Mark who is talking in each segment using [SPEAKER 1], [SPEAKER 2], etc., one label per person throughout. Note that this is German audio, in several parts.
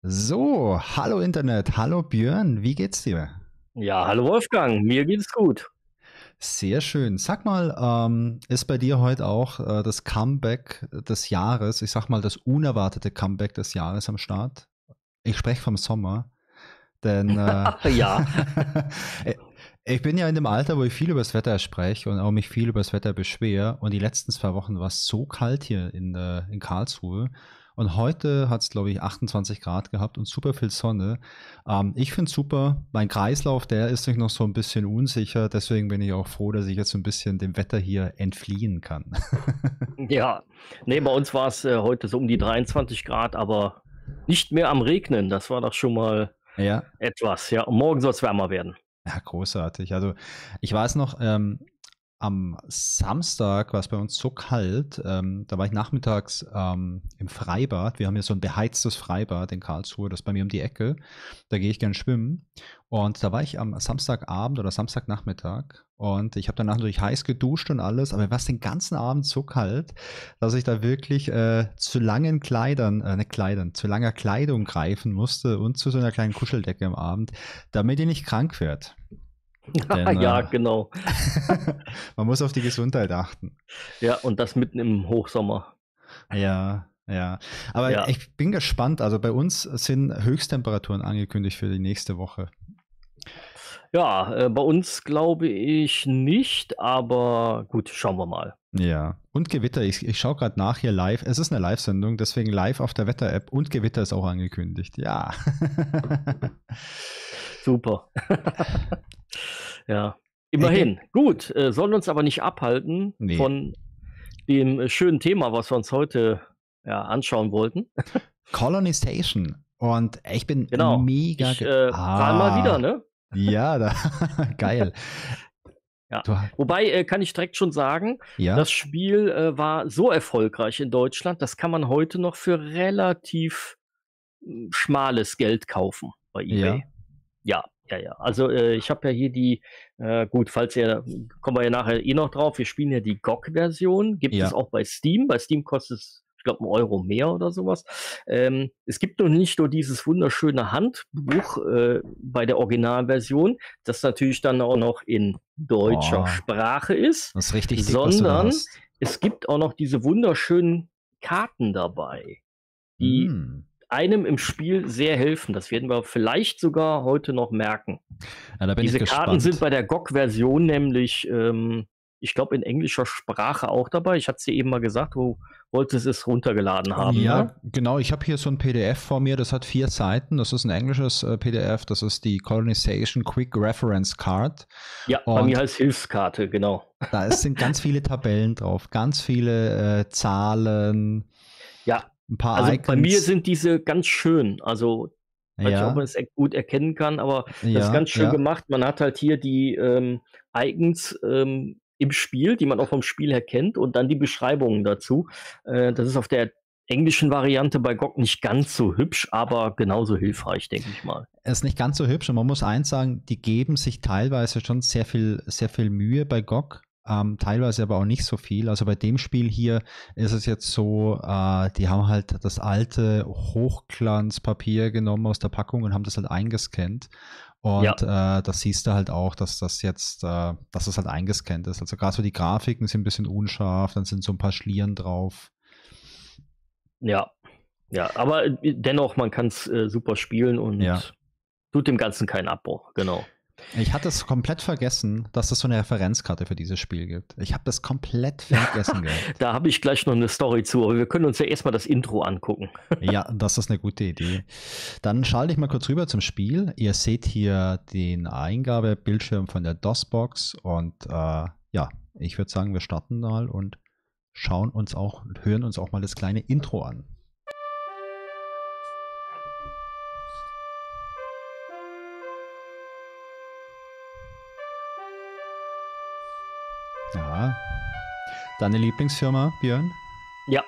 [SPEAKER 1] So, hallo Internet, hallo Björn, wie geht's dir?
[SPEAKER 2] Ja, hallo Wolfgang, mir geht's gut.
[SPEAKER 1] Sehr schön. Sag mal, ist bei dir heute auch das Comeback des Jahres, ich sag mal das unerwartete Comeback des Jahres am Start? Ich spreche vom Sommer, denn
[SPEAKER 2] Ja,
[SPEAKER 1] ich bin ja in dem Alter, wo ich viel über das Wetter spreche und auch mich viel über das Wetter beschwere. Und die letzten 2 Wochen war es so kalt hier in Karlsruhe. Und heute hat es, glaube ich, 28 Grad gehabt und super viel Sonne. Ich finde es super. Mein Kreislauf, der ist sich noch so ein bisschen unsicher. Deswegen bin ich auch froh, dass ich jetzt so ein bisschen dem Wetter hier entfliehen kann.
[SPEAKER 2] ja. Ne, bei uns war es heute so um die 23 Grad, aber nicht mehr am Regnen. Das war doch schon mal
[SPEAKER 1] Ja,
[SPEAKER 2] etwas, ja. Und morgen soll es wärmer werden.
[SPEAKER 1] ja, großartig. Also ich weiß noch, am Samstag war es bei uns so kalt, da war ich nachmittags im Freibad. Wir haben hier so ein beheiztes Freibad in Karlsruhe, das ist bei mir um die Ecke. Da gehe ich gern schwimmen. Und da war ich am Samstagabend oder Samstagnachmittag und ich habe danach natürlich heiß geduscht und alles, aber mir war es den ganzen Abend so kalt, dass ich da wirklich zu langen Kleidern, nicht Kleidern, zu langer Kleidung greifen musste und zu so einer kleinen Kuscheldecke am Abend, damit ihr nicht krank wird. Denn
[SPEAKER 2] Ja, genau.
[SPEAKER 1] man muss auf die Gesundheit achten.
[SPEAKER 2] Ja, und das mitten im Hochsommer.
[SPEAKER 1] Ja, ja. Aber
[SPEAKER 2] Ja.
[SPEAKER 1] ich bin gespannt. Also bei uns sind Höchsttemperaturen angekündigt für die nächste Woche.
[SPEAKER 2] Ja, bei uns glaube ich nicht, aber gut, schauen wir mal.
[SPEAKER 1] Ja. Und Gewitter. Ich schaue gerade nach hier live. Es ist eine Live-Sendung, deswegen live auf der Wetter-App und Gewitter ist auch angekündigt. Ja.
[SPEAKER 2] Super. Ja,
[SPEAKER 1] Ecke?
[SPEAKER 2] immerhin. Gut, soll uns aber nicht abhalten
[SPEAKER 1] Nee.
[SPEAKER 2] von dem schönen Thema, was wir uns heute ja, anschauen wollten.
[SPEAKER 1] Colonization. Und ich bin
[SPEAKER 2] Genau.
[SPEAKER 1] mega.
[SPEAKER 2] Ich prall mal wieder, ne?
[SPEAKER 1] Ja, da, geil.
[SPEAKER 2] Ja.
[SPEAKER 1] Du,
[SPEAKER 2] Wobei kann ich direkt schon sagen,
[SPEAKER 1] ja,
[SPEAKER 2] das Spiel war so erfolgreich in Deutschland, das kann man heute noch für relativ schmales Geld kaufen bei eBay.
[SPEAKER 1] ja,
[SPEAKER 2] Ja, ja, ja. Also ich habe ja hier die, gut, falls ihr, kommen wir ja nachher eh noch drauf, wir spielen ja die GOG-Version, gibt es
[SPEAKER 1] ja.
[SPEAKER 2] auch bei Steam. Bei Steam kostet es, ich glaube, 1 Euro mehr oder sowas. Es gibt nur nicht nur dieses wunderschöne Handbuch bei der Originalversion, das natürlich dann auch noch in deutscher
[SPEAKER 1] Oh,
[SPEAKER 2] Sprache ist,
[SPEAKER 1] das ist richtig dick, was du da
[SPEAKER 2] sondern
[SPEAKER 1] hast.
[SPEAKER 2] es gibt auch noch diese wunderschönen Karten dabei, die
[SPEAKER 1] Mm.
[SPEAKER 2] einem im Spiel sehr helfen. Das werden wir vielleicht sogar heute noch merken.
[SPEAKER 1] Ja, da bin ich
[SPEAKER 2] Diese Karten sind
[SPEAKER 1] gespannt.
[SPEAKER 2] bei der GOG-Version nämlich, ich glaube, in englischer Sprache auch dabei. Ich hatte es dir eben mal gesagt, du wolltest es runtergeladen haben, ne?
[SPEAKER 1] Ja, genau. Ich habe hier so ein PDF vor mir, das hat 4 Seiten. Das ist ein englisches PDF. Das ist die Colonization Quick Reference Card.
[SPEAKER 2] Ja, bei mir
[SPEAKER 1] Und
[SPEAKER 2] heißt Hilfskarte, genau.
[SPEAKER 1] sind ganz viele Tabellen drauf, ganz viele Zahlen,
[SPEAKER 2] Ja,
[SPEAKER 1] ein paar
[SPEAKER 2] also bei mir
[SPEAKER 1] Icons.
[SPEAKER 2] sind diese ganz schön. Also, weiß nicht, ob man
[SPEAKER 1] Ja,
[SPEAKER 2] es gut erkennen kann, aber das ist
[SPEAKER 1] ja,
[SPEAKER 2] ganz schön
[SPEAKER 1] ja.
[SPEAKER 2] gemacht. Man hat halt hier die Icons im Spiel, die man auch vom Spiel her kennt, und dann die Beschreibungen dazu. Das ist auf der englischen Variante bei GOG nicht ganz so hübsch, aber genauso hilfreich, denke ich mal.
[SPEAKER 1] Es ist nicht ganz so hübsch und man muss eins sagen, die geben sich teilweise schon sehr viel Mühe bei GOG, teilweise aber auch nicht so viel. Also bei dem Spiel hier ist es jetzt so, die haben halt das alte Hochglanzpapier genommen aus der Packung und haben das halt eingescannt. Und
[SPEAKER 2] Ja,
[SPEAKER 1] das siehst du halt auch, dass das jetzt, dass das halt eingescannt ist. Also gerade so die Grafiken sind ein bisschen unscharf, dann sind so ein paar Schlieren drauf.
[SPEAKER 2] ja, ja. Aber dennoch, man kann es super spielen
[SPEAKER 1] Ja.
[SPEAKER 2] und tut dem Ganzen keinen Abbruch, genau.
[SPEAKER 1] Ich hatte es komplett vergessen, dass es so eine Referenzkarte für dieses Spiel gibt. Ich habe das komplett vergessen gehabt.
[SPEAKER 2] Da habe ich gleich noch eine Story zu, aber wir können uns ja erstmal das Intro angucken.
[SPEAKER 1] Ja, das ist eine gute Idee. Dann schalte ich mal kurz rüber zum Spiel. Ihr seht hier den Eingabebildschirm von der DOS-Box und ja, ich würde sagen, wir starten mal und schauen uns auch und hören uns auch mal das kleine Intro an. Ja, deine Lieblingsfirma, Björn?
[SPEAKER 2] Ja,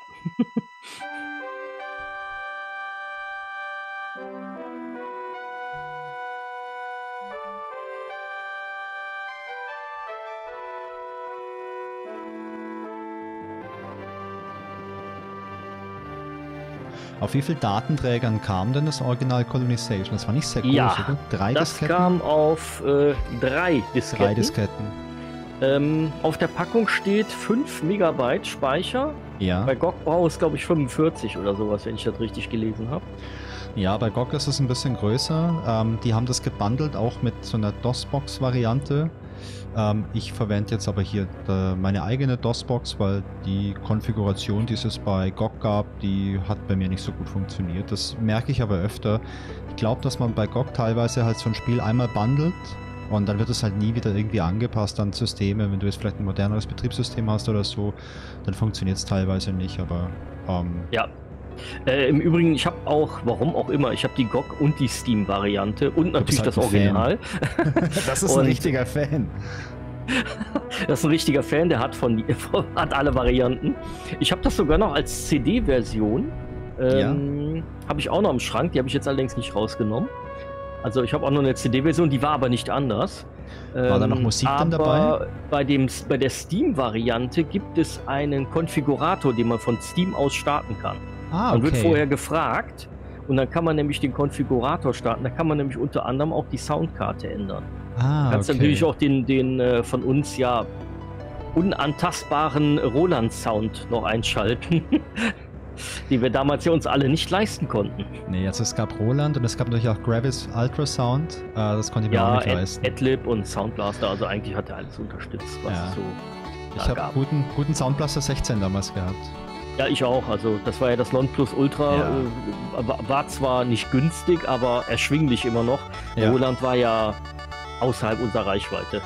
[SPEAKER 1] Auf wie vielen Datenträgern kam denn das Original Colonization? Das war nicht sehr groß, oder? 3
[SPEAKER 2] das
[SPEAKER 1] Disketten?
[SPEAKER 2] kam auf 3 Disketten.
[SPEAKER 1] 3 Disketten.
[SPEAKER 2] Auf der Packung steht 5 Megabyte Speicher.
[SPEAKER 1] Ja.
[SPEAKER 2] Bei GOG braucht es, glaube ich, 45 oder sowas, wenn ich das richtig gelesen habe.
[SPEAKER 1] Ja, bei GOG ist es ein bisschen größer. Die haben das gebundelt, auch mit so einer DOS-Box-Variante. Ich verwende jetzt aber hier meine eigene DOS-Box, weil die Konfiguration, die es bei GOG gab, die hat bei mir nicht so gut funktioniert. Das merke ich aber öfter. Ich glaube, dass man bei GOG teilweise halt so ein Spiel einmal bundelt und dann wird es halt nie wieder irgendwie angepasst an Systeme. Wenn du jetzt vielleicht ein moderneres Betriebssystem hast oder so, dann funktioniert es teilweise nicht, aber
[SPEAKER 2] ja. Im Übrigen, ich habe auch, warum auch immer, ich habe die GOG und die Steam-Variante und natürlich
[SPEAKER 1] halt
[SPEAKER 2] das Original.
[SPEAKER 1] Das ist ein richtiger Fan.
[SPEAKER 2] Das ist ein richtiger Fan, der hat hat alle Varianten. Ich habe das sogar noch als CD-Version. Habe ich auch noch im Schrank, die habe ich jetzt allerdings nicht rausgenommen. Also ich habe auch noch eine CD-Version, die war aber nicht anders.
[SPEAKER 1] War da noch Musik dann dabei?
[SPEAKER 2] Bei der Steam-Variante gibt es einen Konfigurator, den man von Steam aus starten kann.
[SPEAKER 1] Ah, okay.
[SPEAKER 2] Man wird vorher gefragt und dann kann man nämlich den Konfigurator starten. Da kann man nämlich unter anderem auch die Soundkarte ändern. Du kannst natürlich auch den von uns ja unantastbaren Roland-Sound noch einschalten, den wir damals ja uns alle nicht leisten konnten.
[SPEAKER 1] Nee, also es gab Roland und es gab natürlich auch Gravis Ultrasound. Das konnte ich mir auch nicht leisten.
[SPEAKER 2] Adlib und Soundblaster, also eigentlich hat er alles unterstützt, was es so
[SPEAKER 1] ich habe guten Soundblaster 16 damals gehabt.
[SPEAKER 2] Ja, ich auch. Also das war ja das Nonplusultra. War zwar nicht günstig, aber erschwinglich immer noch. Ja. Roland war ja außerhalb unserer Reichweite.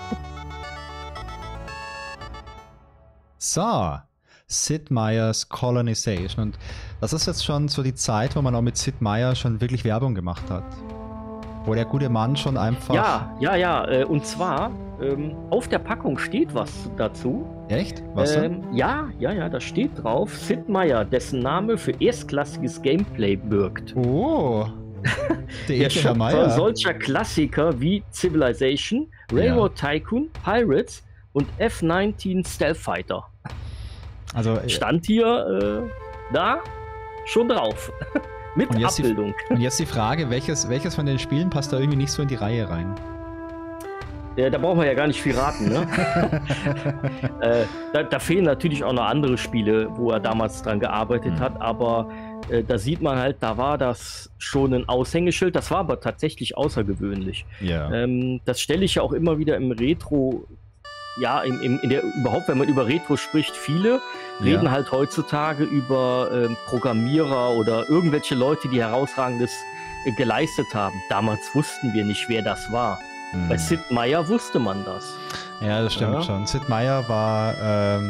[SPEAKER 1] So, Sid Meier's Colonization. Und das ist jetzt schon so die Zeit, wo man auch mit Sid Meier schon wirklich Werbung gemacht hat. Wo der gute Mann schon einfach...
[SPEAKER 2] Ja. Und zwar, auf der Packung steht was dazu.
[SPEAKER 1] Echt? Was denn?
[SPEAKER 2] Ja, da steht drauf, Sid Meier, dessen Name für erstklassiges Gameplay birgt.
[SPEAKER 1] Oh,
[SPEAKER 2] der Schöpfer solcher Klassiker wie Civilization, Railroad Tycoon, Pirates und F-19 Stealth Fighter.
[SPEAKER 1] Also
[SPEAKER 2] stand hier da schon drauf. Mit Abbildung.
[SPEAKER 1] Und jetzt die Frage, welches von den Spielen passt da irgendwie nicht so in die Reihe rein?
[SPEAKER 2] Da brauchen wir ja gar nicht viel raten, ne? Da fehlen natürlich auch noch andere Spiele, wo er damals dran gearbeitet hat, aber da sieht man halt, da war das schon ein Aushängeschild, das war aber tatsächlich außergewöhnlich.
[SPEAKER 1] Ja.
[SPEAKER 2] Das stelle ich ja auch immer wieder im Retro, überhaupt, wenn man über Retro spricht, viele reden halt heutzutage über Programmierer oder irgendwelche Leute, die Herausragendes geleistet haben. Damals wussten wir nicht, wer das war. Bei Sid Meier wusste man das.
[SPEAKER 1] Ja, das stimmt schon. Sid Meier war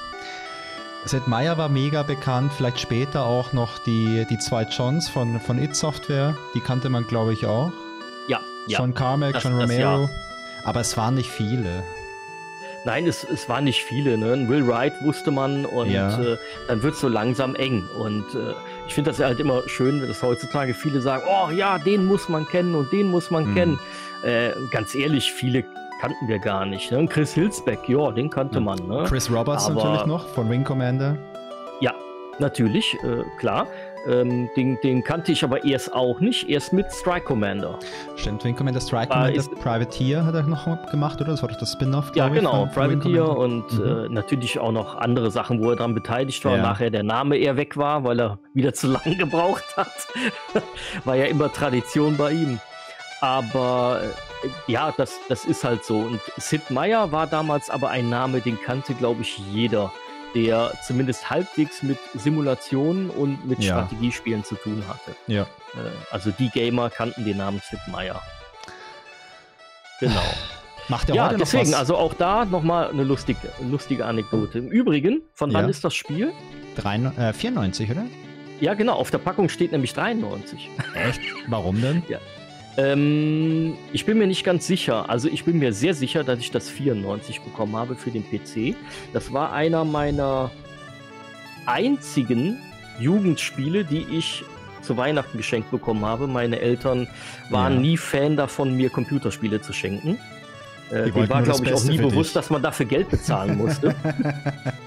[SPEAKER 1] mega bekannt, vielleicht später auch noch die zwei Johns von id Software, die kannte man, glaube ich, auch.
[SPEAKER 2] Ja.
[SPEAKER 1] John Carmack, John Romero, aber es waren nicht viele.
[SPEAKER 2] Nein, es waren nicht viele. Ne? Will Wright wusste man und dann wird es so langsam eng. Und ich finde das ja halt immer schön, dass heutzutage viele sagen, oh ja, den muss man kennen und den muss man kennen. Ganz ehrlich, viele kannten wir gar nicht. Ne? Chris Hülsbeck, ja, den kannte man. Ne?
[SPEAKER 1] Chris Roberts natürlich noch von Wing Commander.
[SPEAKER 2] Ja, natürlich, klar. Den kannte ich aber erst auch nicht, erst mit Strike Commander.
[SPEAKER 1] Stimmt, Wing Commander, Strike Commander, Privateer hat er noch gemacht, oder? Das war doch das Spin-off,
[SPEAKER 2] glaube ich. Ja, genau, Privateer und natürlich auch noch andere Sachen, wo er daran beteiligt war. Und nachher der Name eher weg war, weil er wieder zu lang gebraucht hat. War ja immer Tradition bei ihm. Aber ja, das ist halt so. Und Sid Meier war damals aber ein Name, den kannte, glaube ich, jeder, der zumindest halbwegs mit Simulationen und mit Strategiespielen zu tun hatte.
[SPEAKER 1] Ja.
[SPEAKER 2] Also die Gamer kannten den Namen Sid Meier. Genau.
[SPEAKER 1] Macht er heute
[SPEAKER 2] deswegen,
[SPEAKER 1] noch was?
[SPEAKER 2] also auch da nochmal eine lustige Anekdote. Im Übrigen, von wann ist das Spiel?
[SPEAKER 1] 94, oder?
[SPEAKER 2] Ja, genau. Auf der Packung steht nämlich 93.
[SPEAKER 1] Echt? Warum denn?
[SPEAKER 2] Ja. Ich bin mir nicht ganz sicher. Also ich bin mir sehr sicher, dass ich das 94 bekommen habe für den PC. Das war einer meiner einzigen Jugendspiele, die ich zu Weihnachten geschenkt bekommen habe. Meine Eltern waren nie Fan davon, mir Computerspiele zu schenken. Denen war, glaube ich, auch nie bewusst, dass man dafür Geld bezahlen musste.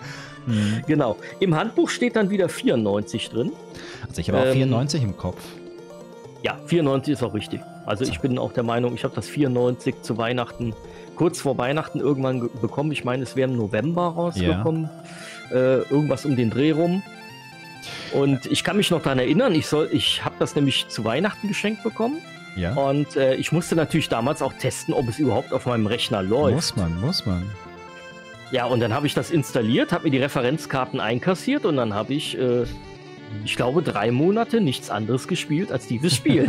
[SPEAKER 2] Genau. Im Handbuch steht dann wieder 94 drin.
[SPEAKER 1] Also ich habe auch 94 im Kopf.
[SPEAKER 2] Ja, 94 ist auch richtig. Also ich bin auch der Meinung, ich habe das 94 zu Weihnachten, kurz vor Weihnachten irgendwann bekommen. Ich meine, es wäre im November rausgekommen. Irgendwas um den Dreh rum. Und ich kann mich noch daran erinnern, ich habe das nämlich zu Weihnachten geschenkt bekommen.
[SPEAKER 1] Ja.
[SPEAKER 2] Und ich musste natürlich damals auch testen, ob es überhaupt auf meinem Rechner läuft.
[SPEAKER 1] Muss man.
[SPEAKER 2] Ja, und dann habe ich das installiert, habe mir die Referenzkarten einkassiert und dann habe ich, ich glaube, 3 Monate nichts anderes gespielt als dieses Spiel.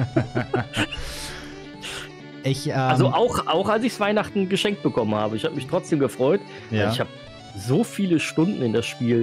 [SPEAKER 2] Also auch als ich es Weihnachten geschenkt bekommen habe. Ich habe mich trotzdem gefreut.
[SPEAKER 1] Ja.
[SPEAKER 2] Ich habe so viele Stunden in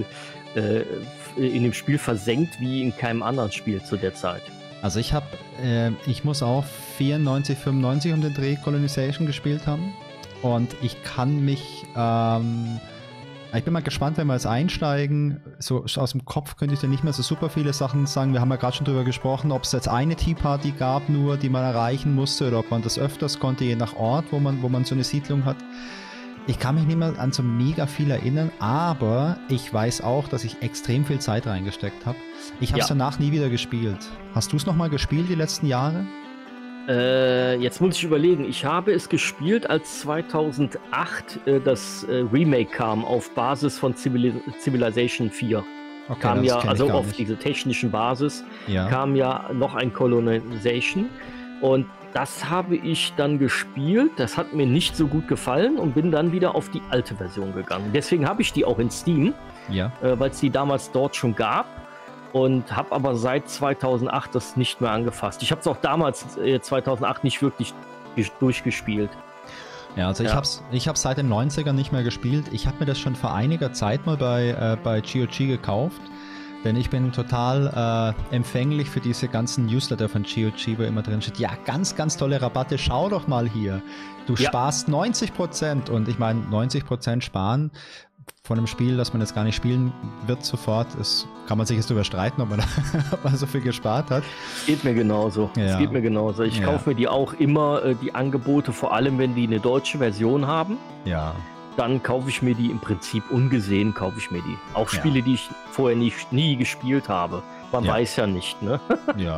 [SPEAKER 2] dem Spiel versenkt wie in keinem anderen Spiel zu der Zeit.
[SPEAKER 1] Also ich muss auch 94, 95 um den Dreh Colonization gespielt haben. Und ich kann mich, ich bin mal gespannt, wenn wir jetzt einsteigen. So aus dem Kopf könnte ich dir nicht mehr so super viele Sachen sagen. Wir haben ja gerade schon drüber gesprochen, ob es jetzt eine Tea Party gab, nur die man erreichen musste, oder ob man das öfters konnte, je nach Ort, wo man so eine Siedlung hat. Ich kann mich nicht mehr an so mega viel erinnern, aber ich weiß auch, dass ich extrem viel Zeit reingesteckt habe. Ich habe es danach nie wieder gespielt. Hast du es nochmal gespielt die letzten Jahre?
[SPEAKER 2] Jetzt muss ich überlegen. Ich habe es gespielt, als 2008 das Remake kam auf Basis von Civilization 4.
[SPEAKER 1] Okay,
[SPEAKER 2] kam ja, also auf diese technischen Basis, kam ja noch ein Colonization. Und das habe ich dann gespielt. Das hat mir nicht so gut gefallen und bin dann wieder auf die alte Version gegangen. Deswegen habe ich die auch in Steam, weil es die damals dort schon gab. Und habe aber seit 2008 das nicht mehr angefasst. Ich habe es auch damals 2008 nicht wirklich durchgespielt.
[SPEAKER 1] Ja, also ich hab's seit den 90ern nicht mehr gespielt. Ich habe mir das schon vor einiger Zeit mal bei GOG gekauft, denn ich bin total empfänglich für diese ganzen Newsletter von GOG, wo immer drin steht, ja, ganz, ganz tolle Rabatte, schau doch mal hier. Du sparst 90% und ich meine, 90% sparen von einem Spiel, das man jetzt gar nicht spielen wird sofort, kann man sich jetzt überstreiten, ob man so viel gespart hat.
[SPEAKER 2] Es geht mir genauso. Es geht mir genauso. Ich kaufe mir die auch immer, die Angebote, vor allem wenn die eine deutsche Version haben.
[SPEAKER 1] Ja.
[SPEAKER 2] Dann kaufe ich mir die im Prinzip ungesehen, kaufe ich mir die. Auch Spiele, die ich vorher nie gespielt habe. Man weiß ja nicht, ne?
[SPEAKER 1] Ja.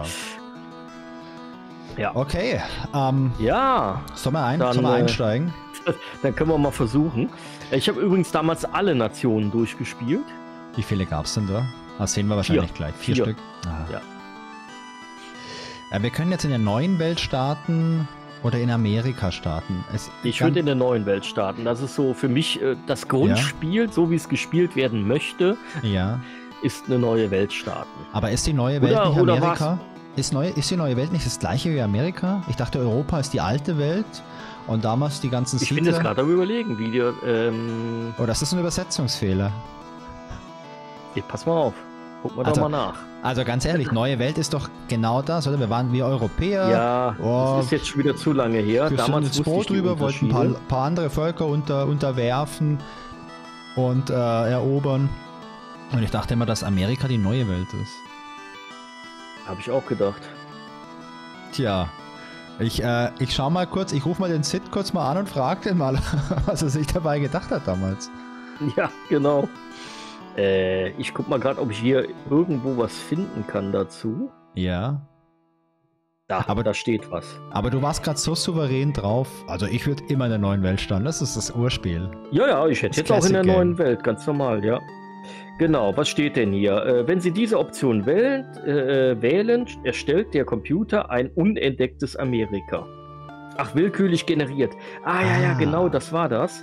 [SPEAKER 2] Ja.
[SPEAKER 1] Okay.
[SPEAKER 2] Sollen
[SPEAKER 1] wir einsteigen?
[SPEAKER 2] Dann können wir mal versuchen. Ich habe übrigens damals alle Nationen durchgespielt.
[SPEAKER 1] Wie viele gab es denn da? Das sehen wir wahrscheinlich gleich. 4 Stück? Ah. Ja. Wir können jetzt in der neuen Welt starten oder in Amerika starten.
[SPEAKER 2] Ich würde in der neuen Welt starten. Das ist so für mich das Grundspiel, so wie es gespielt werden möchte, ist eine neue Welt starten.
[SPEAKER 1] Aber ist die neue Welt nicht Amerika? Ist die neue Welt nicht das gleiche wie Amerika? Ich dachte, Europa ist die alte Welt. Und damals die ganzen
[SPEAKER 2] Siedler... Ich bin jetzt gerade am Überlegen, wie die...
[SPEAKER 1] Oh, das ist ein Übersetzungsfehler.
[SPEAKER 2] Pass mal auf. Guck mal doch mal nach.
[SPEAKER 1] Also ganz ehrlich, neue Welt ist doch genau das, oder? Wir Europäer.
[SPEAKER 2] Ja, das ist jetzt schon wieder zu lange her.
[SPEAKER 1] Wir
[SPEAKER 2] damals
[SPEAKER 1] sind ins Boot drüber, wollten ein paar andere Völker unterwerfen und erobern. Und ich dachte immer, dass Amerika die neue Welt ist.
[SPEAKER 2] Habe ich auch gedacht.
[SPEAKER 1] Tja. Ich schau mal kurz, ich rufe mal den Sid kurz mal an und frage den mal, was er sich dabei gedacht hat damals.
[SPEAKER 2] Ja, genau. Ich guck mal gerade, ob ich hier irgendwo was finden kann dazu.
[SPEAKER 1] Ja.
[SPEAKER 2] Aber da steht was.
[SPEAKER 1] Aber du warst gerade so souverän drauf. Also ich würde immer in der neuen Welt starten. Das ist das Urspiel.
[SPEAKER 2] Ja, ich hätte jetzt auch in der neuen Welt, ganz normal, ja. Genau, was steht denn hier? Wenn Sie diese Option wählen, erstellt der Computer ein unentdecktes Amerika. Ach, willkürlich generiert. Ja, genau, das war das.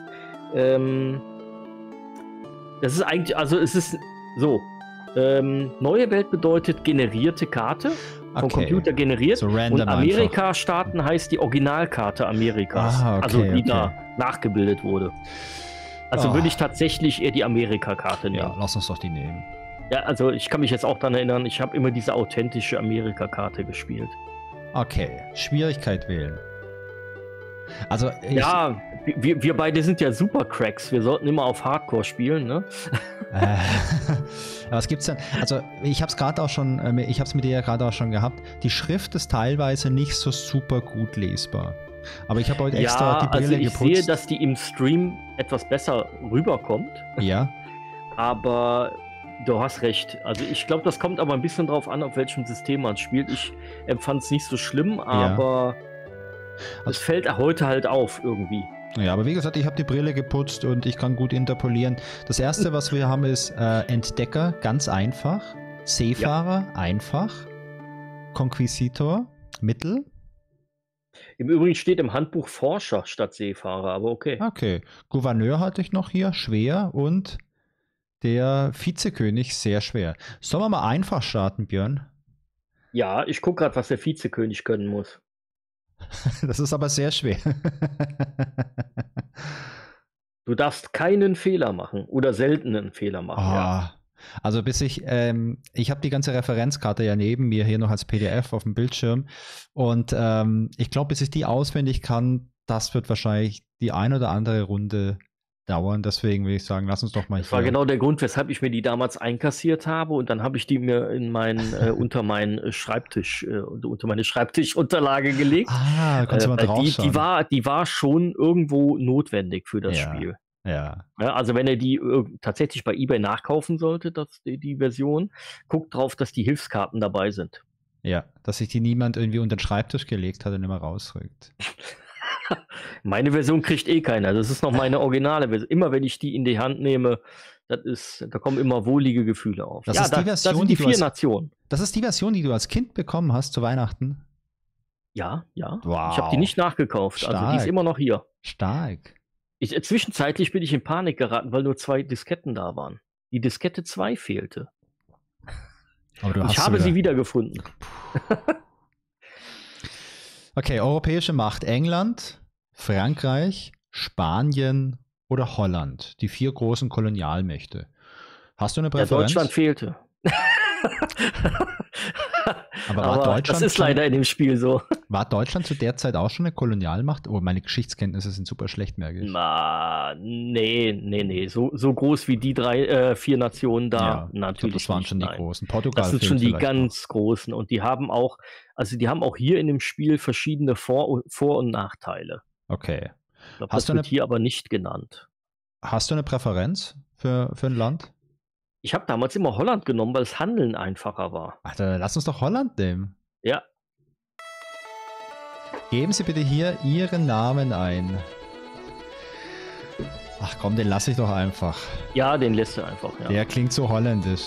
[SPEAKER 2] Das ist eigentlich, also es ist so, neue Welt bedeutet generierte Karte, vom Computer generiert,
[SPEAKER 1] so random
[SPEAKER 2] und Amerika-Staaten heißt die Originalkarte Amerikas, also die da nachgebildet wurde. Also würde ich tatsächlich eher die Amerika-Karte nehmen.
[SPEAKER 1] Ja, lass uns doch die nehmen.
[SPEAKER 2] Ja, also ich kann mich jetzt auch daran erinnern, ich habe immer diese authentische Amerika-Karte gespielt.
[SPEAKER 1] Okay, Schwierigkeit wählen. Also
[SPEAKER 2] ja, wir beide sind ja Super-Cracks. Wir sollten immer auf Hardcore spielen, ne?
[SPEAKER 1] Was gibt's denn? Also ich habe es gerade auch schon, ich habe es mit dir ja gerade auch schon gehabt. Die Schrift ist teilweise nicht so super gut lesbar. Aber ich habe heute extra die Brille geputzt.
[SPEAKER 2] Ich sehe, dass die im Stream etwas besser rüberkommt.
[SPEAKER 1] Ja.
[SPEAKER 2] aber du hast recht. Also ich glaube, das kommt aber ein bisschen drauf an, auf welchem System man spielt. Ich empfand es nicht so schlimm, aber es fällt heute halt auf irgendwie.
[SPEAKER 1] Ja, aber wie gesagt, ich habe die Brille geputzt und ich kann gut interpolieren. Das erste, was wir haben, ist Entdecker, ganz einfach. Seefahrer, einfach. Konquisitor, mittel.
[SPEAKER 2] Im Übrigen steht im Handbuch Forscher statt Seefahrer, aber okay.
[SPEAKER 1] Okay. Gouverneur hatte ich noch hier, schwer. Und der Vizekönig, sehr schwer. Sollen wir mal einfach starten, Björn?
[SPEAKER 2] Ja, ich gucke gerade, was der Vizekönig können muss.
[SPEAKER 1] Das ist aber sehr schwer.
[SPEAKER 2] Du darfst keinen Fehler machen oder seltenen Fehler machen. Ja.
[SPEAKER 1] Also bis ich habe die ganze Referenzkarte ja neben mir hier noch als PDF auf dem Bildschirm und ich glaube, bis ich die auswendig kann, das wird wahrscheinlich die ein oder andere Runde dauern. Deswegen würde ich sagen, lass uns doch mal.
[SPEAKER 2] Das war genau der Grund, weshalb ich mir die damals einkassiert habe und dann habe ich die mir in unter meinen Schreibtisch, unter meine Schreibtischunterlage gelegt.
[SPEAKER 1] Kannst du mal drauf schauen.
[SPEAKER 2] Die war schon irgendwo notwendig für das Spiel.
[SPEAKER 1] Ja.
[SPEAKER 2] Also wenn ihr die tatsächlich bei eBay nachkaufen solltet, die Version, guckt drauf, dass die Hilfskarten dabei sind.
[SPEAKER 1] Ja, dass sich die niemand irgendwie unter den Schreibtisch gelegt hat und immer rausrückt.
[SPEAKER 2] Meine Version kriegt eh keiner. Das ist noch meine originale Version. Immer wenn ich die in die Hand nehme, da kommen immer wohlige Gefühle auf.
[SPEAKER 1] Das ist die Version,
[SPEAKER 2] das sind die 4 Nationen.
[SPEAKER 1] Das ist die Version, die du als Kind bekommen hast zu Weihnachten?
[SPEAKER 2] Ja.
[SPEAKER 1] Wow.
[SPEAKER 2] Ich habe die nicht nachgekauft.
[SPEAKER 1] Stark.
[SPEAKER 2] Also die ist immer noch hier.
[SPEAKER 1] Stark.
[SPEAKER 2] Zwischenzeitlich bin ich in Panik geraten, weil nur 2 Disketten da waren. Die Diskette 2 fehlte.
[SPEAKER 1] Aber
[SPEAKER 2] ich habe sie wiedergefunden.
[SPEAKER 1] Okay, europäische Macht. England, Frankreich, Spanien oder Holland. Die 4 großen Kolonialmächte. Hast du eine Präferenz?
[SPEAKER 2] Ja, Deutschland fehlte.
[SPEAKER 1] Aber Deutschland
[SPEAKER 2] das ist leider in dem Spiel so.
[SPEAKER 1] War Deutschland zu der Zeit auch schon eine Kolonialmacht? Oh, meine Geschichtskenntnisse sind super schlecht, merke ich.
[SPEAKER 2] Nee. So groß wie die 4 Nationen da, natürlich.
[SPEAKER 1] Das waren schon die großen. Portugal.
[SPEAKER 2] Das sind schon die ganz großen. Und die haben auch hier in dem Spiel verschiedene Vor- und Nachteile.
[SPEAKER 1] Okay.
[SPEAKER 2] Ich glaube, das wird hier aber nicht genannt.
[SPEAKER 1] Hast du eine Präferenz für ein Land?
[SPEAKER 2] Ich habe damals immer Holland genommen, weil das Handeln einfacher war.
[SPEAKER 1] Ach, dann lass uns doch Holland nehmen.
[SPEAKER 2] Ja.
[SPEAKER 1] Geben Sie bitte hier Ihren Namen ein. Ach komm, den lasse ich doch einfach.
[SPEAKER 2] Ja, den lässt du einfach, ja.
[SPEAKER 1] Der klingt so holländisch.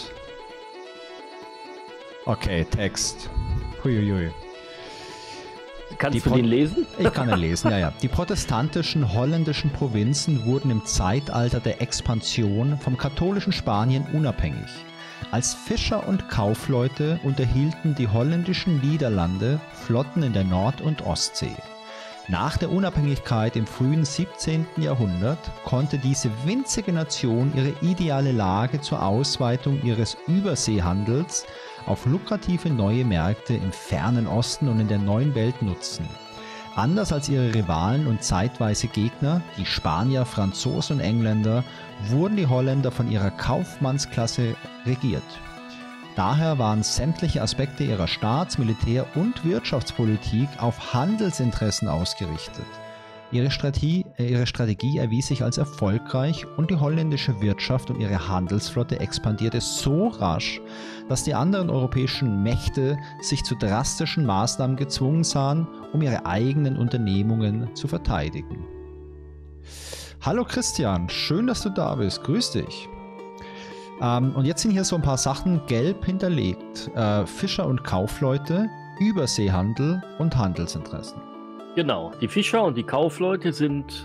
[SPEAKER 1] Okay, Text. Huiuiui.
[SPEAKER 2] Kannst du den lesen?
[SPEAKER 1] Ich kann ihn lesen, ja. Die protestantischen holländischen Provinzen wurden im Zeitalter der Expansion vom katholischen Spanien unabhängig. Als Fischer und Kaufleute unterhielten die holländischen Niederlande Flotten in der Nord- und Ostsee. Nach der Unabhängigkeit im frühen 17. Jahrhundert konnte diese winzige Nation ihre ideale Lage zur Ausweitung ihres Überseehandels auf lukrative neue Märkte im fernen Osten und in der neuen Welt nutzen. Anders als ihre Rivalen und zeitweise Gegner, die Spanier, Franzosen und Engländer, wurden die Holländer von ihrer Kaufmannsklasse regiert. Daher waren sämtliche Aspekte ihrer Staats-, Militär- und Wirtschaftspolitik auf Handelsinteressen ausgerichtet. Ihre Strategie erwies sich als erfolgreich und die holländische Wirtschaft und ihre Handelsflotte expandierte so rasch, dass die anderen europäischen Mächte sich zu drastischen Maßnahmen gezwungen sahen, um ihre eigenen Unternehmungen zu verteidigen. Hallo Christian, schön, dass du da bist. Grüß dich. Und jetzt sind hier so ein paar Sachen gelb hinterlegt. Fischer und Kaufleute, Überseehandel und Handelsinteressen.
[SPEAKER 2] Genau, die Fischer und die Kaufleute sind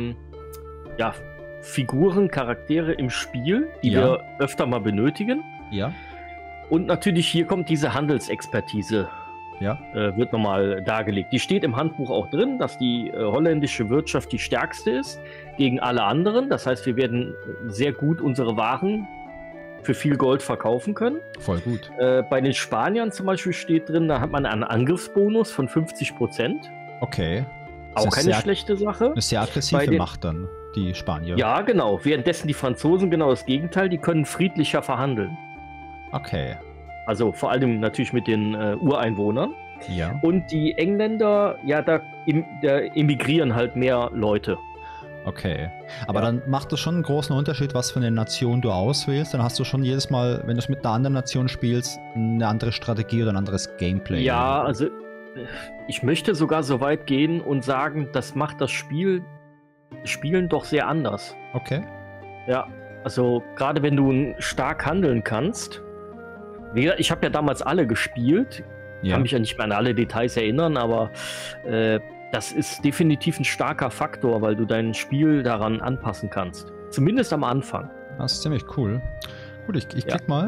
[SPEAKER 2] Figuren, Charaktere im Spiel, die wir öfter mal benötigen.
[SPEAKER 1] Ja.
[SPEAKER 2] Und natürlich hier kommt diese Handelsexpertise, wird nochmal dargelegt. Die steht im Handbuch auch drin, dass die holländische Wirtschaft die stärkste ist gegen alle anderen. Das heißt, wir werden sehr gut unsere Waren für viel Gold verkaufen können.
[SPEAKER 1] Voll gut.
[SPEAKER 2] Bei den Spaniern zum Beispiel steht drin, da hat man einen Angriffsbonus von 50%.
[SPEAKER 1] Okay.
[SPEAKER 2] Auch keine schlechte Sache.
[SPEAKER 1] Eine sehr aggressive Macht dann, die Spanier.
[SPEAKER 2] Ja, genau. Währenddessen die Franzosen genau das Gegenteil, die können friedlicher verhandeln.
[SPEAKER 1] Okay.
[SPEAKER 2] Also vor allem natürlich mit den Ureinwohnern.
[SPEAKER 1] Ja.
[SPEAKER 2] Und die Engländer, da emigrieren halt mehr Leute.
[SPEAKER 1] Okay. Aber dann macht das schon einen großen Unterschied, was für eine Nation du auswählst. Dann hast du schon jedes Mal, wenn du es mit einer anderen Nation spielst, eine andere Strategie oder ein anderes Gameplay.
[SPEAKER 2] Ja, also ich möchte sogar so weit gehen und sagen, das macht das Spielen doch sehr anders.
[SPEAKER 1] Okay.
[SPEAKER 2] Ja, also gerade wenn du stark handeln kannst. Wie gesagt, ich habe ja damals alle gespielt. Kann mich ja nicht mehr an alle Details erinnern, aber das ist definitiv ein starker Faktor, weil du dein Spiel daran anpassen kannst. Zumindest am Anfang.
[SPEAKER 1] Das ist ziemlich cool. Gut, ich klick mal.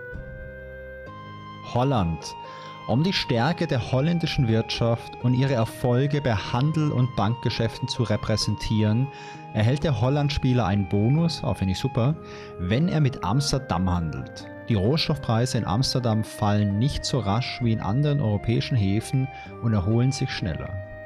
[SPEAKER 1] Holland. Um die Stärke der holländischen Wirtschaft und ihre Erfolge bei Handel und Bankgeschäften zu repräsentieren, erhält der Holland-Spieler einen Bonus, auch finde ich super, wenn er mit Amsterdam handelt. Die Rohstoffpreise in Amsterdam fallen nicht so rasch wie in anderen europäischen Häfen und erholen sich schneller.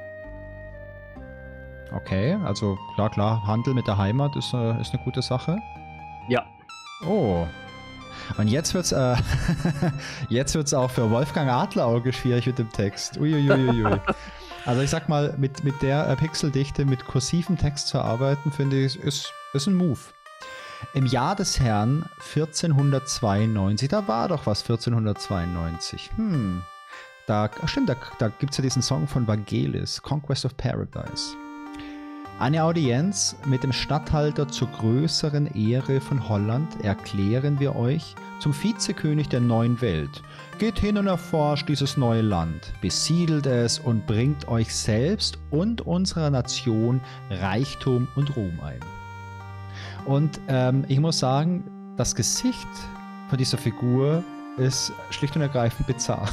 [SPEAKER 1] Okay, also klar, Handel mit der Heimat ist eine gute Sache.
[SPEAKER 2] Ja.
[SPEAKER 1] Oh. Und jetzt wird's auch für Wolfgang Adlerauge schwierig mit dem Text. Uiuiuiui. Also ich sag mal, mit der Pixeldichte, mit kursivem Text zu arbeiten, finde ich, ist ein Move. Im Jahr des Herrn 1492, da war doch was 1492. Da gibt es ja diesen Song von Vangelis, Conquest of Paradise. Eine Audienz mit dem Statthalter zur größeren Ehre von Holland erklären wir euch zum Vizekönig der neuen Welt. Geht hin und erforscht dieses neue Land, besiedelt es und bringt euch selbst und unserer Nation Reichtum und Ruhm ein. Und ich muss sagen, das Gesicht von dieser Figur ist schlicht und ergreifend bizarr.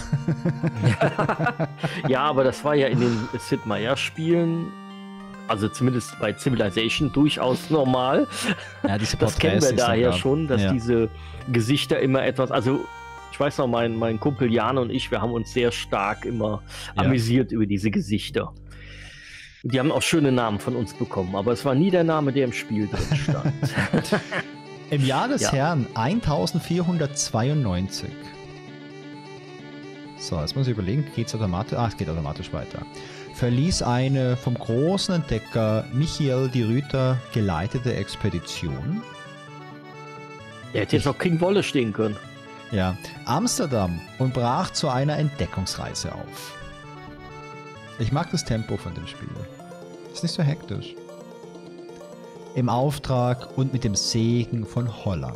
[SPEAKER 2] Ja, aber das war ja in den Sid Meier-Spielen, also zumindest bei Civilization, durchaus normal.
[SPEAKER 1] Ja, diese
[SPEAKER 2] das kennen wir daher schon, dass diese Gesichter immer etwas, also ich weiß noch, mein Kumpel Jan und ich, wir haben uns sehr stark immer amüsiert über diese Gesichter. Die haben auch schöne Namen von uns bekommen, aber es war nie der Name, der im Spiel drin stand.
[SPEAKER 1] Im Jahr des Herrn 1492. So, jetzt muss ich überlegen, geht's automatisch? Es geht automatisch weiter. Verließ eine vom großen Entdecker Michiel de Ruyter geleitete Expedition.
[SPEAKER 2] Der hätte jetzt auch King Wolle stehen können.
[SPEAKER 1] Ja, Amsterdam und brach zu einer Entdeckungsreise auf. Ich mag das Tempo von dem Spiel. Ist nicht so hektisch. Im Auftrag und mit dem Segen von Holland.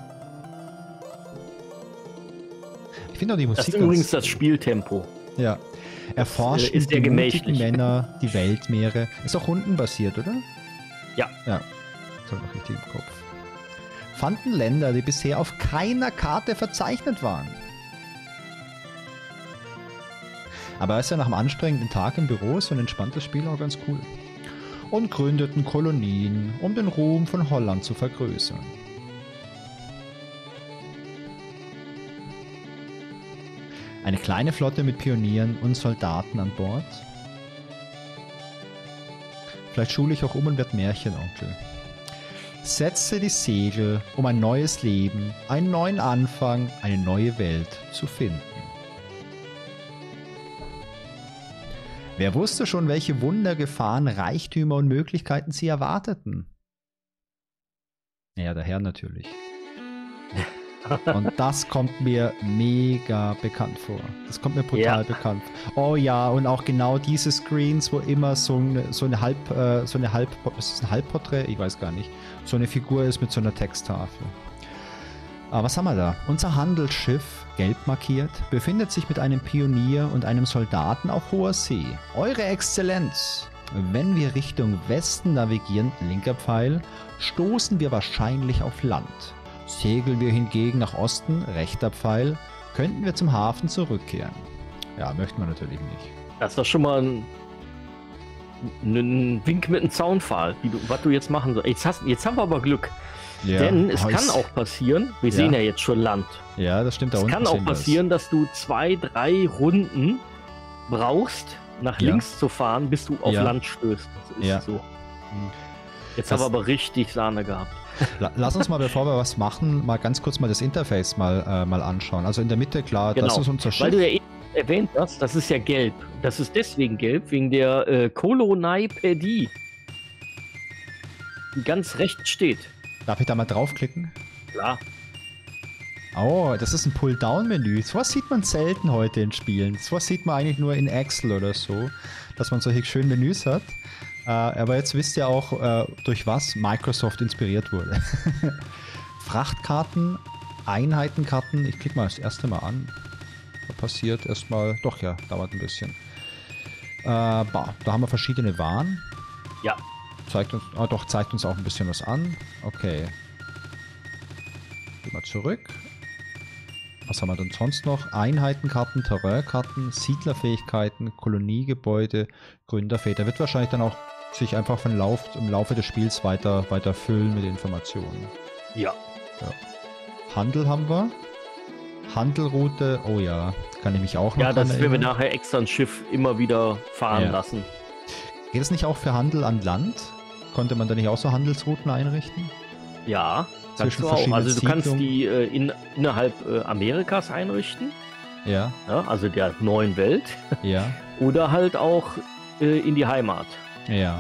[SPEAKER 1] Ich finde auch die Musik.
[SPEAKER 2] Das ist übrigens das Spieltempo.
[SPEAKER 1] Ja. Erforschen die mutigen Männer die Weltmeere. Ist auch rundenbasiert, oder?
[SPEAKER 2] Ja.
[SPEAKER 1] Ja. Das habe ich noch richtig im Kopf. Fanden Länder, die bisher auf keiner Karte verzeichnet waren. Aber ist ja nach einem anstrengenden Tag im Büro so ein entspanntes Spiel auch ganz cool. Und gründeten Kolonien, um den Ruhm von Holland zu vergrößern. Eine kleine Flotte mit Pionieren und Soldaten an Bord. Vielleicht schule ich auch um und werde Märchenonkel. Setze die Segel, um ein neues Leben, einen neuen Anfang, eine neue Welt zu finden. Wer wusste schon, welche Wunder, Gefahren, Reichtümer und Möglichkeiten sie erwarteten? Ja, der Herr natürlich. Und das kommt mir mega bekannt vor. Das kommt mir brutal bekannt vor. Oh ja, und auch genau diese Screens, wo immer so ein Halbporträt, ich weiß gar nicht, so eine Figur ist mit so einer Texttafel. Aber was haben wir da? Unser Handelsschiff, gelb markiert, befindet sich mit einem Pionier und einem Soldaten auf hoher See. Eure Exzellenz! Wenn wir Richtung Westen navigieren, linker Pfeil, stoßen wir wahrscheinlich auf Land. Segeln wir hingegen nach Osten, rechter Pfeil, könnten wir zum Hafen zurückkehren. Ja, möchten wir natürlich nicht.
[SPEAKER 2] Das ist doch schon mal ein Wink mit einem Zaunpfahl, was du jetzt machen sollst. Jetzt haben wir aber Glück.
[SPEAKER 1] Ja,
[SPEAKER 2] denn es kann auch passieren, wir sehen ja jetzt schon Land.
[SPEAKER 1] Ja, das stimmt.
[SPEAKER 2] Es kann auch passieren, dass du 2, 3 Runden brauchst, nach links zu fahren, bis du auf Land stößt. Das ist so. Jetzt haben wir aber richtig Sahne gehabt.
[SPEAKER 1] Lass uns mal, bevor wir was machen, mal ganz kurz mal das Interface mal anschauen. Also in der Mitte, klar, das ist unser Schiff.
[SPEAKER 2] Weil du ja eben erwähnt hast, das ist ja gelb. Das ist deswegen gelb, wegen der Kolonaipädie. die ganz rechts steht.
[SPEAKER 1] Darf ich da mal draufklicken?
[SPEAKER 2] Klar.
[SPEAKER 1] Oh, das ist ein Pull-Down-Menü. Sowas sieht man selten heute in Spielen. Sowas sieht man eigentlich nur in Excel oder so, dass man solche schönen Menüs hat. Aber jetzt wisst ihr auch, durch was Microsoft inspiriert wurde. Frachtkarten, Einheitenkarten. Ich klicke mal das erste Mal an. Da passiert erstmal, doch ja, dauert ein bisschen. Da haben wir verschiedene Waren.
[SPEAKER 2] Ja.
[SPEAKER 1] Zeigt uns auch ein bisschen was an. Okay. Gehen wir zurück. Was haben wir denn sonst noch? Einheitenkarten, Terrainkarten, Siedlerfähigkeiten, Koloniegebäude, Gründerväter. Wird wahrscheinlich dann auch sich einfach im Laufe des Spiels weiter füllen mit Informationen.
[SPEAKER 2] Ja.
[SPEAKER 1] Handel haben wir. Handelroute, oh ja, kann ich mich auch noch
[SPEAKER 2] Ja, das werden wir
[SPEAKER 1] erinnern.
[SPEAKER 2] nachher extra ein Schiff immer wieder fahren
[SPEAKER 1] Ja.
[SPEAKER 2] lassen.
[SPEAKER 1] Geht es nicht auch für Handel an Land? Konnte man da nicht auch so Handelsrouten einrichten?
[SPEAKER 2] Ja, kannst
[SPEAKER 1] Zwischen
[SPEAKER 2] du auch.
[SPEAKER 1] verschiedenen
[SPEAKER 2] Also du kannst
[SPEAKER 1] Siedlungen?
[SPEAKER 2] die innerhalb Amerikas einrichten,
[SPEAKER 1] Ja,
[SPEAKER 2] ja, also der neuen Welt,
[SPEAKER 1] ja,
[SPEAKER 2] oder halt auch in die Heimat.
[SPEAKER 1] ja.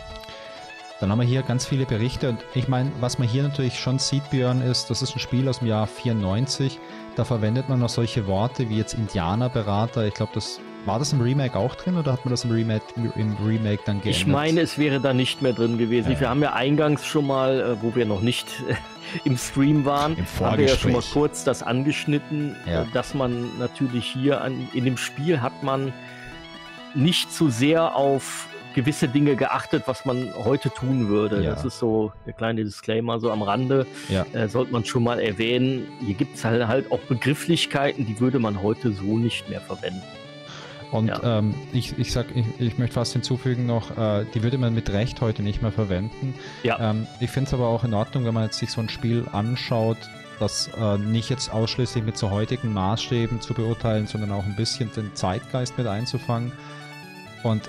[SPEAKER 1] Dann haben wir hier ganz viele Berichte und ich meine, was man hier natürlich schon sieht, Björn, ist, das ist ein Spiel aus dem Jahr 94. Da verwendet man noch solche Worte wie jetzt Indianerberater. Ich glaube, war das im Remake auch drin oder hat man das im Remake dann geändert?
[SPEAKER 2] Ich meine, es wäre da nicht mehr drin gewesen.
[SPEAKER 1] Ja.
[SPEAKER 2] Wir haben ja eingangs schon mal, wo wir noch nicht im Stream waren,
[SPEAKER 1] Im
[SPEAKER 2] haben wir ja schon mal
[SPEAKER 1] Vorgespräch.
[SPEAKER 2] kurz das angeschnitten,
[SPEAKER 1] Ja.
[SPEAKER 2] dass man natürlich hier in dem Spiel hat man nicht so sehr auf gewisse Dinge geachtet, was man heute tun würde.
[SPEAKER 1] Ja.
[SPEAKER 2] Das ist so der kleine Disclaimer so am Rande.
[SPEAKER 1] Ja.
[SPEAKER 2] Sollte man schon mal erwähnen. Hier gibt es halt auch Begrifflichkeiten, die würde man heute so nicht mehr verwenden.
[SPEAKER 1] Und
[SPEAKER 2] Ja.
[SPEAKER 1] ich möchte fast hinzufügen noch, die würde man mit Recht heute nicht mehr verwenden.
[SPEAKER 2] Ja.
[SPEAKER 1] Ich finde es aber auch in Ordnung, wenn man jetzt sich so ein Spiel anschaut, das nicht jetzt ausschließlich mit so heutigen Maßstäben zu beurteilen, sondern auch ein bisschen den Zeitgeist mit einzufangen. Und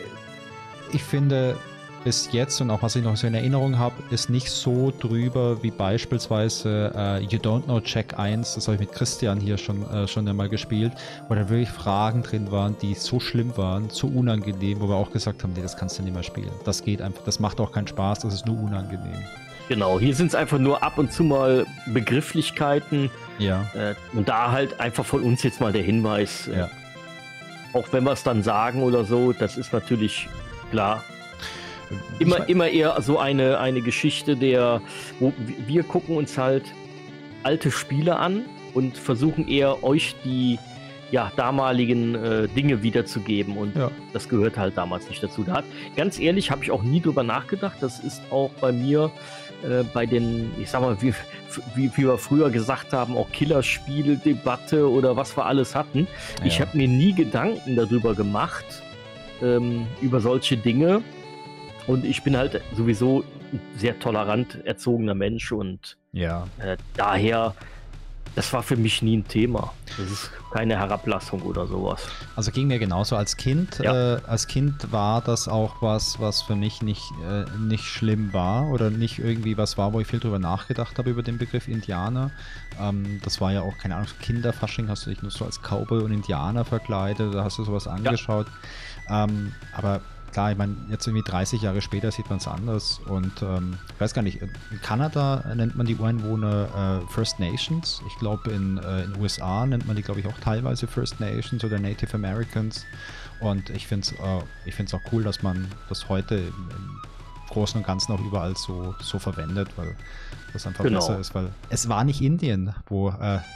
[SPEAKER 1] ich finde, bis jetzt und auch was ich noch so in Erinnerung habe, ist nicht so drüber wie beispielsweise You Don't Know Jack 1, das habe ich mit Christian hier schon einmal gespielt, wo da wirklich Fragen drin waren, die so schlimm waren, so unangenehm, wo wir auch gesagt haben, nee, das kannst du nicht mehr spielen. Das geht einfach, das macht auch keinen Spaß, das ist nur unangenehm.
[SPEAKER 2] Genau, hier sind es einfach nur ab und zu mal Begrifflichkeiten.
[SPEAKER 1] Ja.
[SPEAKER 2] Und da halt einfach von uns jetzt mal der Hinweis,
[SPEAKER 1] Ja.
[SPEAKER 2] auch wenn wir es dann sagen oder so, das ist natürlich klar.
[SPEAKER 1] Ich
[SPEAKER 2] Immer eher so eine Geschichte, wo wir gucken uns halt alte Spiele an und versuchen eher euch die damaligen Dinge wiederzugeben und
[SPEAKER 1] Ja.
[SPEAKER 2] das gehört halt damals nicht dazu. Ganz ehrlich, habe ich auch nie drüber nachgedacht. Das ist auch bei mir bei den, ich sag mal, wie wir früher gesagt haben, auch Killerspieldebatte oder was wir alles hatten.
[SPEAKER 1] Ja.
[SPEAKER 2] Ich habe mir nie Gedanken darüber gemacht, über solche Dinge. Und ich bin halt sowieso ein sehr tolerant erzogener Mensch und
[SPEAKER 1] Ja.
[SPEAKER 2] daher, das war für mich nie ein Thema. Das ist keine Herablassung oder sowas.
[SPEAKER 1] Also ging mir genauso als Kind.
[SPEAKER 2] Ja.
[SPEAKER 1] Als Kind war das auch was für mich nicht schlimm war oder nicht irgendwie was war, wo ich viel drüber nachgedacht habe über den Begriff Indianer. Das war ja auch, keine Ahnung, Kinderfasching, hast du dich nur so als Cowboy und Indianer verkleidet, da hast du sowas angeschaut. Aber klar, ich meine, jetzt irgendwie 30 Jahre später sieht man es anders und ich weiß gar nicht, in Kanada nennt man die Ureinwohner First Nations. Ich glaube, in den USA nennt man die, glaube ich, auch teilweise First Nations oder Native Americans. Und ich finde es auch cool, dass man das heute im Großen und Ganzen auch überall so verwendet, weil das einfach besser ist, weil es war nicht Indien, wo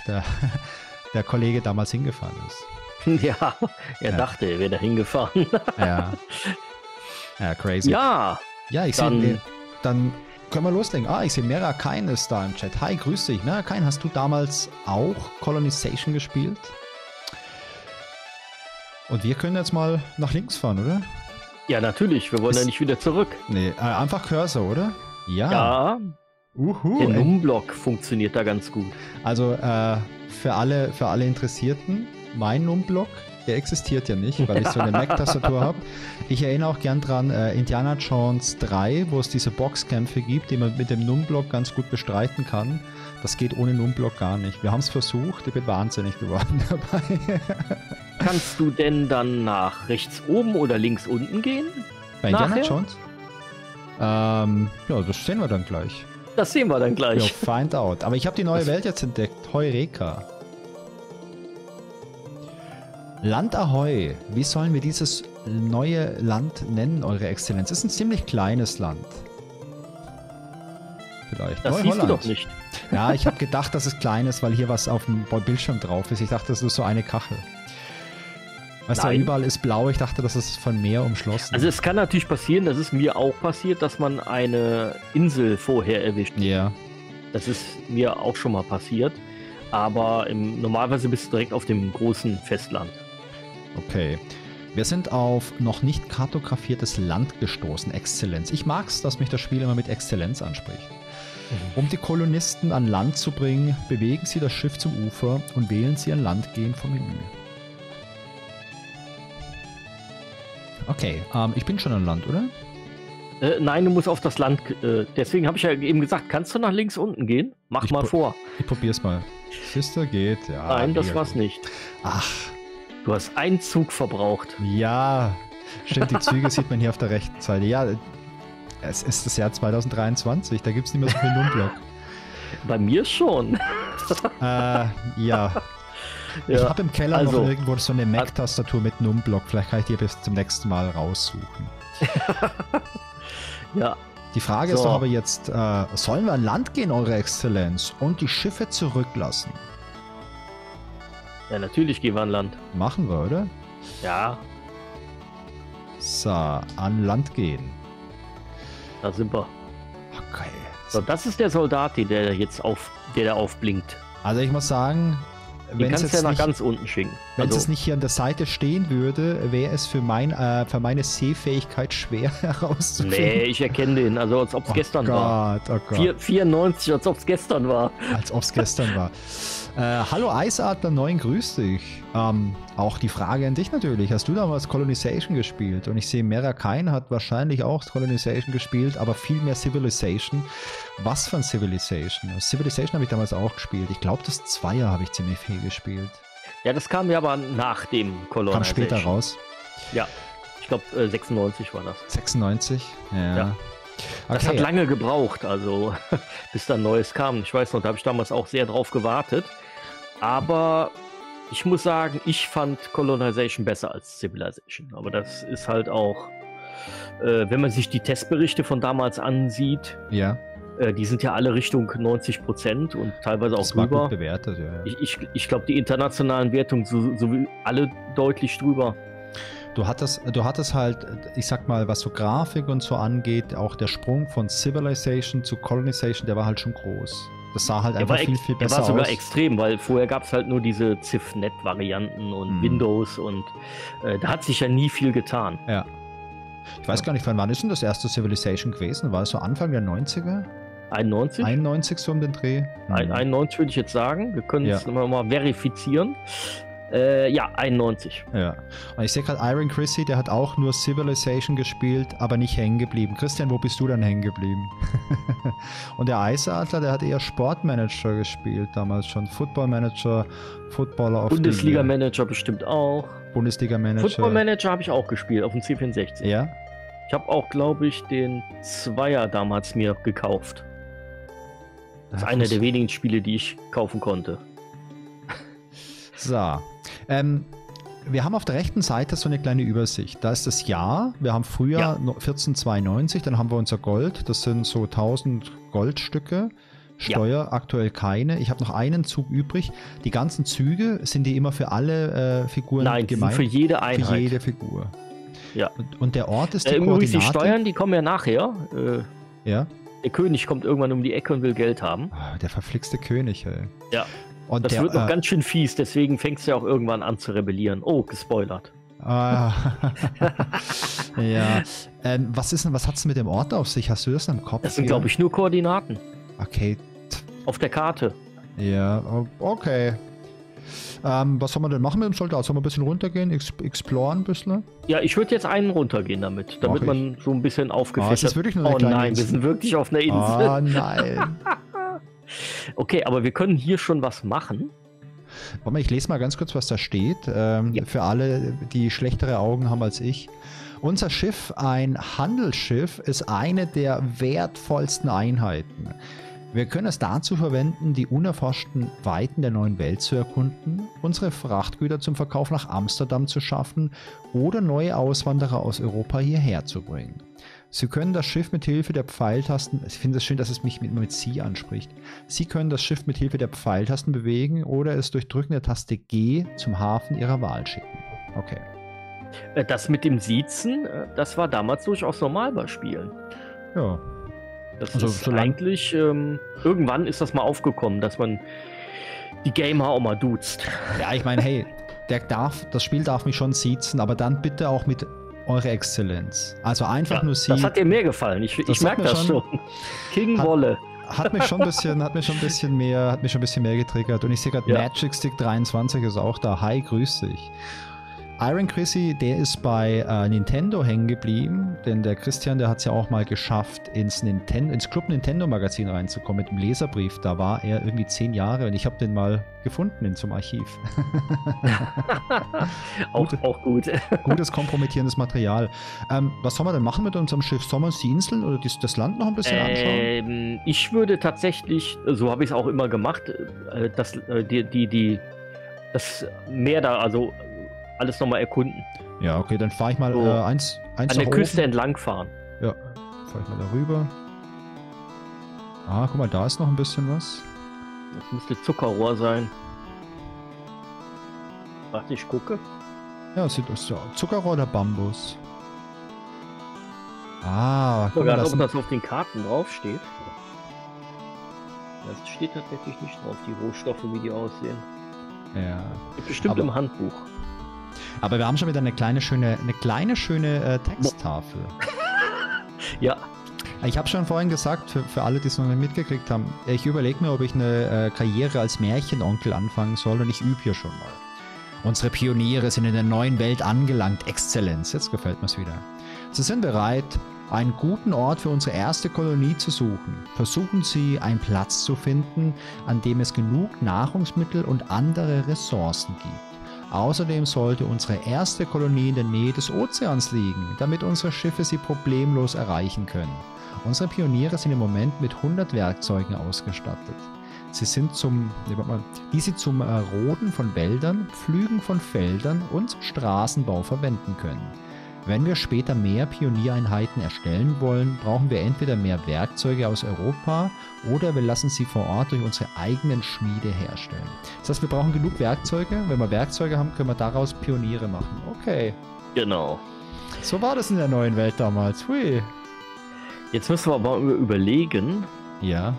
[SPEAKER 1] der Kollege damals hingefahren ist.
[SPEAKER 2] Ja, er dachte, er wäre da hingefahren.
[SPEAKER 1] Ja. Ja, crazy.
[SPEAKER 2] Ja,
[SPEAKER 1] Ja, ich sehe. Dann können wir loslegen. Ich sehe, Merakain ist da im Chat. Hi, grüß dich. Merakain, hast du damals auch Colonization gespielt? Und wir können jetzt mal nach links fahren, oder?
[SPEAKER 2] ja, natürlich. Wir wollen ja nicht wieder zurück.
[SPEAKER 1] Nee, einfach Cursor, oder? Ja.
[SPEAKER 2] Ja,
[SPEAKER 1] Uhu.
[SPEAKER 2] der Num-Block funktioniert da ganz gut.
[SPEAKER 1] Also für alle Interessierten, mein Num-Block, der existiert ja nicht, weil ich so eine Mac-Tastatur habe. Ich erinnere auch gern dran, Indiana Jones 3, wo es diese Boxkämpfe gibt, die man mit dem Num-Block ganz gut bestreiten kann. Das geht ohne Num-Block gar nicht. Wir haben es versucht, ich bin wahnsinnig geworden dabei.
[SPEAKER 2] Kannst du denn dann nach rechts oben oder links unten gehen?
[SPEAKER 1] Bei Indiana
[SPEAKER 2] Nachher?
[SPEAKER 1] Jones? Ja, das sehen wir dann gleich.
[SPEAKER 2] Das sehen wir dann gleich.
[SPEAKER 1] Ja, find out. Aber ich habe die neue Welt jetzt entdeckt. Heureka. Land Ahoi. Wie sollen wir dieses neue Land nennen, Eure Exzellenz? Es ist ein ziemlich kleines Land. Vielleicht.
[SPEAKER 2] Das siehst du doch nicht.
[SPEAKER 1] Ja, ich habe gedacht, dass es klein ist, weil hier was auf dem Bildschirm drauf ist. Ich dachte, das ist so eine Kachel. Weißt du, überall ist blau. Ich dachte, das ist von Meer umschlossen.
[SPEAKER 2] Also es kann natürlich passieren, das ist mir auch passiert, dass man eine Insel vorher erwischt.
[SPEAKER 1] Ja. Yeah.
[SPEAKER 2] Das ist mir auch schon mal passiert. Aber normalerweise bist du direkt auf dem großen Festland.
[SPEAKER 1] Okay. Wir sind auf noch nicht kartografiertes Land gestoßen. Exzellenz. Ich mag es, dass mich das Spiel immer mit Exzellenz anspricht. Um die Kolonisten an Land zu bringen, bewegen sie das Schiff zum Ufer und wählen sie an Land gehen vom Menü. Okay, ich bin schon an Land, oder?
[SPEAKER 2] Nein, du musst auf das Land. Deswegen habe ich ja eben gesagt, kannst du nach links unten gehen? Mach mal vor.
[SPEAKER 1] Ich probier's mal. Sister geht, ja.
[SPEAKER 2] Nein, das war's nicht.
[SPEAKER 1] Ach.
[SPEAKER 2] Du hast einen Zug verbraucht.
[SPEAKER 1] Ja, stimmt, die Züge sieht man hier auf der rechten Seite. Ja, es ist das Jahr 2023, da gibt es nicht mehr so viel Numblock.
[SPEAKER 2] Bei mir schon.
[SPEAKER 1] Ja. Ich habe im Keller noch irgendwo so eine Mac-Tastatur mit Numblock. Vielleicht kann ich die bis zum nächsten Mal raussuchen.
[SPEAKER 2] Ja.
[SPEAKER 1] Die Frage ist doch aber jetzt, sollen wir an Land gehen, Eure Exzellenz, und die Schiffe zurücklassen?
[SPEAKER 2] Ja, natürlich gehen wir an Land.
[SPEAKER 1] Machen wir, oder?
[SPEAKER 2] Ja.
[SPEAKER 1] So, an Land gehen.
[SPEAKER 2] Da sind wir.
[SPEAKER 1] Okay.
[SPEAKER 2] So, das ist der Soldat, der jetzt aufblinkt.
[SPEAKER 1] Also ich muss sagen,
[SPEAKER 2] den kannst du ja nach ganz unten schicken.
[SPEAKER 1] Wenn es nicht hier an der Seite stehen würde, wäre es für meine Sehfähigkeit schwer herauszufinden.
[SPEAKER 2] Nee, ich erkenne den, also als ob es gestern war.
[SPEAKER 1] Oh Gott.
[SPEAKER 2] 94, als ob es gestern war.
[SPEAKER 1] Als ob es gestern war. Hallo Eisadler 9, grüß dich. Auch die Frage an dich natürlich. Hast du damals Colonization gespielt? Und ich sehe, Merakain hat wahrscheinlich auch Colonization gespielt, aber viel mehr Civilization. Was für ein Civilization? Civilization habe ich damals auch gespielt. Ich glaube, das 2er habe ich ziemlich viel gespielt.
[SPEAKER 2] Ja, das kam ja aber nach dem Colonization.
[SPEAKER 1] Kam später raus.
[SPEAKER 2] Ja, ich glaube 96 war das.
[SPEAKER 1] 96? Ja.
[SPEAKER 2] Das hat lange gebraucht, also bis dann Neues kam. Ich weiß noch, da habe ich damals auch sehr drauf gewartet. Aber ich muss sagen, ich fand Colonization besser als Civilization. Aber das ist halt auch, wenn man sich die Testberichte von damals ansieht,
[SPEAKER 1] ja.
[SPEAKER 2] Die sind ja alle Richtung 90% und teilweise auch
[SPEAKER 1] das
[SPEAKER 2] drüber.
[SPEAKER 1] War gut bewertet, ja.
[SPEAKER 2] Ich glaube, die internationalen Wertungen so alle deutlich drüber.
[SPEAKER 1] Du hattest halt, ich sag mal, was so Grafik und so angeht, auch der Sprung von Civilization zu Colonization, der war halt schon groß. Das sah halt einfach viel besser aus. Der war
[SPEAKER 2] sogar extrem, weil vorher gab es halt nur diese CIFNet-Varianten und Windows und da hat sich ja nie viel getan.
[SPEAKER 1] Ja. Ich weiß gar nicht, wann ist denn das erste Civilization gewesen? War es so Anfang der 90er?
[SPEAKER 2] 91?
[SPEAKER 1] 91 so um den Dreh?
[SPEAKER 2] 91 würde ich jetzt sagen. Wir können es mal verifizieren. Ja, 91.
[SPEAKER 1] Ja. Und ich sehe gerade Iron Chrissy, der hat auch nur Civilization gespielt, aber nicht hängen geblieben. Christian, wo bist du dann hängen geblieben? Und der Eisadler, der hat eher Sportmanager gespielt damals schon. Football Manager, Footballer auf
[SPEAKER 2] Bundesliga Manager bestimmt auch.
[SPEAKER 1] Bundesliga Manager.
[SPEAKER 2] Football Manager habe ich auch gespielt auf dem C64.
[SPEAKER 1] Ja.
[SPEAKER 2] Ich habe auch, glaube ich, den 2er damals mir gekauft. Das ist einer der wenigen Spiele, die ich kaufen konnte.
[SPEAKER 1] So. Wir haben auf der rechten Seite so eine kleine Übersicht. Da ist das Jahr. Wir haben Frühjahr 1492, dann haben wir unser Gold. Das sind so 1000 Goldstücke. Steuer aktuell keine. Ich habe noch einen Zug übrig. Die ganzen Züge, sind die immer für alle Figuren gemeint?
[SPEAKER 2] Für jede Einheit.
[SPEAKER 1] Für jede Figur.
[SPEAKER 2] Ja.
[SPEAKER 1] Und der Ort ist die
[SPEAKER 2] Übrigens, die Steuern, die kommen ja nachher.
[SPEAKER 1] Ja.
[SPEAKER 2] Der König kommt irgendwann um die Ecke und will Geld haben.
[SPEAKER 1] Der verflixte König, ey.
[SPEAKER 2] Ja. Und das wird noch ganz schön fies, deswegen fängst du ja auch irgendwann an zu rebellieren. Oh, gespoilert.
[SPEAKER 1] Ja. Was hat es mit dem Ort auf sich? Hast du das im Kopf?
[SPEAKER 2] Das sind, glaube ich, nur Koordinaten.
[SPEAKER 1] Okay.
[SPEAKER 2] Auf der Karte.
[SPEAKER 1] Ja, okay. Was soll man denn machen mit dem Soldat? Soll man ein bisschen runtergehen, exploren ein bisschen?
[SPEAKER 2] Ja, ich würde jetzt einen runtergehen damit man so ein bisschen aufgefächert.
[SPEAKER 1] Das ist wirklich nur eine kleine
[SPEAKER 2] Insel. Wir sind wirklich auf einer Insel.
[SPEAKER 1] Oh nein.
[SPEAKER 2] Okay, aber wir können hier schon was machen.
[SPEAKER 1] Warte mal, ich lese mal ganz kurz, was da steht. Für alle, die schlechtere Augen haben als ich. Unser Schiff, ein Handelsschiff, ist eine der wertvollsten Einheiten. Wir können es dazu verwenden, die unerforschten Weiten der neuen Welt zu erkunden, unsere Frachtgüter zum Verkauf nach Amsterdam zu schaffen oder neue Auswanderer aus Europa hierher zu bringen. Sie können das Schiff mit Hilfe der Pfeiltasten, ich finde es schön, dass es mich mit Sie anspricht. Sie können das Schiff mit Hilfe der Pfeiltasten bewegen oder es durch Drücken der Taste G zum Hafen Ihrer Wahl schicken. Okay.
[SPEAKER 2] Das mit dem Siezen, das war damals durchaus normal bei Spielen.
[SPEAKER 1] Ja.
[SPEAKER 2] Das ist eigentlich, irgendwann ist das mal aufgekommen, dass man die Gamer auch mal duzt.
[SPEAKER 1] Ja, ich meine, hey, das Spiel darf mich schon siezen, aber dann bitte auch mit Eure Exzellenz. Also einfach nur Sie.
[SPEAKER 2] Das hat dir mehr gefallen, ich merke das schon. King Wolle.
[SPEAKER 1] Hat mich schon ein bisschen mehr getriggert. Und ich sehe gerade, Magic Stick 23 ist auch da. Hi, grüß dich. Iron Chrissy, der ist bei Nintendo hängen geblieben, denn der Christian, der hat es ja auch mal geschafft, ins Club Nintendo Magazin reinzukommen mit dem Leserbrief. Da war er irgendwie 10 Jahre und ich habe den mal gefunden in zum Archiv.
[SPEAKER 2] auch gut.
[SPEAKER 1] Gutes kompromittierendes Material. Was soll man denn machen mit unserem Schiff? Soll man uns die Inseln oder das Land noch ein bisschen anschauen?
[SPEAKER 2] Ich würde tatsächlich, so habe ich es auch immer gemacht, das Meer da, also alles nochmal erkunden.
[SPEAKER 1] Ja, okay, dann fahre ich mal
[SPEAKER 2] so
[SPEAKER 1] eins
[SPEAKER 2] an der Küste entlang fahren.
[SPEAKER 1] Ja, fahre ich mal darüber. Ah, guck mal, da ist noch ein bisschen was.
[SPEAKER 2] Das müsste Zuckerrohr sein. Warte, ich gucke.
[SPEAKER 1] Ja, sieht aus. Ja. Zuckerrohr oder Bambus? Ah,
[SPEAKER 2] guck mal, ob das auf den Karten draufsteht. Das steht tatsächlich nicht drauf, die Rohstoffe, wie die aussehen.
[SPEAKER 1] Ja.
[SPEAKER 2] Bestimmt im Handbuch.
[SPEAKER 1] Aber wir haben schon wieder eine kleine schöne Texttafel.
[SPEAKER 2] Ja.
[SPEAKER 1] Ich habe schon vorhin gesagt, für alle, die es noch nicht mitgekriegt haben, ich überlege mir, ob ich eine Karriere als Märchenonkel anfangen soll und ich übe hier schon mal. Unsere Pioniere sind in der neuen Welt angelangt. Exzellenz, jetzt gefällt mir es wieder. Sie sind bereit, einen guten Ort für unsere erste Kolonie zu suchen. Versuchen Sie, einen Platz zu finden, an dem es genug Nahrungsmittel und andere Ressourcen gibt. Außerdem sollte unsere erste Kolonie in der Nähe des Ozeans liegen, damit unsere Schiffe sie problemlos erreichen können. Unsere Pioniere sind im Moment mit 100 Werkzeugen ausgestattet. Sie sind zum Roden von Wäldern, Pflügen von Feldern und Straßenbau verwenden können. Wenn wir später mehr Pioniereinheiten erstellen wollen, brauchen wir entweder mehr Werkzeuge aus Europa oder wir lassen sie vor Ort durch unsere eigenen Schmiede herstellen. Das heißt, wir brauchen genug Werkzeuge. Wenn wir Werkzeuge haben, können wir daraus Pioniere machen. Okay.
[SPEAKER 2] Genau.
[SPEAKER 1] So war das in der neuen Welt damals. Hui.
[SPEAKER 2] Jetzt müssen wir aber überlegen.
[SPEAKER 1] Ja.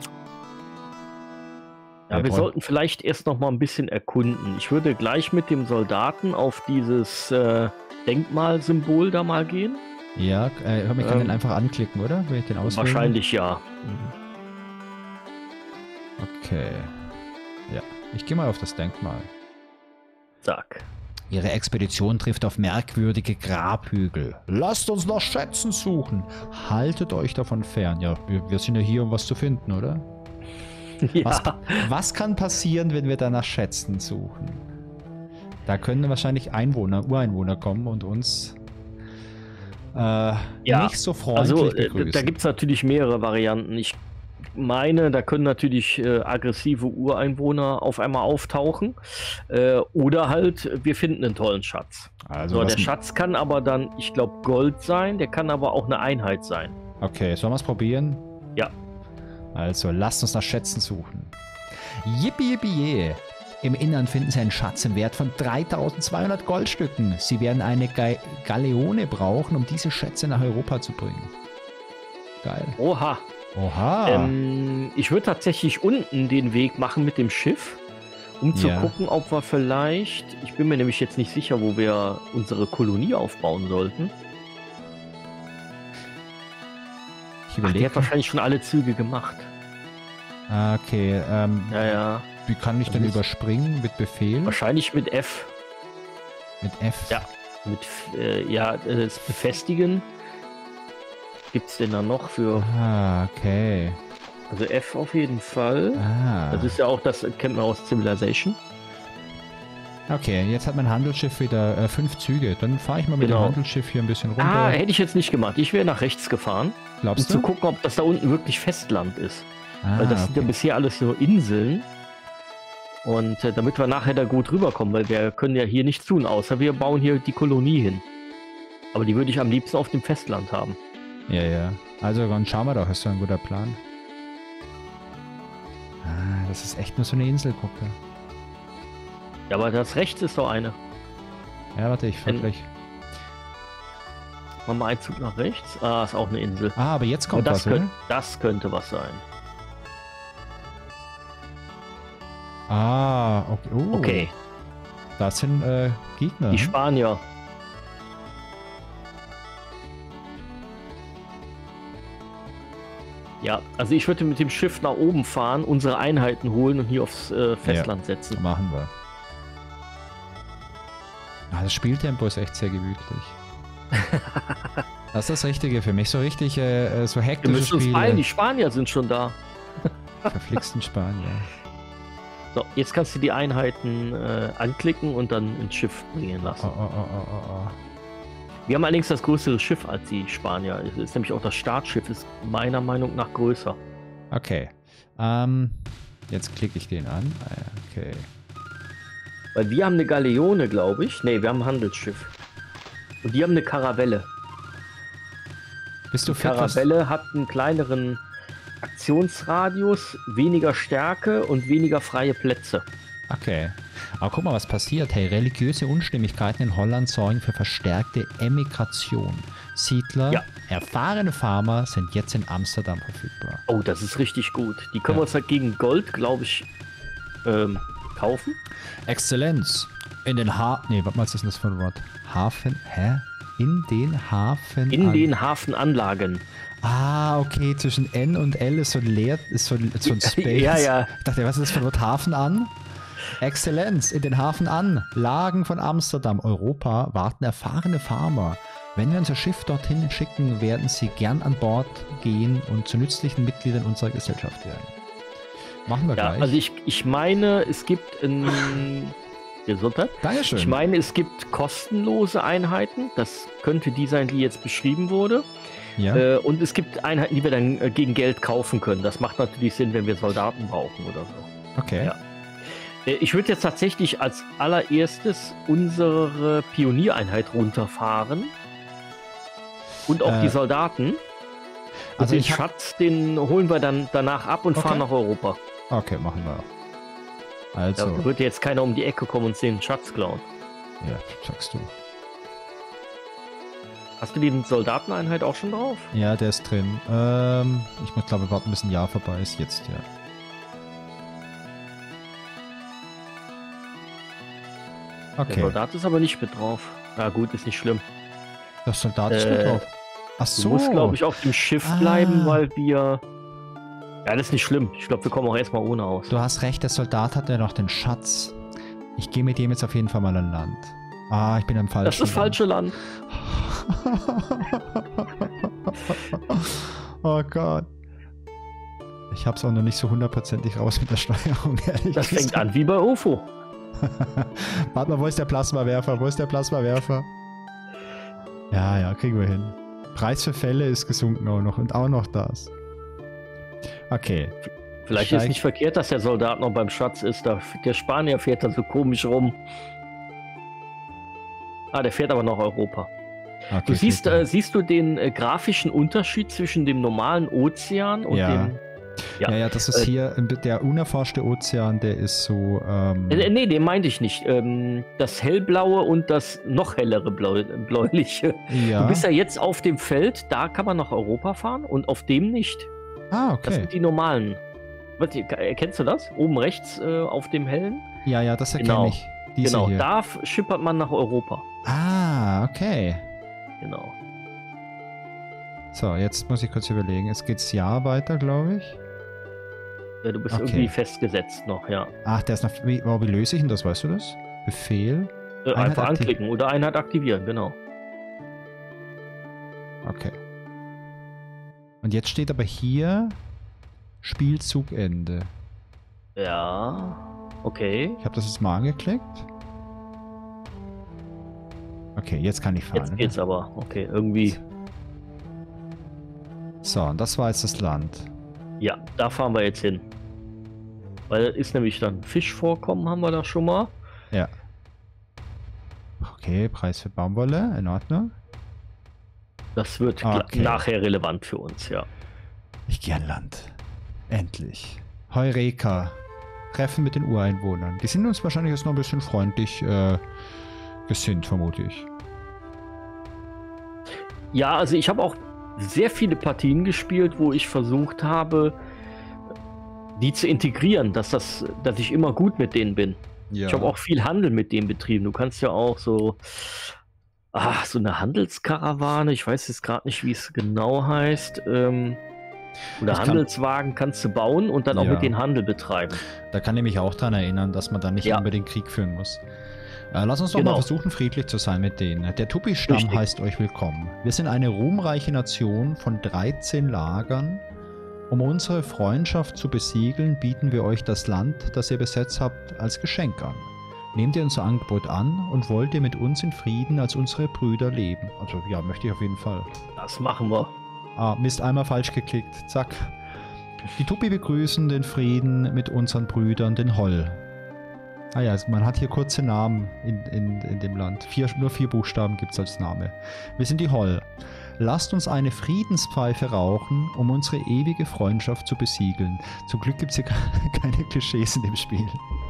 [SPEAKER 2] Ja, wir sollten vielleicht erst noch mal ein bisschen erkunden. Ich würde gleich mit dem Soldaten auf dieses Denkmalsymbol da mal gehen.
[SPEAKER 1] Ja, ich kann den einfach anklicken, oder? Wenn ich den auswähle?
[SPEAKER 2] Wahrscheinlich ja.
[SPEAKER 1] Okay. Ja, ich gehe mal auf das Denkmal.
[SPEAKER 2] Zack.
[SPEAKER 1] Ihre Expedition trifft auf merkwürdige Grabhügel. Lasst uns nach Schätzen suchen. Haltet euch davon fern. Ja, wir sind ja hier, um was zu finden, oder?
[SPEAKER 2] Ja.
[SPEAKER 1] Was kann passieren, wenn wir da nach Schätzen suchen? Da können wahrscheinlich Ureinwohner kommen und uns nicht so freundlich begrüßen.
[SPEAKER 2] Da gibt es natürlich mehrere Varianten. Ich meine, da können natürlich aggressive Ureinwohner auf einmal auftauchen. Oder halt, wir finden einen tollen Schatz.
[SPEAKER 1] Also
[SPEAKER 2] so, der Schatz kann aber dann, ich glaube, Gold sein. Der kann aber auch eine Einheit sein.
[SPEAKER 1] Okay, sollen wir es probieren?
[SPEAKER 2] Ja.
[SPEAKER 1] Also, lasst uns nach Schätzen suchen. Yippie, yippie, je. Im Innern finden Sie einen Schatz im Wert von 3200 Goldstücken. Sie werden eine Galeone brauchen, um diese Schätze nach Europa zu bringen. Geil.
[SPEAKER 2] Oha.
[SPEAKER 1] Oha.
[SPEAKER 2] Ich würde tatsächlich unten den Weg machen mit dem Schiff, um zu gucken, ob wir vielleicht, ich bin mir nämlich jetzt nicht sicher, wo wir unsere Kolonie aufbauen sollten. Der hat wahrscheinlich schon alle Züge gemacht.
[SPEAKER 1] Okay,
[SPEAKER 2] ja.
[SPEAKER 1] Wie kann ich denn überspringen? Mit Befehl?
[SPEAKER 2] Wahrscheinlich mit F.
[SPEAKER 1] Mit F?
[SPEAKER 2] Ja, das Befestigen. Gibt's denn da noch für...
[SPEAKER 1] Ah, okay.
[SPEAKER 2] Also F auf jeden Fall.
[SPEAKER 1] Ah.
[SPEAKER 2] Das ist ja auch, das kennt man aus Civilization.
[SPEAKER 1] Okay, jetzt hat mein Handelsschiff wieder 5 Züge. Dann fahre ich mal mit dem Handelsschiff hier ein bisschen runter.
[SPEAKER 2] Ah, hätte ich jetzt nicht gemacht. Ich wäre nach rechts gefahren, um zu gucken, ob das da unten wirklich Festland ist. Weil das sind ja bisher alles nur Inseln. Und damit wir nachher da gut rüberkommen, weil wir können ja hier nichts tun, außer wir bauen hier die Kolonie hin. Aber die würde ich am liebsten auf dem Festland haben.
[SPEAKER 1] Ja, ja. Also dann schauen wir doch, ist so ein guter Plan. Ah, das ist echt nur so eine Inselgruppe.
[SPEAKER 2] Ja, aber das rechts ist doch eine.
[SPEAKER 1] Ja, warte, ich fahr gleich.
[SPEAKER 2] Machen wir einen Zug nach rechts. Ah, ist auch eine Insel.
[SPEAKER 1] Ah, aber jetzt kommt
[SPEAKER 2] das, das könnte was sein.
[SPEAKER 1] Ah, okay.
[SPEAKER 2] Okay.
[SPEAKER 1] Das sind Gegner.
[SPEAKER 2] Die Spanier. Ja, also ich würde mit dem Schiff nach oben fahren, unsere Einheiten holen und hier aufs Festland setzen.
[SPEAKER 1] Machen wir. Ah, das Spieltempo ist echt sehr gemütlich. Das ist das Richtige für mich. So richtig, so hektische
[SPEAKER 2] Wir müssen uns
[SPEAKER 1] Spiele.
[SPEAKER 2] beeilen, die Spanier sind schon da.
[SPEAKER 1] Verflixten Spanier.
[SPEAKER 2] So, jetzt kannst du die Einheiten anklicken und dann ins Schiff bringen lassen.
[SPEAKER 1] Oh.
[SPEAKER 2] Wir haben allerdings das größere Schiff als die Spanier. Es ist nämlich auch das Startschiff, ist meiner Meinung nach größer.
[SPEAKER 1] Okay. Jetzt klicke ich den an. Okay.
[SPEAKER 2] Weil wir haben eine Galeone, glaube ich. Ne, wir haben ein Handelsschiff. Und die haben eine Karavelle.
[SPEAKER 1] Bist du
[SPEAKER 2] Die Karavelle hat einen kleineren Aktionsradius, weniger Stärke und weniger freie Plätze.
[SPEAKER 1] Okay. Aber guck mal, was passiert. Hey, religiöse Unstimmigkeiten in Holland sorgen für verstärkte Emigration. Siedler, erfahrene Farmer sind jetzt in Amsterdam verfügbar.
[SPEAKER 2] Oh, das ist richtig gut. Die können wir uns halt gegen Gold, glaube ich, kaufen.
[SPEAKER 1] Exzellenz. In den was ist denn das für ein Wort? Hafen, In den Hafen.
[SPEAKER 2] In den Hafenanlagen.
[SPEAKER 1] Ah, okay, zwischen N und L ist so ein so ein Space.
[SPEAKER 2] Ja.
[SPEAKER 1] Ich dachte, was ist das für ein Wort? Hafen an? Exzellenz, in den Hafen an. Lagen von Amsterdam, Europa warten erfahrene Farmer. Wenn wir unser Schiff dorthin schicken, werden sie gern an Bord gehen und zu nützlichen Mitgliedern unserer Gesellschaft werden. Machen wir gleich.
[SPEAKER 2] Also ich meine, es gibt ein... Gesundheit.
[SPEAKER 1] Dankeschön.
[SPEAKER 2] Ich meine, es gibt kostenlose Einheiten. Das könnte die sein, die jetzt beschrieben wurde.
[SPEAKER 1] Ja.
[SPEAKER 2] Und es gibt Einheiten, die wir dann gegen Geld kaufen können. Das macht natürlich Sinn, wenn wir Soldaten brauchen oder so.
[SPEAKER 1] Okay.
[SPEAKER 2] Ja. Ich würde jetzt tatsächlich als allererstes unsere Pioniereinheit runterfahren. Und auch die Soldaten. Und
[SPEAKER 1] also
[SPEAKER 2] den Schatz, den holen wir dann danach ab und fahren nach Europa.
[SPEAKER 1] Okay, machen wir. Also.
[SPEAKER 2] Da wird jetzt keiner um die Ecke kommen und den Schatz klauen.
[SPEAKER 1] Ja, sagst du.
[SPEAKER 2] Hast du die Soldateneinheit auch schon drauf?
[SPEAKER 1] Ja, der ist drin. Ich muss glaube warten, bis ein Jahr vorbei ist. Jetzt, ja. Okay.
[SPEAKER 2] Der Soldat ist aber nicht mit drauf. Na gut, ist nicht schlimm.
[SPEAKER 1] Der Soldat ist mit drauf. Ach so.
[SPEAKER 2] Du musst, glaube ich, auf dem Schiff bleiben, weil wir... Ja, das ist nicht schlimm. Ich glaube, wir kommen auch erstmal ohne aus.
[SPEAKER 1] Du hast recht, der Soldat hat ja noch den Schatz. Ich gehe mit dem jetzt auf jeden Fall mal an Land. Ah, ich bin am falschen
[SPEAKER 2] Land. Das ist das falsche Land.
[SPEAKER 1] Oh Gott. Ich hab's auch noch nicht so hundertprozentig raus mit der Steuerung, ehrlich
[SPEAKER 2] Das fängt an wie bei UFO.
[SPEAKER 1] Warte mal, wo ist der Plasmawerfer? Wo ist der Plasmawerfer? Ja, kriegen wir hin. Preis für Fälle ist gesunken auch noch und auch noch das. Okay.
[SPEAKER 2] Vielleicht ist nicht verkehrt, dass der Soldat noch beim Schatz ist. Der Spanier fährt da so komisch rum. Ah, der fährt aber nach Europa.
[SPEAKER 1] Okay,
[SPEAKER 2] Du siehst du den grafischen Unterschied zwischen dem normalen Ozean und dem...
[SPEAKER 1] Ja, das ist hier der unerforschte Ozean, der ist so...
[SPEAKER 2] Nee, den meinte ich nicht. Das hellblaue und das noch hellere bläuliche.
[SPEAKER 1] Ja.
[SPEAKER 2] Du bist ja jetzt auf dem Feld, da kann man nach Europa fahren und auf dem nicht.
[SPEAKER 1] Ah, okay.
[SPEAKER 2] Das sind die normalen. Erkennst du das? Oben rechts auf dem hellen?
[SPEAKER 1] Ja, das erkenne ich. Diese
[SPEAKER 2] genau,
[SPEAKER 1] hier.
[SPEAKER 2] da schippert man nach Europa.
[SPEAKER 1] Ah, okay.
[SPEAKER 2] Genau.
[SPEAKER 1] So, jetzt muss ich kurz überlegen. Jetzt geht's Jahr weiter, glaube ich.
[SPEAKER 2] Ja, du bist irgendwie festgesetzt noch, ja.
[SPEAKER 1] Ach, der ist noch... Wie löse ich denn das? Weißt du das? Befehl?
[SPEAKER 2] Einfach anklicken oder Einheit aktivieren, genau.
[SPEAKER 1] Okay. Und jetzt steht aber hier Spielzugende.
[SPEAKER 2] Ja, okay.
[SPEAKER 1] Ich habe das jetzt mal angeklickt. Okay, jetzt kann ich fahren.
[SPEAKER 2] Jetzt geht's aber. Okay, irgendwie.
[SPEAKER 1] So, und das war jetzt das Land.
[SPEAKER 2] Ja, da fahren wir jetzt hin. Weil das ist nämlich dann Fischvorkommen, haben wir da schon mal.
[SPEAKER 1] Ja. Okay, Preis für Baumwolle, in Ordnung.
[SPEAKER 2] Das wird nachher relevant für uns, ja.
[SPEAKER 1] Ich gehe an Land. Endlich. Heureka. Treffen mit den Ureinwohnern. Die sind uns wahrscheinlich jetzt noch ein bisschen freundlich gesinnt, vermute ich.
[SPEAKER 2] Ja, also ich habe auch sehr viele Partien gespielt, wo ich versucht habe, die zu integrieren, dass ich immer gut mit denen bin. Ja. Ich habe auch viel Handel mit denen betrieben. Du kannst ja auch so eine Handelskarawane, ich weiß jetzt gerade nicht, wie es genau heißt, oder Handelswagen kannst du bauen und dann auch mit denen Handel betreiben.
[SPEAKER 1] Da kann ich mich auch daran erinnern, dass man da nicht unbedingt Krieg führen muss. Lass uns doch mal versuchen, friedlich zu sein mit denen. Der Tupi-Stamm heißt euch willkommen. Wir sind eine ruhmreiche Nation von 13 Lagern. Um unsere Freundschaft zu besiegeln, bieten wir euch das Land, das ihr besetzt habt, als Geschenk an. Nehmt ihr unser Angebot an und wollt ihr mit uns in Frieden als unsere Brüder leben? Also ja, möchte ich auf jeden Fall.
[SPEAKER 2] Das machen wir.
[SPEAKER 1] Mist, einmal falsch geklickt. Zack. Die Tupi begrüßen den Frieden mit unseren Brüdern, den Holl. Ah ja, also man hat hier kurze Namen in dem Land. Nur 4 Buchstaben gibt es als Name. Wir sind die Holl. Lasst uns eine Friedenspfeife rauchen, um unsere ewige Freundschaft zu besiegeln. Zum Glück gibt es hier keine Klischees in dem Spiel.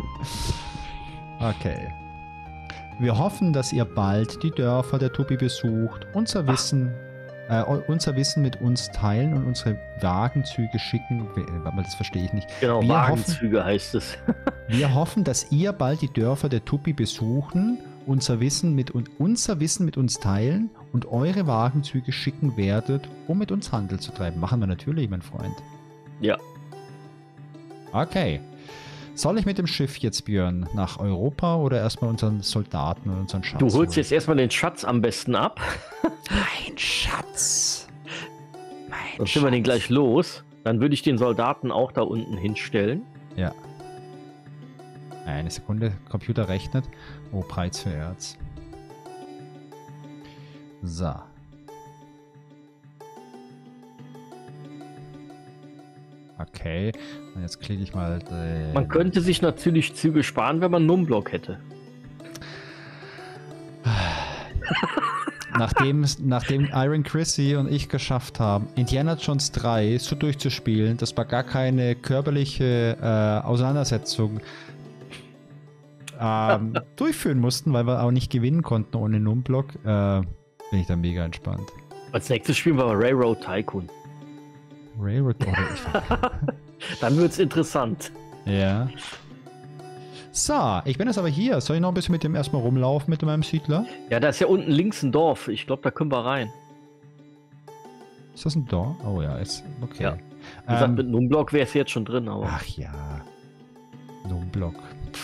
[SPEAKER 1] Okay. Wir hoffen, dass ihr bald die Dörfer der Tupi besucht, unser Wissen mit uns teilen und unsere Wagenzüge schicken. Das verstehe ich nicht.
[SPEAKER 2] Genau, Wagenzüge heißt es.
[SPEAKER 1] Wir hoffen, dass ihr bald die Dörfer der Tupi besuchen, unser Wissen mit uns teilen und eure Wagenzüge schicken werdet, um mit uns Handel zu treiben. Machen wir natürlich, mein Freund.
[SPEAKER 2] Ja.
[SPEAKER 1] Okay. Soll ich mit dem Schiff jetzt, Björn, nach Europa oder erstmal unseren Soldaten und unseren Schatz?
[SPEAKER 2] Du holst jetzt erstmal den Schatz am besten ab.
[SPEAKER 1] Mein Schatz.
[SPEAKER 2] Dann sind wir den gleich los. Dann würde ich den Soldaten auch da unten hinstellen.
[SPEAKER 1] Ja. Eine Sekunde, Computer rechnet. Oh, Preis für Erz. So. Okay, und jetzt klicke ich mal.
[SPEAKER 2] Man könnte sich natürlich Züge sparen, wenn man Numblock hätte.
[SPEAKER 1] Nachdem Iron Chrissy und ich geschafft haben, Indiana Jones 3 so durchzuspielen, dass wir gar keine körperliche Auseinandersetzung durchführen mussten, weil wir auch nicht gewinnen konnten ohne Numblock, bin ich da mega entspannt.
[SPEAKER 2] Als nächstes spielen wir Railroad Tycoon.
[SPEAKER 1] Railroad
[SPEAKER 2] Dann wird's interessant.
[SPEAKER 1] Ja. So, ich bin jetzt aber hier. Soll ich noch ein bisschen mit dem erstmal rumlaufen, mit meinem Siedler?
[SPEAKER 2] Ja, da ist ja unten links ein Dorf. Ich glaube, da können wir rein.
[SPEAKER 1] Ist das ein Dorf? Oh ja, ist okay.
[SPEAKER 2] Ja. Wie gesagt, mit Numblock wäre es jetzt schon drin, aber.
[SPEAKER 1] Ach ja. Numblock.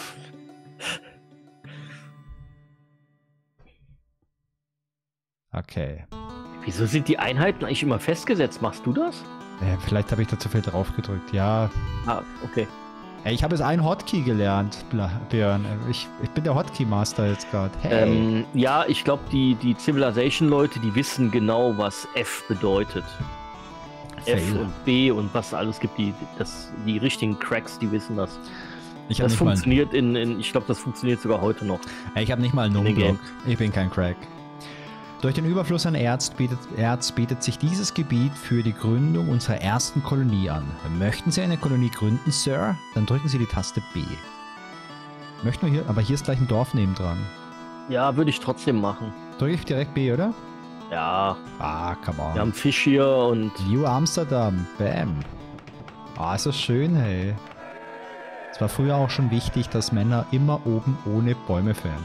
[SPEAKER 1] Okay.
[SPEAKER 2] Wieso sind die Einheiten eigentlich immer festgesetzt? Machst du das?
[SPEAKER 1] Vielleicht habe ich da zu viel drauf gedrückt. Ja.
[SPEAKER 2] Ah, okay.
[SPEAKER 1] Ich habe jetzt einen Hotkey gelernt, Björn. Ich bin der Hotkey-Master jetzt gerade. Hey.
[SPEAKER 2] Ja, ich glaube, die Civilization-Leute, die wissen genau, was F bedeutet. Fail. F und B und was alles gibt. Die richtigen Cracks, die wissen das. Das funktioniert ich glaube, das funktioniert sogar heute noch.
[SPEAKER 1] Ich habe nicht mal einen Numblock. Ich bin kein Crack. Durch den Überfluss an Erz bietet sich dieses Gebiet für die Gründung unserer ersten Kolonie an. Möchten Sie eine Kolonie gründen, Sir? Dann drücken Sie die Taste B. Möchten wir hier, aber hier ist gleich ein Dorf nebendran.
[SPEAKER 2] Ja, würde ich trotzdem machen.
[SPEAKER 1] Drücke ich direkt B, oder?
[SPEAKER 2] Ja.
[SPEAKER 1] Come on.
[SPEAKER 2] Wir haben Fisch hier und...
[SPEAKER 1] New Amsterdam. Bam. Ist das schön, hey. Es war früher auch schon wichtig, dass Männer immer oben ohne Bäume fällen.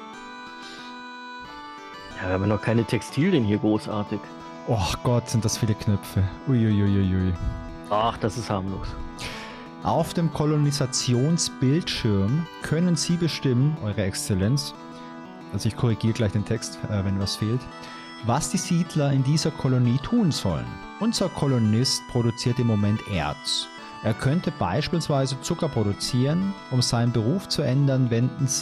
[SPEAKER 2] Ja, wir haben noch keine Textilien hier großartig.
[SPEAKER 1] Oh Gott, sind das viele Knöpfe. Uiuiuiui.
[SPEAKER 2] Ach, das ist harmlos.
[SPEAKER 1] Auf dem Kolonisationsbildschirm können Sie bestimmen, Eure Exzellenz, also ich korrigiere gleich den Text, wenn was fehlt, was die Siedler in dieser Kolonie tun sollen. Unser Kolonist produziert im Moment Erz. Er könnte beispielsweise Zucker produzieren. Um seinen Beruf zu ändern,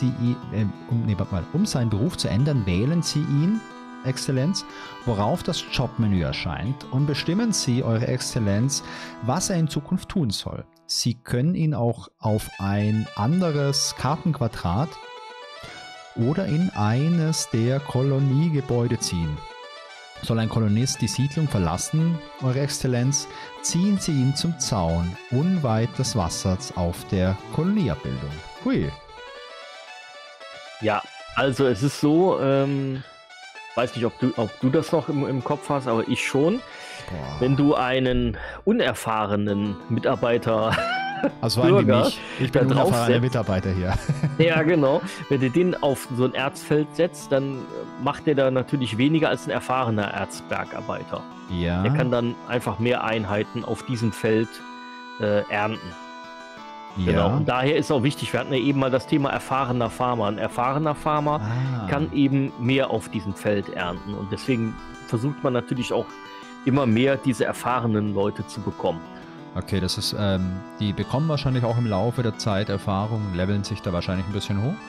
[SPEAKER 1] um seinen Beruf zu ändern, wählen Sie ihn, Exzellenz, worauf das Jobmenü erscheint, und bestimmen Sie, Eure Exzellenz, was er in Zukunft tun soll. Sie können ihn auch auf ein anderes Kartenquadrat oder in eines der Koloniegebäude ziehen. Soll ein Kolonist die Siedlung verlassen, Eure Exzellenz, ziehen Sie ihn zum Zaun, unweit des Wassers auf der Koloniebildung. Hui.
[SPEAKER 2] Ja, also es ist so, weiß nicht, ob du das noch im Kopf hast, aber ich schon.
[SPEAKER 1] Boah.
[SPEAKER 2] Wenn du einen unerfahrenen Mitarbeiter
[SPEAKER 1] Also vor allem
[SPEAKER 2] Bürger
[SPEAKER 1] mich. Ich bin
[SPEAKER 2] da drauf
[SPEAKER 1] unerfahrener
[SPEAKER 2] setzt.
[SPEAKER 1] Mitarbeiter hier.
[SPEAKER 2] Ja, genau. Wenn du den auf so ein Erzfeld setzt, dann macht der da natürlich weniger als ein erfahrener Erzbergarbeiter.
[SPEAKER 1] Ja.
[SPEAKER 2] Der kann dann einfach mehr Einheiten auf diesem Feld ernten. Genau. Und daher ist auch wichtig, wir hatten ja eben mal das Thema erfahrener Farmer. Ein erfahrener Farmer kann eben mehr auf diesem Feld ernten. Und deswegen versucht man natürlich auch immer mehr diese erfahrenen Leute zu bekommen.
[SPEAKER 1] Okay, das ist, die bekommen wahrscheinlich auch im Laufe der Zeit Erfahrung, leveln sich da wahrscheinlich ein bisschen hoch.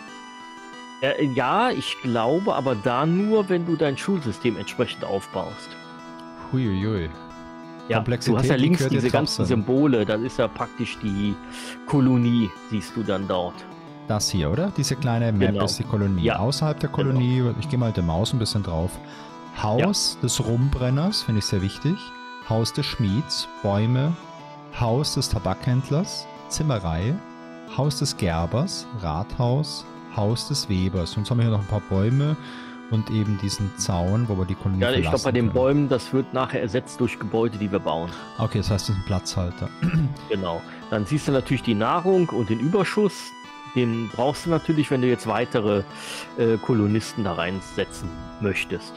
[SPEAKER 2] Ja, ich glaube, aber da nur, wenn du dein Schulsystem entsprechend aufbaust.
[SPEAKER 1] Huiuiui.
[SPEAKER 2] Ja, du hast ja links diese ganzen Symbole, das ist ja praktisch die Kolonie, siehst du dann dort.
[SPEAKER 1] Das hier, oder? Diese kleine Map ist die Kolonie. Ja. Außerhalb der Kolonie, ich gehe mal mit der Maus ein bisschen drauf. Haus des Rumbrenners, finde ich sehr wichtig. Haus des Schmieds, Bäume, Haus des Tabakhändlers, Zimmerei, Haus des Gerbers, Rathaus, Haus des Webers. Und jetzt haben wir hier noch ein paar Bäume und eben diesen Zaun, wo wir die Kolonie verlassen.
[SPEAKER 2] Ja, ich glaube, bei den Bäumen, das wird nachher ersetzt durch Gebäude, die wir bauen.
[SPEAKER 1] Okay, das heißt, das ist ein Platzhalter.
[SPEAKER 2] Genau. Dann siehst du natürlich die Nahrung und den Überschuss. Den brauchst du natürlich, wenn du jetzt weitere Kolonisten da reinsetzen möchtest.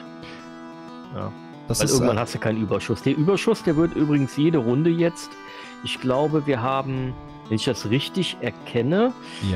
[SPEAKER 2] Ja. Weil irgendwann hast du keinen Überschuss. Der Überschuss, der wird übrigens jede Runde jetzt. Ich glaube, wir haben, wenn ich das richtig erkenne,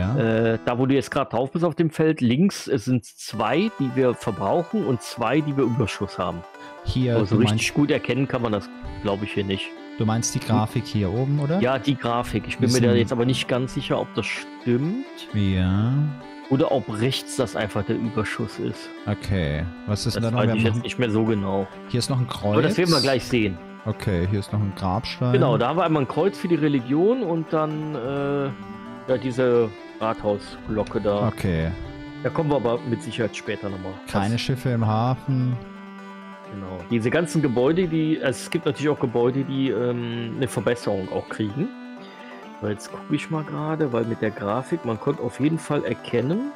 [SPEAKER 2] da wo du jetzt gerade drauf bist auf dem Feld, links es sind 2, die wir verbrauchen und 2, die wir Überschuss haben.
[SPEAKER 1] Hier,
[SPEAKER 2] also richtig gut erkennen kann man das, glaube ich, hier nicht.
[SPEAKER 1] Du meinst die Grafik hier oben, oder?
[SPEAKER 2] Ja, die Grafik. Ich bin mir da jetzt aber nicht ganz sicher, ob das stimmt.
[SPEAKER 1] Ja.
[SPEAKER 2] Oder ob rechts das einfach der Überschuss ist.
[SPEAKER 1] Okay. Was ist denn da noch?
[SPEAKER 2] Das weiß ich jetzt nicht mehr so genau.
[SPEAKER 1] Hier ist noch ein Kreuz.
[SPEAKER 2] Aber das werden wir gleich sehen.
[SPEAKER 1] Okay, hier ist noch ein Grabstein.
[SPEAKER 2] Genau, da haben wir einmal ein Kreuz für die Religion und dann ja, diese Rathausglocke da.
[SPEAKER 1] Okay.
[SPEAKER 2] Da kommen wir aber mit Sicherheit später nochmal.
[SPEAKER 1] Keine Schiffe im Hafen.
[SPEAKER 2] Genau. Diese ganzen Gebäude, es gibt natürlich auch Gebäude, die eine Verbesserung auch kriegen. Aber jetzt gucke ich mal gerade, weil mit der Grafik, man konnte auf jeden Fall erkennen,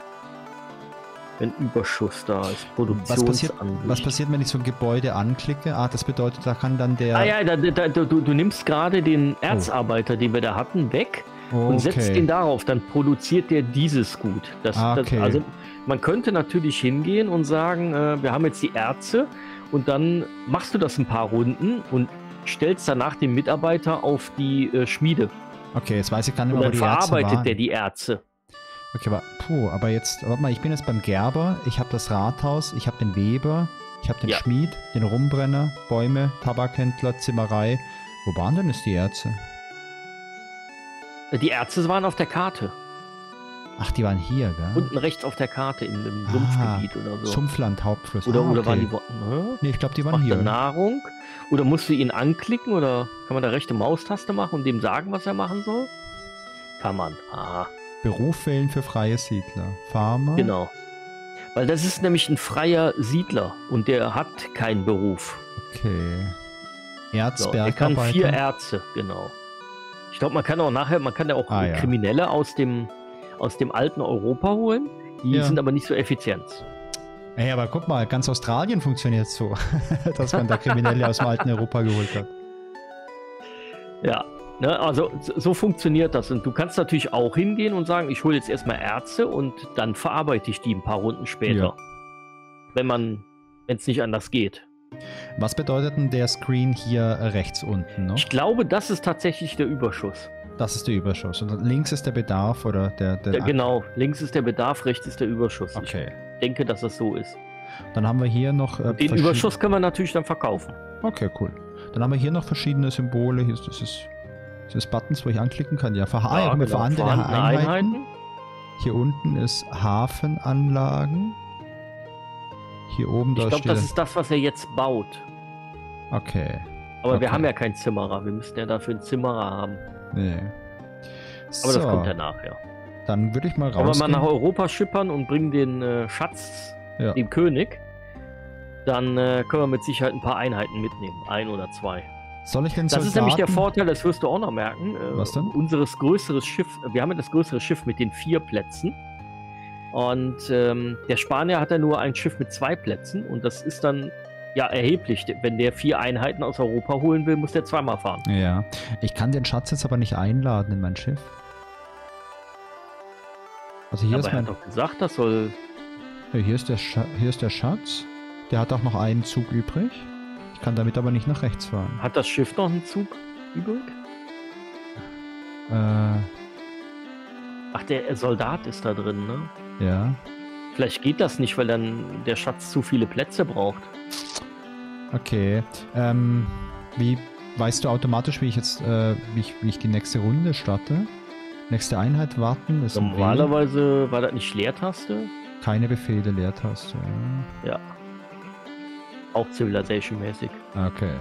[SPEAKER 2] wenn Überschuss da ist.
[SPEAKER 1] Was passiert, wenn ich so ein Gebäude anklicke? Ah, das bedeutet, da kann dann der...
[SPEAKER 2] Ah ja, du nimmst gerade den Erzarbeiter, den wir da hatten, weg und setzt den darauf. Dann produziert der dieses Gut. Also man könnte natürlich hingehen und sagen, wir haben jetzt die Erze und dann machst du das ein paar Runden und stellst danach den Mitarbeiter auf die Schmiede.
[SPEAKER 1] Okay, jetzt weiß ich gar nicht mehr,
[SPEAKER 2] wo die Erze waren. Und dann verarbeitet der die Erze.
[SPEAKER 1] Okay, aber jetzt, warte mal, ich bin jetzt beim Gerber, ich habe das Rathaus, ich habe den Weber, ich habe den Schmied, den Rumbrenner, Bäume, Tabakhändler, Zimmerei. Wo waren denn jetzt die Erze?
[SPEAKER 2] Die Erze waren auf der Karte.
[SPEAKER 1] Ach, die waren hier, gell?
[SPEAKER 2] Unten rechts auf der Karte im Sumpfgebiet oder so.
[SPEAKER 1] Sumpfland, Hauptfluss.
[SPEAKER 2] Oder waren die...
[SPEAKER 1] Nee, ich glaube, die waren hier.
[SPEAKER 2] Nahrung. Oder musst du ihn anklicken oder kann man da rechte Maustaste machen und dem sagen, was er machen soll? Kann man. Aha.
[SPEAKER 1] Beruf wählen für freie Siedler. Farmer.
[SPEAKER 2] Genau. Weil das ist nämlich ein freier Siedler und der hat keinen Beruf.
[SPEAKER 1] Okay. Erzbergarbeiter.
[SPEAKER 2] Er kann 4 Erze, genau. Ich glaube, man kann ja auch Kriminelle aus dem alten Europa holen. Die sind aber nicht so effizient.
[SPEAKER 1] Ey, aber guck mal, ganz Australien funktioniert so, dass man da Kriminelle aus dem alten Europa geholt hat.
[SPEAKER 2] Ja. Ne, also so funktioniert das. Und du kannst natürlich auch hingehen und sagen, ich hole jetzt erstmal Erze und dann verarbeite ich die ein paar Runden später. Ja. Wenn es nicht anders geht.
[SPEAKER 1] Was bedeutet denn der Screen hier rechts unten noch?
[SPEAKER 2] Ich glaube, das ist tatsächlich der Überschuss.
[SPEAKER 1] Das ist der Überschuss. Und links ist der Bedarf oder der
[SPEAKER 2] genau, links ist der Bedarf, rechts ist der Überschuss.
[SPEAKER 1] Okay.
[SPEAKER 2] Ich denke, dass das so ist.
[SPEAKER 1] Dann haben wir hier noch...
[SPEAKER 2] den Überschuss können wir natürlich dann verkaufen.
[SPEAKER 1] Okay, cool. Dann haben wir hier noch verschiedene Symbole. Hier ist dieses Das Buttons, wo ich anklicken kann. Ja,
[SPEAKER 2] Ja,
[SPEAKER 1] guck mal,
[SPEAKER 2] genau.
[SPEAKER 1] vorhandene Einheiten.
[SPEAKER 2] Einheiten.
[SPEAKER 1] Hier unten ist Hafenanlagen. Hier oben,
[SPEAKER 2] Ich
[SPEAKER 1] da
[SPEAKER 2] glaube,
[SPEAKER 1] steht...
[SPEAKER 2] das ist das, was er jetzt baut.
[SPEAKER 1] Okay.
[SPEAKER 2] Aber wir
[SPEAKER 1] Okay.
[SPEAKER 2] haben ja keinen Zimmerer. Wir müssten ja dafür einen Zimmerer haben.
[SPEAKER 1] Nee.
[SPEAKER 2] Aber das kommt danach, ja.
[SPEAKER 1] Dann würde ich mal
[SPEAKER 2] Wenn wir
[SPEAKER 1] rausgehen.
[SPEAKER 2] mal nach Europa schippern und bringen den Schatz
[SPEAKER 1] Ja.
[SPEAKER 2] dem König, dann können wir mit Sicherheit ein paar Einheiten mitnehmen. 1 oder 2.
[SPEAKER 1] Soll ich den
[SPEAKER 2] Das ist nämlich der Vorteil, das wirst du auch noch merken.
[SPEAKER 1] Was denn?
[SPEAKER 2] Unseres größeres Schiff, wir haben ja das größere Schiff mit den 4 Plätzen. Und der Spanier hat ja nur ein Schiff mit 2 Plätzen. Und das ist dann ja erheblich. Wenn der 4 Einheiten aus Europa holen will, muss der zweimal fahren.
[SPEAKER 1] Ja. Ich kann den Schatz jetzt aber nicht einladen in mein Schiff. Also hier
[SPEAKER 2] Aber
[SPEAKER 1] ist
[SPEAKER 2] er
[SPEAKER 1] mein...
[SPEAKER 2] hat doch gesagt, das soll...
[SPEAKER 1] Ja, hier ist der Schatz. Der hat auch noch einen Zug übrig. Ich kann damit aber nicht nach rechts fahren.
[SPEAKER 2] Hat das Schiff noch einen Zug übrig? Ach, der Soldat ist da drin, ne?
[SPEAKER 1] Ja.
[SPEAKER 2] Vielleicht geht das nicht, weil dann der Schatz zu viele Plätze braucht.
[SPEAKER 1] Okay. Wie weißt du automatisch, wie ich jetzt, wie ich die nächste Runde starte? Nächste Einheit warten ist ein W.
[SPEAKER 2] Normalerweise war das nicht Leertaste?
[SPEAKER 1] Keine Befehle, Leertaste. Ja.
[SPEAKER 2] Ja. Auch Civilization-mäßig.
[SPEAKER 1] Okay.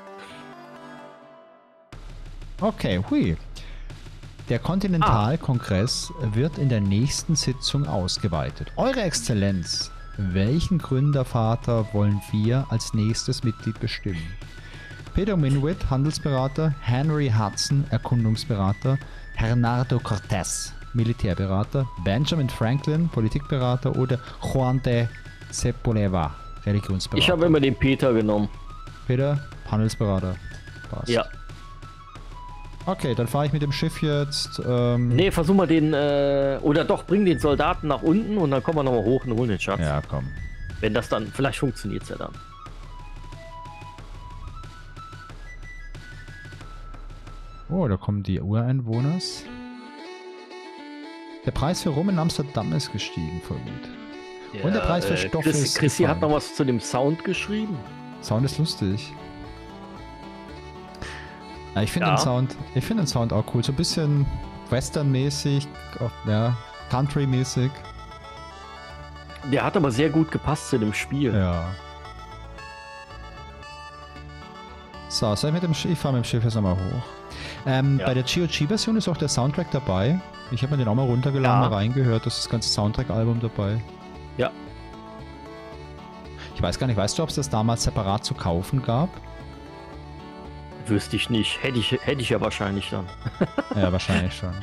[SPEAKER 1] Okay, hui. Der Kontinentalkongress wird in der nächsten Sitzung ausgeweitet. Eure Exzellenz, welchen Gründervater wollen wir als nächstes Mitglied bestimmen? Peter Minuit, Handelsberater, Henry Hudson, Erkundungsberater, Hernando Cortés, Militärberater, Benjamin Franklin, Politikberater oder Juan de Sepulveda, Religionsberater.
[SPEAKER 2] Ich habe immer den Peter genommen.
[SPEAKER 1] Peter, Handelsberater. Passt.
[SPEAKER 2] Ja.
[SPEAKER 1] Okay, dann fahre ich mit dem Schiff jetzt.
[SPEAKER 2] Nee, versuch mal den, oder doch, bring den Soldaten nach unten und dann kommen wir nochmal hoch und holen den Schatz.
[SPEAKER 1] Ja, komm.
[SPEAKER 2] Wenn das dann, vielleicht funktioniert es ja dann.
[SPEAKER 1] Oh, da kommen die Ureinwohners. Der Preis für Rum in Amsterdam ist gestiegen, voll gut. Und der Preis für Stoffe ist
[SPEAKER 2] Chrissy hat
[SPEAKER 1] gefallen.
[SPEAKER 2] noch was zu dem Sound geschrieben.
[SPEAKER 1] Sound ist lustig. Ja, ich finde
[SPEAKER 2] Ja.
[SPEAKER 1] den Sound auch cool. So ein bisschen Western-mäßig, ja, Country-mäßig.
[SPEAKER 2] Der hat aber sehr gut gepasst zu dem Spiel.
[SPEAKER 1] Ja. So, soll ich mit dem ich fahre mit dem Schiff jetzt nochmal hoch.
[SPEAKER 2] Ja.
[SPEAKER 1] Bei der GOG-Version ist auch der Soundtrack dabei. Ich habe mir den auch mal runtergeladen,
[SPEAKER 2] Ja.
[SPEAKER 1] mal reingehört. Das ist das ganze Soundtrack-Album dabei.
[SPEAKER 2] Ja.
[SPEAKER 1] Ich weiß gar nicht, weißt du, ob es das damals separat zu kaufen gab?
[SPEAKER 2] Wüsste ich nicht. Hätte ich ja wahrscheinlich dann.
[SPEAKER 1] Ja, wahrscheinlich schon.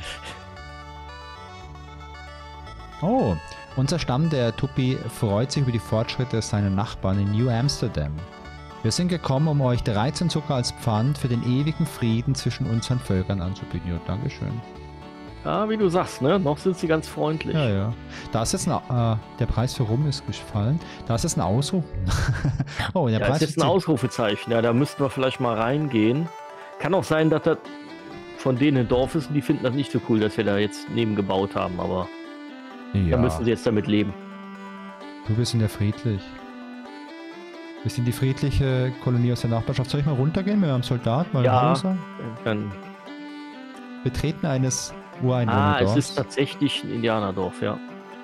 [SPEAKER 1] Oh, unser Stamm, der Tupi, freut sich über die Fortschritte seiner Nachbarn in New Amsterdam. Wir sind gekommen, um euch 13 Zucker als Pfand für den ewigen Frieden zwischen unseren Völkern anzubieten. Ja, Dankeschön.
[SPEAKER 2] Ja, wie du sagst, ne? Noch sind sie ganz freundlich.
[SPEAKER 1] Ja, ja. Da ist jetzt der Preis für Rum ist gefallen. Da ist jetzt ein Ausruf. Oh, der
[SPEAKER 2] Ja,
[SPEAKER 1] Preis
[SPEAKER 2] ist jetzt ein Ausrufezeichen. Ja, da müssten wir vielleicht mal reingehen. Kann auch sein, dass das von denen ein Dorf ist und die finden das nicht so cool, dass wir da jetzt neben gebaut haben, aber
[SPEAKER 1] Ja,
[SPEAKER 2] da müssen sie jetzt damit leben.
[SPEAKER 1] du bist ja friedlich. Wir sind die friedliche Kolonie aus der Nachbarschaft. Soll ich mal runtergehen mit einem Soldat? Mal
[SPEAKER 2] Ja.
[SPEAKER 1] Hallo sagen?
[SPEAKER 2] Dann,
[SPEAKER 1] Betreten eines
[SPEAKER 2] es
[SPEAKER 1] Ureinwohnerdorfs.
[SPEAKER 2] ist tatsächlich ein Indianerdorf, ja.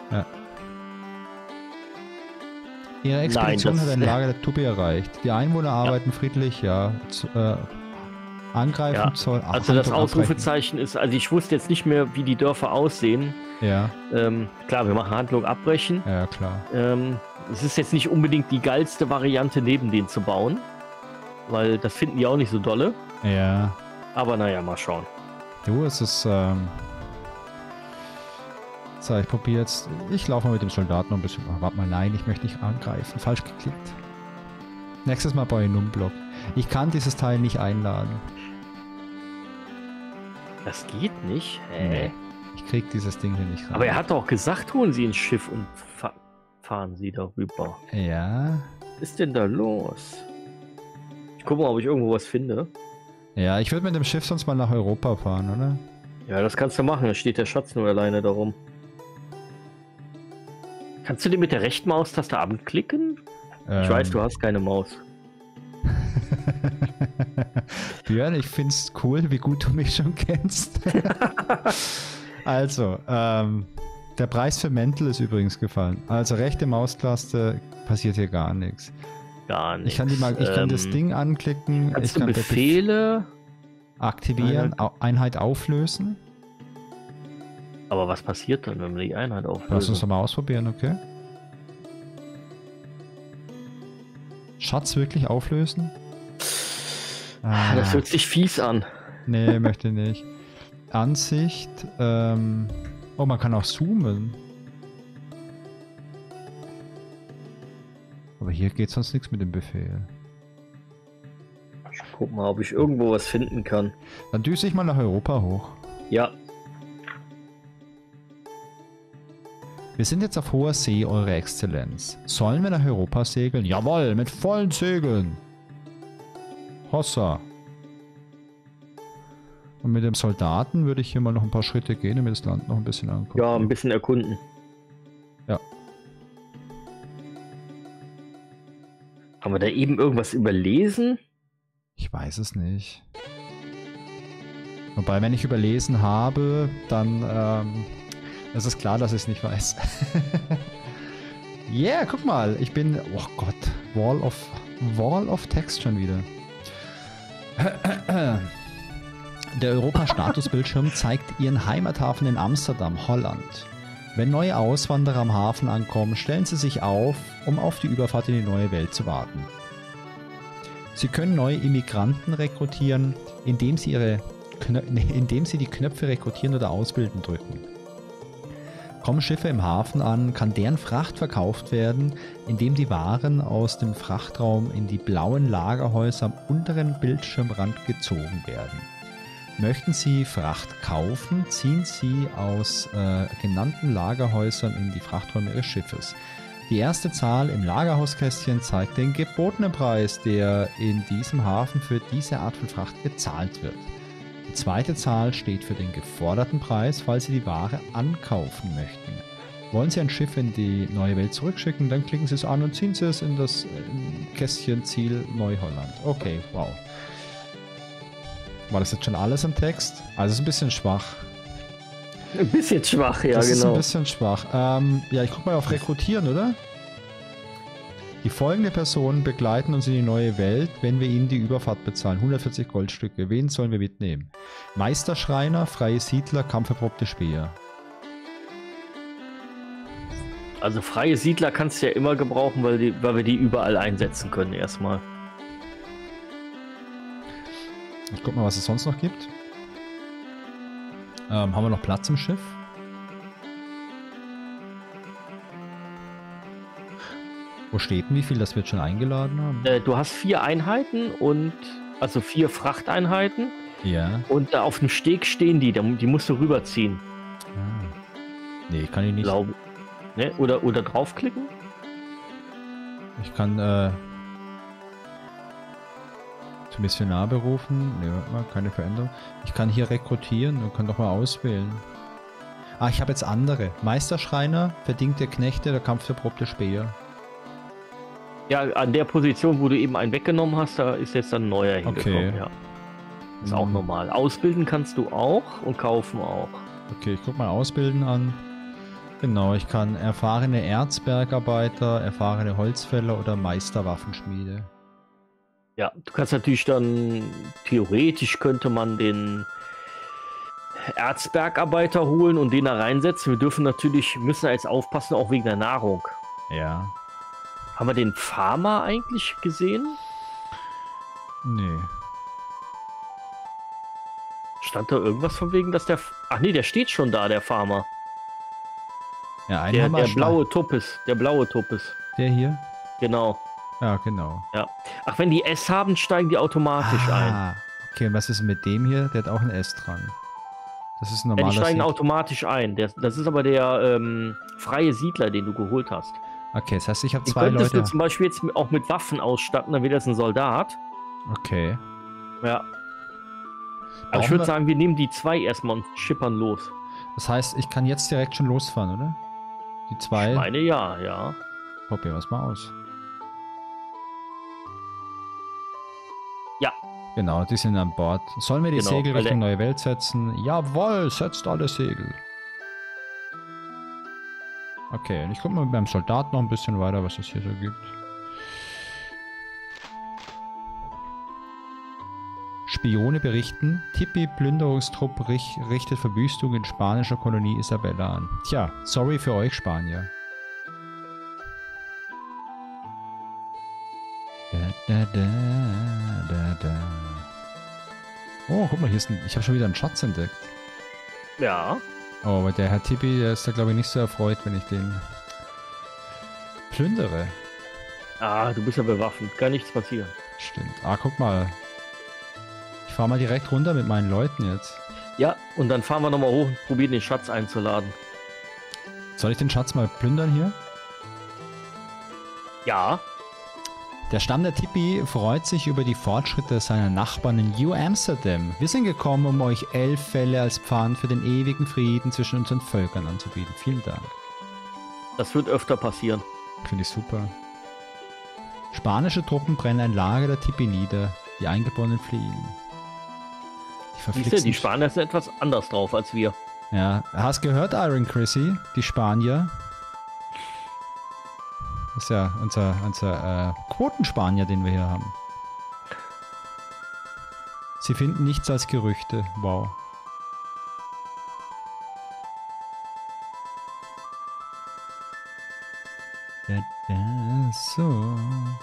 [SPEAKER 1] Ihre Expedition
[SPEAKER 2] das-
[SPEAKER 1] hat ein Lager der Tupi erreicht. Die Einwohner arbeiten friedlich, ja. Angreifen
[SPEAKER 2] Ja,
[SPEAKER 1] soll.
[SPEAKER 2] Also das Ausrufezeichen ist, also ich wusste jetzt nicht mehr, wie die Dörfer aussehen.
[SPEAKER 1] Ja,
[SPEAKER 2] Klar, wir machen Handlung abbrechen.
[SPEAKER 1] ja, klar.
[SPEAKER 2] Es ist jetzt nicht unbedingt die geilste Variante, neben denen zu bauen. Weil das finden die auch nicht so dolle.
[SPEAKER 1] Ja.
[SPEAKER 2] Aber naja, mal schauen.
[SPEAKER 1] Du, es ist. So, ich probiere jetzt. Ich laufe mal mit dem Soldaten noch ein bisschen. Oh, warte mal, nein, ich möchte nicht angreifen. Falsch geklickt. Nächstes Mal baue ich einen Umblock. Ich kann dieses Teil nicht einladen.
[SPEAKER 2] Das geht nicht. Hä?
[SPEAKER 1] Nee. Ich krieg dieses Ding hier nicht rein.
[SPEAKER 2] Aber er hat doch gesagt, holen Sie ein Schiff und fahren Sie darüber.
[SPEAKER 1] Ja.
[SPEAKER 2] Was ist denn da los? Ich gucke mal, ob ich irgendwo was finde.
[SPEAKER 1] Ja, ich würde mit dem Schiff sonst mal nach Europa fahren, oder?
[SPEAKER 2] Ja, das kannst du machen. Da steht der Schatz nur alleine darum. Kannst du den mit der rechten Maustaste anklicken? Ich weiß, du hast keine Maus.
[SPEAKER 1] Björn, ich finde es cool, wie gut du mich schon kennst. Also, der Preis für Mäntel ist übrigens gefallen. Also rechte Maustaste passiert hier gar nichts.
[SPEAKER 2] Gar nichts.
[SPEAKER 1] Ich kann das Ding anklicken.
[SPEAKER 2] Kannst
[SPEAKER 1] Ich
[SPEAKER 2] du
[SPEAKER 1] kann
[SPEAKER 2] Befehle
[SPEAKER 1] aktivieren, Einheit auflösen.
[SPEAKER 2] Aber was passiert dann, wenn wir die Einheit auflösen?
[SPEAKER 1] Lass uns doch mal ausprobieren, okay? Schatz wirklich auflösen?
[SPEAKER 2] Das hört sich fies an.
[SPEAKER 1] Nee, möchte nicht. Ansicht. Oh, man kann auch zoomen. Aber hier geht sonst nichts mit dem Befehl.
[SPEAKER 2] Ich guck mal, ob ich irgendwo was finden kann.
[SPEAKER 1] Dann düse ich mal nach Europa hoch.
[SPEAKER 2] Ja.
[SPEAKER 1] Wir sind jetzt auf hoher See, Eure Exzellenz. Sollen wir nach Europa segeln? Jawohl, mit vollen Segeln. Hossa. Und mit dem Soldaten würde ich hier mal noch ein paar Schritte gehen und mir das Land noch ein bisschen angucken.
[SPEAKER 2] Ja, ein bisschen erkunden.
[SPEAKER 1] Ja.
[SPEAKER 2] Haben wir da eben irgendwas überlesen?
[SPEAKER 1] Ich weiß es nicht. Wobei, wenn ich überlesen habe, dann ist es klar, dass ich es nicht weiß. Yeah, guck mal, ich bin... Oh Gott, Wall of Text schon wieder. Der Europa-Statusbildschirm zeigt Ihren Heimathafen in Amsterdam, Holland. Wenn neue Auswanderer am Hafen ankommen, stellen sie sich auf, um auf die Überfahrt in die neue Welt zu warten. Sie können neue Immigranten rekrutieren, indem sie die Knöpfe rekrutieren oder ausbilden drücken. Kommen Schiffe im Hafen an, kann deren Fracht verkauft werden, indem die Waren aus dem Frachtraum in die blauen Lagerhäuser am unteren Bildschirmrand gezogen werden. Möchten Sie Fracht kaufen, ziehen Sie aus genannten Lagerhäusern in die Frachträume Ihres Schiffes. Die erste Zahl im Lagerhauskästchen zeigt den gebotenen Preis, der in diesem Hafen für diese Art von Fracht gezahlt wird. Die zweite Zahl steht für den geforderten Preis, falls Sie die Ware ankaufen möchten. Wollen Sie ein Schiff in die neue Welt zurückschicken, dann klicken Sie es an und ziehen Sie es in das Kästchen Ziel Neuholland. Okay, wow. War das jetzt schon alles im Text? Also es ist ein bisschen schwach.
[SPEAKER 2] Ein bisschen schwach, ja,
[SPEAKER 1] das
[SPEAKER 2] genau.
[SPEAKER 1] Das ist ein bisschen schwach. Ja, ich guck mal auf Rekrutieren, oder? Die folgende Personen begleiten uns in die neue Welt, wenn wir ihnen die Überfahrt bezahlen. 140 Goldstücke. Wen sollen wir mitnehmen? Meisterschreiner, freie Siedler, kampferprobte Späher.
[SPEAKER 2] Also freie Siedler kannst du ja immer gebrauchen, weil wir die überall einsetzen können erstmal.
[SPEAKER 1] Ich guck mal, was es sonst noch gibt. Haben wir noch Platz im Schiff? Wo steht denn wie viel, das wir jetzt schon eingeladen haben?
[SPEAKER 2] Du hast 4 Einheiten und also 4 Frachteinheiten.
[SPEAKER 1] Ja.
[SPEAKER 2] Und auf dem Steg stehen die musst du rüberziehen.
[SPEAKER 1] Ah. Nee, kann ich nicht.
[SPEAKER 2] Glaube. Ne? Oder draufklicken?
[SPEAKER 1] Ich kann zum Missionar berufen. Ne, warte mal, keine Veränderung. Ich kann hier rekrutieren und kann doch mal auswählen. Ah, ich habe jetzt andere. Meisterschreiner, verdingte Knechte, der kampferprobte Späher.
[SPEAKER 2] Ja, an der Position, wo du eben einen weggenommen hast, da ist jetzt ein neuer hingekommen.
[SPEAKER 1] Okay.
[SPEAKER 2] Ja. Ist auch normal. Ausbilden kannst du auch und kaufen auch.
[SPEAKER 1] Okay, ich guck mal Ausbilden an. Genau, ich kann erfahrene Erzbergarbeiter, erfahrene Holzfäller oder Meisterwaffenschmiede.
[SPEAKER 2] Ja, du kannst natürlich dann, theoretisch könnte man den Erzbergarbeiter holen und den da reinsetzen. Müssen da jetzt aufpassen, auch wegen der Nahrung.
[SPEAKER 1] Ja.
[SPEAKER 2] Haben wir den Farmer eigentlich gesehen?
[SPEAKER 1] Nee.
[SPEAKER 2] Stand da irgendwas von wegen, dass der... Ach nee, der steht schon da, der Farmer.
[SPEAKER 1] Ja,
[SPEAKER 2] Der blaue Tuppes. Der blaue Tuppes.
[SPEAKER 1] Der hier?
[SPEAKER 2] Genau.
[SPEAKER 1] Ja, genau.
[SPEAKER 2] Ja. Ach, wenn die S haben, steigen die automatisch ein.
[SPEAKER 1] Okay, und was ist mit dem hier? Der hat auch ein S dran. Das ist ein
[SPEAKER 2] Ja,
[SPEAKER 1] normaler
[SPEAKER 2] die steigen
[SPEAKER 1] Siedler.
[SPEAKER 2] automatisch ein. Das ist aber der freie Siedler, den du geholt hast.
[SPEAKER 1] Okay, das heißt, ich habe
[SPEAKER 2] Den
[SPEAKER 1] 2
[SPEAKER 2] könntest
[SPEAKER 1] Leute.
[SPEAKER 2] du zum Beispiel jetzt auch mit Waffen ausstatten, dann wird das ein Soldat.
[SPEAKER 1] Okay.
[SPEAKER 2] Ja. Aber ich würde sagen, wir nehmen die 2 erstmal und schippern los.
[SPEAKER 1] Das heißt, ich kann jetzt direkt schon losfahren, oder? Die 2.
[SPEAKER 2] Ich meine, ja.
[SPEAKER 1] Probieren wir es mal aus.
[SPEAKER 2] Ja.
[SPEAKER 1] Genau, die sind an Bord. Sollen wir die
[SPEAKER 2] Genau,
[SPEAKER 1] Segel
[SPEAKER 2] weil
[SPEAKER 1] Richtung Neue Welt setzen? Jawohl, setzt alle Segel. Okay, und ich gucke mal mit meinem Soldat noch ein bisschen weiter, was es hier so gibt. Spione berichten, Tipi-Plünderungstrupp richtet Verwüstung in spanischer Kolonie Isabella an. Tja, sorry für euch, Spanier. Oh, guck mal, hier ist ein, ich habe schon wieder einen Schatz entdeckt.
[SPEAKER 2] Ja.
[SPEAKER 1] Oh, aber der Herr Tippi, der ist da glaube ich nicht so erfreut, wenn ich den plündere.
[SPEAKER 2] Ah, du bist ja bewaffnet. Kann nichts passieren.
[SPEAKER 1] Stimmt. Ah, guck mal. Ich fahre mal direkt runter mit meinen Leuten jetzt.
[SPEAKER 2] Ja, und dann fahren wir nochmal hoch und probieren den Schatz einzuladen.
[SPEAKER 1] Soll ich den Schatz mal plündern hier?
[SPEAKER 2] Ja.
[SPEAKER 1] Der Stamm der Tipi freut sich über die Fortschritte seiner Nachbarn in New Amsterdam. Wir sind gekommen, um euch 11 Fälle als Pfand für den ewigen Frieden zwischen unseren Völkern anzubieten. Vielen Dank.
[SPEAKER 2] Das wird öfter passieren.
[SPEAKER 1] Finde ich super. Spanische Truppen brennen ein Lager der Tipi nieder. Die Eingeborenen fliehen.
[SPEAKER 2] Siehst du, die Spanier sind etwas anders drauf als wir.
[SPEAKER 1] Ja, hast gehört, Iron Chrissy? Die Spanier. Das ist ja unser Quotenspanier, den wir hier haben. Sie finden nichts als Gerüchte. Wow. So.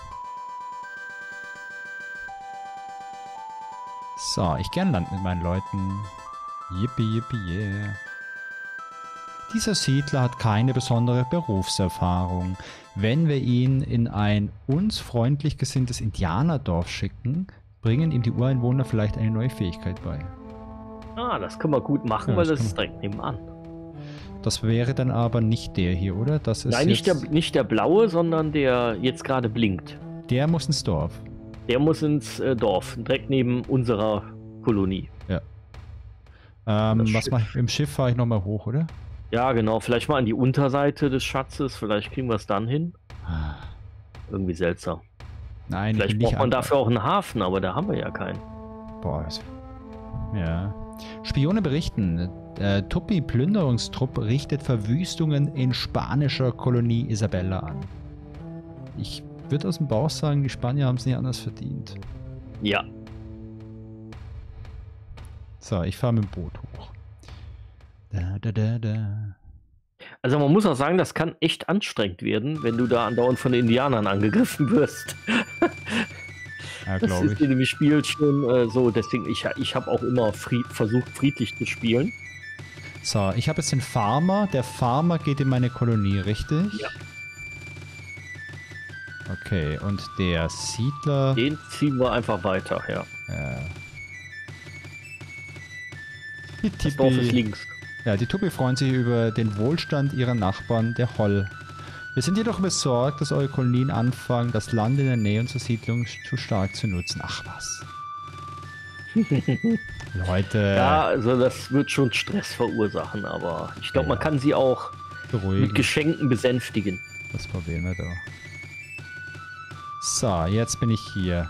[SPEAKER 1] So, ich gern Land mit meinen Leuten. Yippie, yippie, yeah. Dieser Siedler hat keine besondere Berufserfahrung. Wenn wir ihn in ein uns freundlich gesinntes Indianerdorf schicken, bringen ihm die Ureinwohner vielleicht eine neue Fähigkeit bei.
[SPEAKER 2] Ah, das können wir gut machen,
[SPEAKER 1] Ja,
[SPEAKER 2] weil
[SPEAKER 1] das
[SPEAKER 2] das ist direkt nebenan.
[SPEAKER 1] Das wäre dann aber nicht der hier, oder? Das ist
[SPEAKER 2] Nein,
[SPEAKER 1] jetzt,
[SPEAKER 2] nicht der blaue, sondern der jetzt gerade blinkt.
[SPEAKER 1] der muss ins Dorf.
[SPEAKER 2] Der muss ins Dorf, direkt neben unserer Kolonie.
[SPEAKER 1] Ja.
[SPEAKER 2] Das
[SPEAKER 1] Was
[SPEAKER 2] Schiff.
[SPEAKER 1] mach ich? Im Schiff fahre ich nochmal hoch, oder?
[SPEAKER 2] Ja, genau. Vielleicht mal an die Unterseite des Schatzes. Vielleicht kriegen wir es dann hin. Irgendwie seltsam.
[SPEAKER 1] Nein,
[SPEAKER 2] Vielleicht
[SPEAKER 1] ich will nicht
[SPEAKER 2] braucht man dafür auch einen Hafen, aber da haben wir ja keinen.
[SPEAKER 1] Boah, ja. Spione berichten, Tupi-Plünderungstrupp richtet Verwüstungen in spanischer Kolonie Isabella an. Ich würde aus dem Bauch sagen, die Spanier haben es nicht anders verdient.
[SPEAKER 2] Ja.
[SPEAKER 1] So, ich fahre mit dem Boot hoch.
[SPEAKER 2] Also man muss auch sagen, das kann echt anstrengend werden, wenn du da andauernd von den Indianern angegriffen wirst.
[SPEAKER 1] Ja,
[SPEAKER 2] Das
[SPEAKER 1] glaube
[SPEAKER 2] ist
[SPEAKER 1] ich.
[SPEAKER 2] in dem Spiel schon so, deswegen ich habe auch immer versucht, friedlich zu spielen.
[SPEAKER 1] So, ich habe jetzt den Farmer. Der Farmer geht in meine Kolonie, richtig?
[SPEAKER 2] Ja.
[SPEAKER 1] Okay, und der Siedler...
[SPEAKER 2] Den ziehen wir einfach weiter, ja.
[SPEAKER 1] Die
[SPEAKER 2] Das Dorf ist
[SPEAKER 1] Tipi,
[SPEAKER 2] links.
[SPEAKER 1] ja, die Tupi freuen sich über den Wohlstand ihrer Nachbarn, der Holl. Wir sind jedoch besorgt, dass eure Kolonien anfangen, das Land in der Nähe unserer Siedlung zu stark zu nutzen. Ach was. Leute,
[SPEAKER 2] Ja, also das wird schon Stress verursachen, aber ich glaube,
[SPEAKER 1] Ja.
[SPEAKER 2] man kann sie auch
[SPEAKER 1] beruhigen.
[SPEAKER 2] mit Geschenken besänftigen.
[SPEAKER 1] Das probieren wir doch. So, jetzt bin ich hier.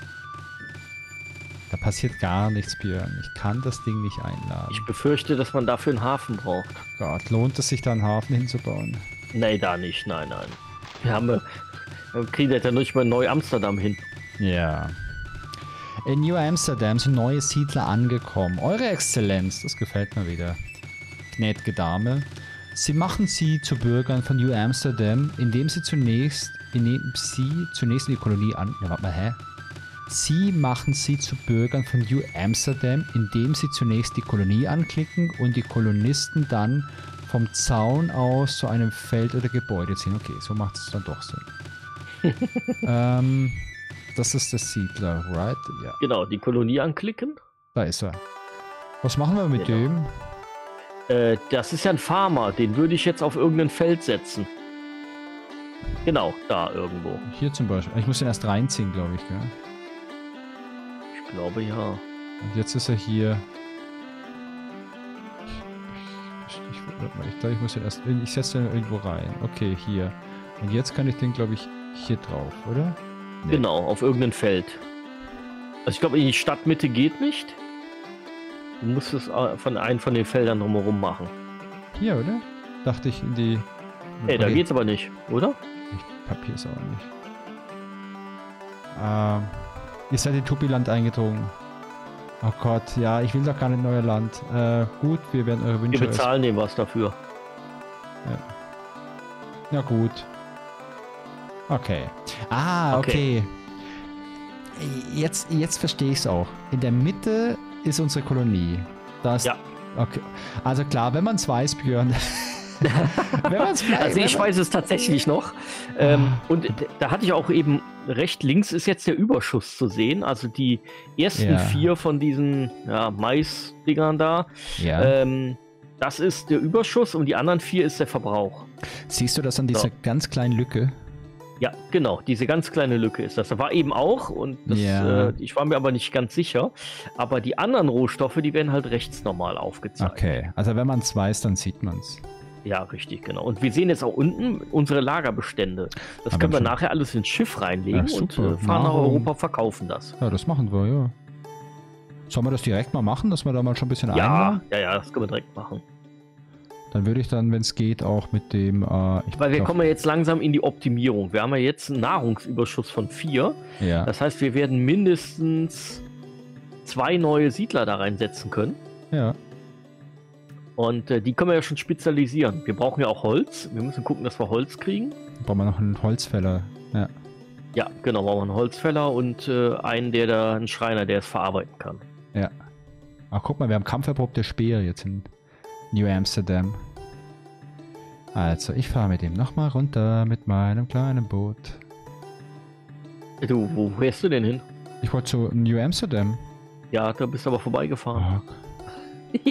[SPEAKER 1] Da passiert gar nichts, Björn. Ich kann das Ding nicht einladen.
[SPEAKER 2] Ich befürchte, dass man dafür einen Hafen braucht.
[SPEAKER 1] Gott, lohnt es sich da einen Hafen hinzubauen?
[SPEAKER 2] Nee, da nicht, nein. Wir kriegen das ja nicht mal Neu-Amsterdam hin.
[SPEAKER 1] Ja. In New Amsterdam sind neue Siedler angekommen. Eure Exzellenz, das gefällt mir wieder. Gnädige Dame. Sie machen sie zu Bürgern von New Amsterdam, indem sie zunächst in die Kolonie an... Ja, warte mal, hä? Sie machen sie zu Bürgern von New Amsterdam, indem sie zunächst die Kolonie anklicken und die Kolonisten dann vom Zaun aus zu einem Feld oder Gebäude ziehen. Okay, so macht es dann doch Sinn. Das ist der Siedler, right? Ja,
[SPEAKER 2] Genau, die Kolonie anklicken.
[SPEAKER 1] da ist er. Was machen wir mit
[SPEAKER 2] Genau.
[SPEAKER 1] dem?
[SPEAKER 2] Das ist ja ein Farmer, den würde ich jetzt auf irgendein Feld setzen. Genau, da irgendwo.
[SPEAKER 1] Hier zum Beispiel. Ich muss den erst reinziehen, glaube ich, gell?
[SPEAKER 2] Ich glaube ja.
[SPEAKER 1] Und jetzt ist er hier. Ich glaube, ich muss den erst... Ich setze den irgendwo rein. Okay, hier. Und jetzt kann ich den, glaube ich, hier drauf, oder? Nee.
[SPEAKER 2] Genau, auf irgendein Feld. Also ich glaube, in die Stadtmitte geht nicht. Du musst es von einem von den Feldern drumherum machen.
[SPEAKER 1] Hier, oder? Dachte ich in die...
[SPEAKER 2] Hey, da geht's aber nicht, oder?
[SPEAKER 1] Ich kapier's auch nicht. Ihr seid in Tupiland eingedrungen. Oh Gott, ja, ich will doch gar nicht in euer Land. Gut, wir werden eure Wünsche...
[SPEAKER 2] Wir bezahlen dem was dafür.
[SPEAKER 1] Ja. Ja gut. Okay. Ah, okay. Jetzt verstehe ich es auch. In der Mitte ist unsere Kolonie. Das,
[SPEAKER 2] ja.
[SPEAKER 1] Okay. Also klar, wenn man es weiß, Björn.
[SPEAKER 2] Also ich weiß es tatsächlich noch. Und da hatte ich auch eben recht links ist jetzt der Überschuss zu sehen. Also die ersten 4 von diesen Mais-Dingern da.
[SPEAKER 1] Ja.
[SPEAKER 2] Das ist der Überschuss und die anderen 4 ist der Verbrauch.
[SPEAKER 1] Siehst du das an dieser ganz kleinen Lücke?
[SPEAKER 2] Ja, genau, diese ganz kleine Lücke ist das. Da war eben auch, und das, ich war mir aber nicht ganz sicher, aber die anderen Rohstoffe, die werden halt rechts normal aufgezeigt.
[SPEAKER 1] Okay, also wenn man es weiß, dann sieht man es.
[SPEAKER 2] Ja, richtig, genau. Und wir sehen jetzt auch unten unsere Lagerbestände. Das können wir nachher alles ins Schiff reinlegen und fahren nach Europa, verkaufen das.
[SPEAKER 1] Ja, das machen wir, ja. Sollen wir das direkt mal machen, dass wir da mal schon ein bisschen
[SPEAKER 2] einladen? Ja, das können wir direkt machen.
[SPEAKER 1] Dann würde ich dann, wenn es geht, auch mit dem...
[SPEAKER 2] Weil wir kommen ja jetzt langsam in die Optimierung. Wir haben ja jetzt einen Nahrungsüberschuss von 4.
[SPEAKER 1] Ja.
[SPEAKER 2] Das heißt, wir werden mindestens 2 neue Siedler da reinsetzen können.
[SPEAKER 1] Ja.
[SPEAKER 2] Und die können wir ja schon spezialisieren. Wir brauchen ja auch Holz. Wir müssen gucken, dass wir Holz kriegen.
[SPEAKER 1] Dann brauchen wir noch einen Holzfäller. Ja.
[SPEAKER 2] Ja, genau. Brauchen wir einen Holzfäller und einen Schreiner, der es verarbeiten kann.
[SPEAKER 1] Ja. Ach, guck mal, wir haben kampferprobte Speere jetzt in New Amsterdam. Also, ich fahre mit ihm nochmal runter mit meinem kleinen Boot.
[SPEAKER 2] Du, wo fährst du denn hin?
[SPEAKER 1] Ich wollte zu New Amsterdam.
[SPEAKER 2] Ja, da bist du aber vorbeigefahren. Oh.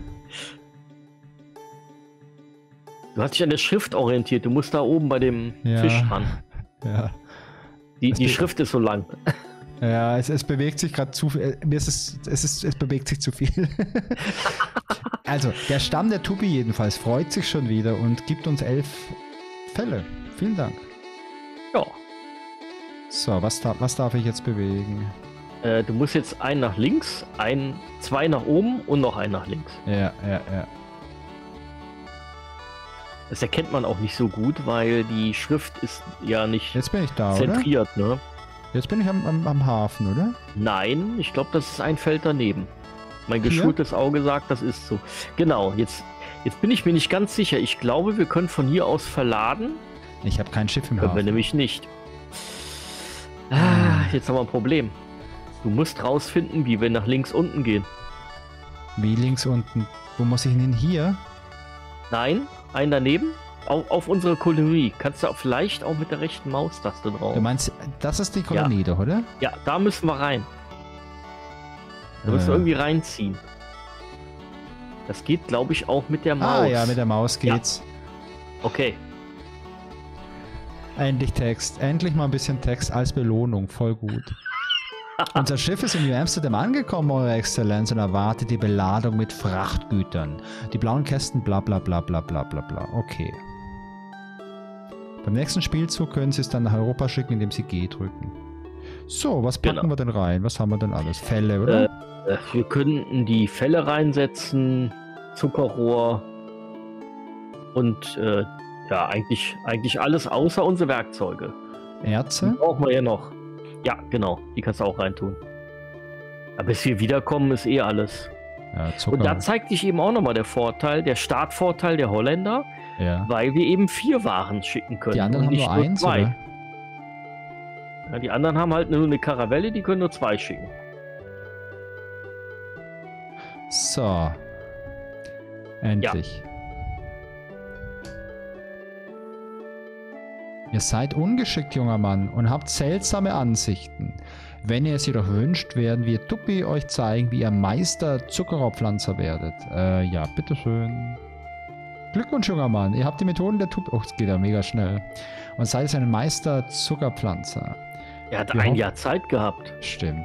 [SPEAKER 2] Du hast dich an der Schrift orientiert. Du musst da oben bei dem Fisch ran.
[SPEAKER 1] Ja.
[SPEAKER 2] Die Schrift ist so lang.
[SPEAKER 1] Ja, es bewegt sich gerade zu viel. Es bewegt sich zu viel. Also, der Stamm der Tupi jedenfalls freut sich schon wieder und gibt uns 11 Fälle. Vielen Dank.
[SPEAKER 2] Ja.
[SPEAKER 1] So, was darf ich jetzt bewegen?
[SPEAKER 2] Du musst jetzt einen nach links, 2 nach oben und noch einen nach links.
[SPEAKER 1] Ja.
[SPEAKER 2] Das erkennt man auch nicht so gut, weil die Schrift ist ja nicht
[SPEAKER 1] jetzt bin ich da,
[SPEAKER 2] zentriert,
[SPEAKER 1] oder?
[SPEAKER 2] Ne?
[SPEAKER 1] Jetzt bin ich am Hafen, oder?
[SPEAKER 2] Nein, ich glaube, das ist ein Feld daneben. Mein geschultes Auge sagt, das ist so. Genau, jetzt bin ich mir nicht ganz sicher. Ich glaube, wir können von hier aus verladen.
[SPEAKER 1] Ich habe kein Schiff im
[SPEAKER 2] Hafen.
[SPEAKER 1] Hafen.
[SPEAKER 2] Können wir nämlich nicht. Jetzt haben wir ein Problem. Du musst rausfinden, wie wir nach links unten gehen.
[SPEAKER 1] Wie links unten? Wo muss ich denn hier?
[SPEAKER 2] Nein, einen daneben. Auf unsere Kolonie. Kannst du vielleicht auch mit der rechten Maustaste drauf.
[SPEAKER 1] Du meinst, das ist die Kolonie doch, oder?
[SPEAKER 2] Ja, da müssen wir rein. Da müssen wir irgendwie reinziehen. Das geht, glaube ich, auch mit der Maus.
[SPEAKER 1] Ah ja, mit der Maus geht's.
[SPEAKER 2] Ja. Okay.
[SPEAKER 1] Endlich Text. Endlich mal ein bisschen Text als Belohnung. Voll gut. Unser Schiff ist in New Amsterdam angekommen, Eure Exzellenz, und erwartet die Beladung mit Frachtgütern. Die blauen Kästen, bla bla bla bla bla bla bla. Okay. Beim nächsten Spielzug können Sie es dann nach Europa schicken, indem Sie G drücken. So, was packen wir denn rein? Was haben wir denn alles? Fälle, oder?
[SPEAKER 2] Wir könnten die Fälle reinsetzen, Zuckerrohr und ja, eigentlich alles außer unsere Werkzeuge.
[SPEAKER 1] Erze?
[SPEAKER 2] Die brauchen wir ja noch. Ja, genau. Die kannst du auch reintun. Aber bis wir wiederkommen, ist eh alles.
[SPEAKER 1] Ja, Zucker.
[SPEAKER 2] Und da zeigt sich eben auch nochmal der Vorteil, der Startvorteil der Holländer,
[SPEAKER 1] ja.
[SPEAKER 2] Weil wir eben 4 Waren schicken können.
[SPEAKER 1] Die anderen haben nur 1, 2. Oder?
[SPEAKER 2] Ja, die anderen haben halt nur eine Karavelle, die können nur 2 schicken.
[SPEAKER 1] So. Endlich. Ja. Ihr seid ungeschickt, junger Mann, und habt seltsame Ansichten. Wenn ihr es jedoch wünscht, werden wir Tupi euch zeigen, wie ihr Meister Zuckerrohrpflanzer werdet. Ja, bitteschön. Glückwunsch, junger Mann. Ihr habt die Methoden der Tupi... Oh, es geht ja mega schnell. Und seid ein Meister Zuckerpflanzer.
[SPEAKER 2] Er hat ein Jahr Zeit gehabt.
[SPEAKER 1] Stimmt.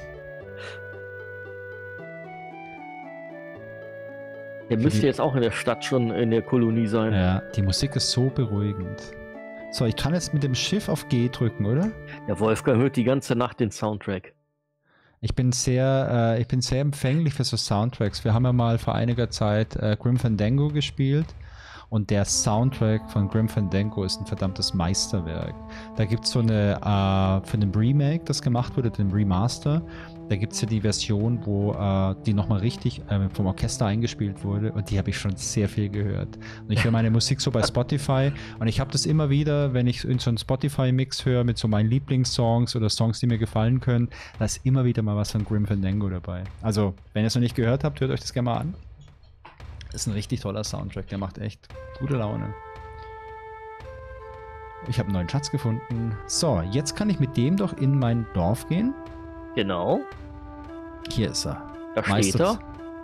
[SPEAKER 2] Der müsste jetzt auch in der Stadt schon in der Kolonie sein.
[SPEAKER 1] Ja, die Musik ist so beruhigend. So, ich kann jetzt mit dem Schiff auf G drücken, oder?
[SPEAKER 2] Der Wolfgang hört die ganze Nacht den Soundtrack.
[SPEAKER 1] Ich bin sehr empfänglich für so Soundtracks. Wir haben ja mal vor einiger Zeit Grim Fandango gespielt und der Soundtrack von Grim Fandango ist ein verdammtes Meisterwerk. Da gibt es so eine, für den Remake, das gemacht wurde, den Remaster, da gibt es ja die Version, wo die nochmal richtig vom Orchester eingespielt wurde und die habe ich schon sehr viel gehört. Und ich höre meine Musik so bei Spotify und ich habe das immer wieder, wenn ich in so einen Spotify-Mix höre mit so meinen Lieblingssongs oder Songs, die mir gefallen können, da ist immer wieder mal was von Grim Fandango dabei. Also, wenn ihr es noch nicht gehört habt, hört euch das gerne mal an. Das ist ein richtig toller Soundtrack, der macht echt gute Laune. Ich habe einen neuen Schatz gefunden. So, jetzt kann ich mit dem doch in mein Dorf gehen.
[SPEAKER 2] Genau.
[SPEAKER 1] Hier ist er.
[SPEAKER 2] Da steht er.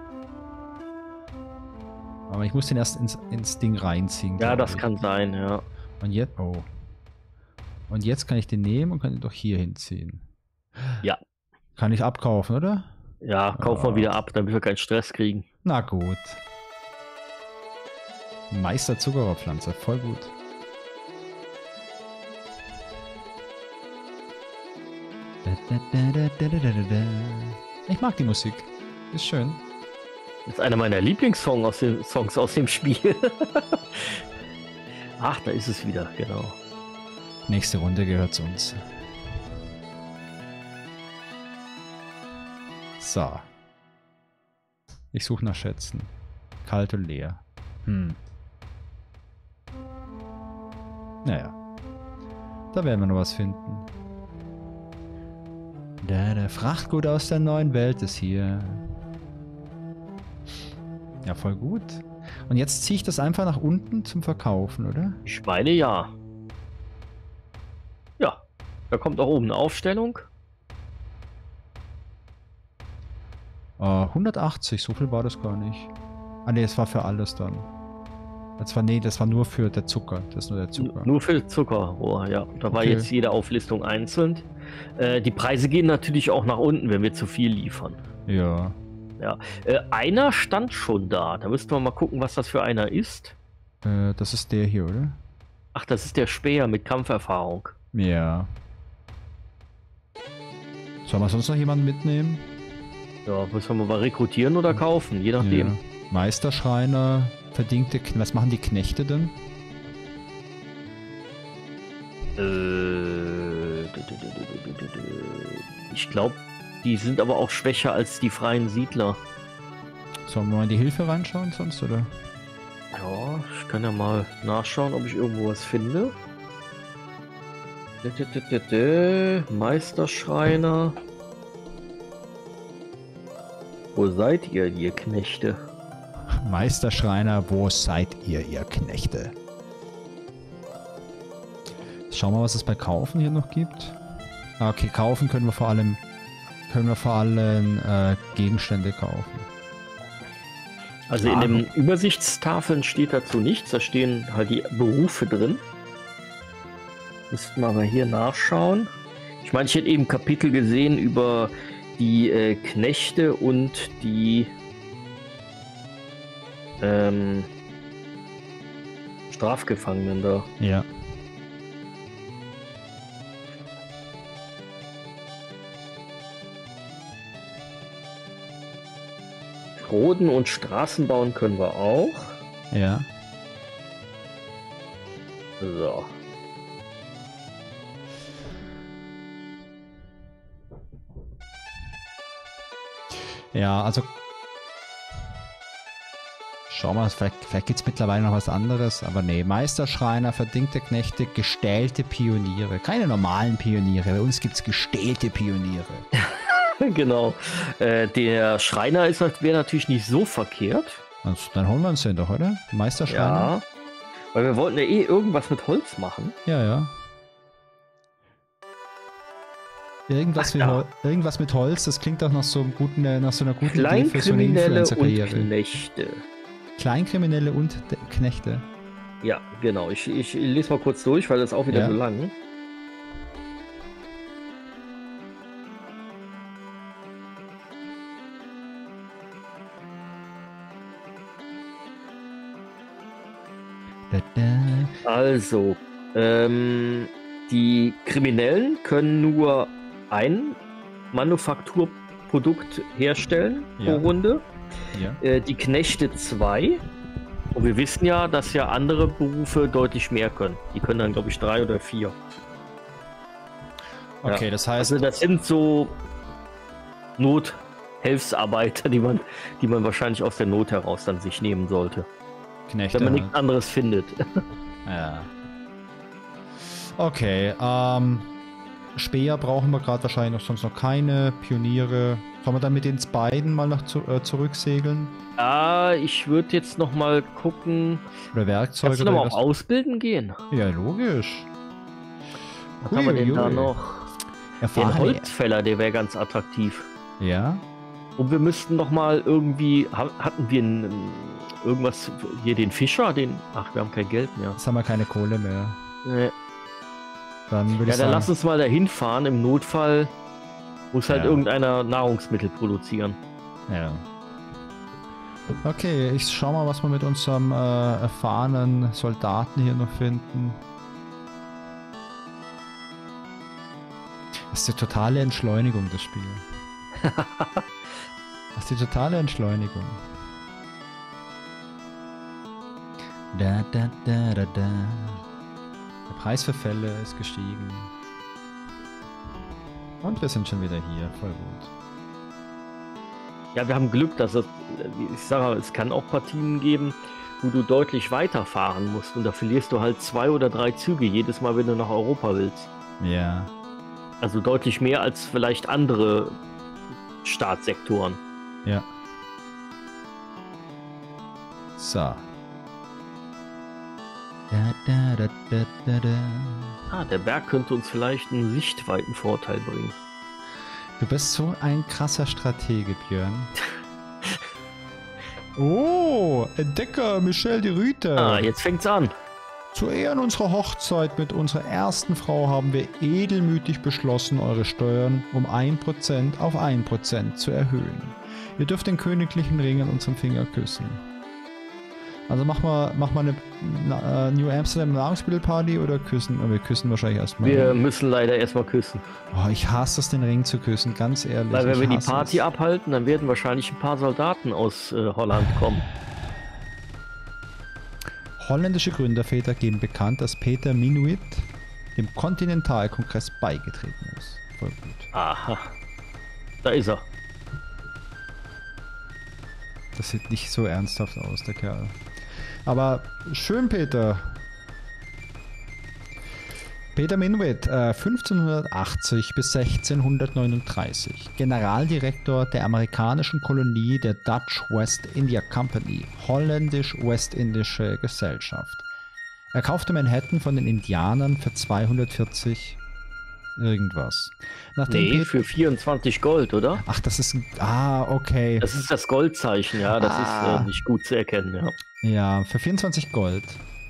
[SPEAKER 1] Aber ich muss den erst ins Ding reinziehen.
[SPEAKER 2] Ja, das kann sein, ja.
[SPEAKER 1] Und jetzt, oh. Und jetzt kann ich den nehmen und kann ihn doch hier hinziehen.
[SPEAKER 2] Ja.
[SPEAKER 1] Kann ich abkaufen, oder?
[SPEAKER 2] Ja, kaufen wir wieder ab, damit wir keinen Stress kriegen.
[SPEAKER 1] Na gut. Meister Zuckerrohrpflanze, voll gut. Ich mag die Musik. Ist schön.
[SPEAKER 2] Das ist einer meiner Lieblingssongs aus dem Spiel. Ach, da ist es wieder, genau.
[SPEAKER 1] Nächste Runde gehört zu uns. So. Ich suche nach Schätzen. Kalt und leer. Naja. Da werden wir noch was finden. Der Frachtgut aus der neuen Welt ist hier. Ja, voll gut. Und jetzt ziehe ich das einfach nach unten zum Verkaufen, oder?
[SPEAKER 2] Ich meine ja. Ja, da kommt auch oben eine Aufstellung.
[SPEAKER 1] 180, so viel war das gar nicht. Ah ne, es war für alles dann. Das war nur für der Zucker. Das ist nur der Zucker.
[SPEAKER 2] Nur für Zuckerrohr, ja. Da war jetzt jede Auflistung einzeln. Die Preise gehen natürlich auch nach unten, wenn wir zu viel liefern.
[SPEAKER 1] Ja.
[SPEAKER 2] Ja. Einer stand schon da. Da müssten wir mal gucken, was das für einer ist.
[SPEAKER 1] Das ist der hier, oder?
[SPEAKER 2] Ach, das ist der Späher mit Kampferfahrung.
[SPEAKER 1] Ja. Soll man sonst noch jemanden mitnehmen?
[SPEAKER 2] Ja, müssen wir mal rekrutieren oder kaufen, je nachdem.
[SPEAKER 1] Ja. Meisterschreiner, verdingte was machen die Knechte denn?
[SPEAKER 2] Ich glaube, die sind aber auch schwächer als die freien Siedler.
[SPEAKER 1] Sollen wir mal in die Hilfe reinschauen sonst, oder?
[SPEAKER 2] Ja, ich kann ja mal nachschauen, ob ich irgendwo was finde. Meisterschreiner. Wo seid ihr Knechte?
[SPEAKER 1] Meisterschreiner, wo seid ihr Knechte? Schauen wir mal, was es bei Kaufen hier noch gibt. Ah, okay, kaufen können wir vor allem Gegenstände kaufen.
[SPEAKER 2] Also in den Übersichtstafeln steht dazu nichts, da stehen halt die Berufe drin. Müssten wir aber hier nachschauen. Ich meine, ich hätte eben Kapitel gesehen über die Knechte und die Strafgefangenen da.
[SPEAKER 1] Ja.
[SPEAKER 2] Roden und Straßen bauen können wir auch.
[SPEAKER 1] Ja.
[SPEAKER 2] So.
[SPEAKER 1] Ja, also schau mal, vielleicht gibt es mittlerweile noch was anderes, aber nee, Meisterschreiner, verdingte Knechte, gestählte Pioniere. Keine normalen Pioniere, bei uns gibt es gestählte Pioniere.
[SPEAKER 2] Genau. Der Schreiner wäre natürlich nicht so verkehrt.
[SPEAKER 1] Also, dann holen wir uns den doch, oder? Meisterschreiner?
[SPEAKER 2] Ja. Weil wir wollten ja eh irgendwas mit Holz machen.
[SPEAKER 1] Ja, ja. Irgendwas mit Holz, das klingt doch nach so einer guten Idee für so eine Influencer-Karriere.
[SPEAKER 2] Knechte.
[SPEAKER 1] Kleinkriminelle und Knechte.
[SPEAKER 2] Ja, genau. Ich lese mal kurz durch, weil das ist auch wieder so lang. Also, die Kriminellen können nur ein Produkt herstellen
[SPEAKER 1] Ja.
[SPEAKER 2] pro Runde.
[SPEAKER 1] Ja.
[SPEAKER 2] Die Knechte 2. Und wir wissen ja, dass ja andere Berufe deutlich mehr können. Die können dann, glaube ich, 3 oder 4.
[SPEAKER 1] Okay,
[SPEAKER 2] Ja.
[SPEAKER 1] das heißt.
[SPEAKER 2] Also das sind so Nothilfsarbeiter, die man wahrscheinlich aus der Not heraus dann sich nehmen sollte.
[SPEAKER 1] Knechte.
[SPEAKER 2] Wenn man nichts anderes findet.
[SPEAKER 1] Ja. Okay, Speer brauchen wir gerade wahrscheinlich sonst noch keine. Pioniere. Sollen wir dann mit den beiden mal noch zurücksegeln?
[SPEAKER 2] Ja, ich würde jetzt noch mal gucken.
[SPEAKER 1] Oder Werkzeuge?
[SPEAKER 2] Kannst du noch mal auf Ausbilden gehen?
[SPEAKER 1] Ja, logisch.
[SPEAKER 2] Was haben wir denn da noch? Den
[SPEAKER 1] Erfahrene.
[SPEAKER 2] Holzfäller, der wäre ganz attraktiv.
[SPEAKER 1] Ja.
[SPEAKER 2] Und wir müssten noch mal irgendwie... Hatten wir irgendwas... Hier den Fischer? Ach, wir haben kein Geld mehr.
[SPEAKER 1] Jetzt haben wir keine Kohle mehr.
[SPEAKER 2] Nee.
[SPEAKER 1] Dann würde
[SPEAKER 2] Ja,
[SPEAKER 1] ich
[SPEAKER 2] dann
[SPEAKER 1] sagen.
[SPEAKER 2] lass uns mal dahin fahren. Im Notfall muss halt
[SPEAKER 1] Ja.
[SPEAKER 2] irgendeiner Nahrungsmittel produzieren.
[SPEAKER 1] Ja. Okay, ich schau mal, was wir mit unserem erfahrenen Soldaten hier noch finden. Das ist die totale Entschleunigung, das Spiel. Das ist die totale Entschleunigung. Da, da, da, da, da. Der Preis für Fälle ist gestiegen. Und wir sind schon wieder hier. Voll gut.
[SPEAKER 2] Ja, wir haben Glück, dass ich sage, es kann auch Partien geben, wo du deutlich weiterfahren musst und da verlierst du halt 2 oder 3 Züge jedes Mal, wenn du nach Europa willst.
[SPEAKER 1] Ja.
[SPEAKER 2] Also deutlich mehr als vielleicht andere Staatssektoren.
[SPEAKER 1] Ja. So. Da, da, da, da, da, da.
[SPEAKER 2] Ah, der Berg könnte uns vielleicht einen Sichtweitenvorteil bringen.
[SPEAKER 1] Du bist so ein krasser Stratege, Björn. Oh, Entdecker Michel de Ruyter.
[SPEAKER 2] Ah, jetzt fängt's an.
[SPEAKER 1] Zu Ehren unserer Hochzeit mit unserer ersten Frau haben wir edelmütig beschlossen, eure Steuern um 1% auf 1% zu erhöhen. Ihr dürft den königlichen Ring an unserem Finger küssen. Also mach mal eine New Amsterdam Nahrungsmittelparty oder küssen? Wir küssen wahrscheinlich erstmal.
[SPEAKER 2] Wir müssen leider erstmal küssen.
[SPEAKER 1] Oh, ich hasse es, den Ring zu küssen, ganz ehrlich.
[SPEAKER 2] Weil wenn
[SPEAKER 1] ich
[SPEAKER 2] wir die
[SPEAKER 1] hasse
[SPEAKER 2] Party
[SPEAKER 1] es.
[SPEAKER 2] abhalten, dann werden wahrscheinlich ein paar Soldaten aus Holland kommen.
[SPEAKER 1] Holländische Gründerväter geben bekannt, dass Peter Minuit dem Kontinentalkongress beigetreten ist. Voll gut.
[SPEAKER 2] Aha. Da ist er.
[SPEAKER 1] Das sieht nicht so ernsthaft aus, der Kerl. Aber schön, Peter. Peter Minuit, 1580 bis 1639, Generaldirektor der amerikanischen Kolonie der Dutch West India Company, holländisch-westindische Gesellschaft. Er kaufte Manhattan von den Indianern für 240 irgendwas. Nachdem
[SPEAKER 2] Nee, für 24 Gold, oder?
[SPEAKER 1] Ach, das ist ein... Ah, okay.
[SPEAKER 2] Das ist das Goldzeichen, ja. Das
[SPEAKER 1] Ah.
[SPEAKER 2] ist nicht gut zu erkennen, ja.
[SPEAKER 1] Ja, für 24 Gold.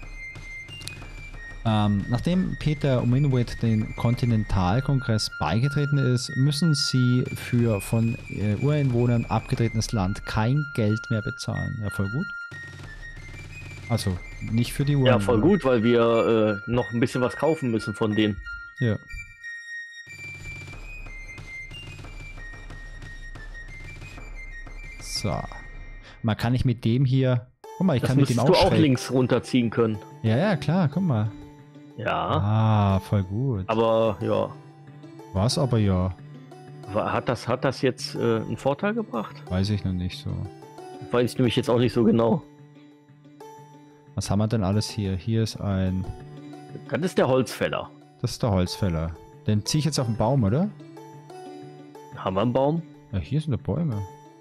[SPEAKER 1] Nachdem Peter Minuit den Kontinentalkongress beigetreten ist, müssen sie für von Ureinwohnern abgetretenes Land kein Geld mehr bezahlen. Ja, voll gut. Also, nicht für die Ureinwohner.
[SPEAKER 2] Ja, voll gut, weil wir noch ein bisschen was kaufen müssen von denen.
[SPEAKER 1] Ja. So. Man kann nicht mit dem hier... Guck mal, ich
[SPEAKER 2] Das
[SPEAKER 1] kann mit dem
[SPEAKER 2] müsstest
[SPEAKER 1] auch
[SPEAKER 2] du auch
[SPEAKER 1] schräg...
[SPEAKER 2] links runterziehen können.
[SPEAKER 1] Ja, ja, klar, guck mal.
[SPEAKER 2] Ja,
[SPEAKER 1] Ah, voll gut.
[SPEAKER 2] aber ja.
[SPEAKER 1] Was aber ja,
[SPEAKER 2] Hat das jetzt einen Vorteil gebracht?
[SPEAKER 1] weiß ich noch nicht so.
[SPEAKER 2] Weiß ich nämlich jetzt auch nicht so genau.
[SPEAKER 1] Was haben wir denn alles hier? Hier ist ein...
[SPEAKER 2] Das ist der Holzfäller.
[SPEAKER 1] Das ist der Holzfäller. Den ziehe ich jetzt auf den Baum, oder?
[SPEAKER 2] Haben wir einen Baum?
[SPEAKER 1] Ja, hier sind die Bäume.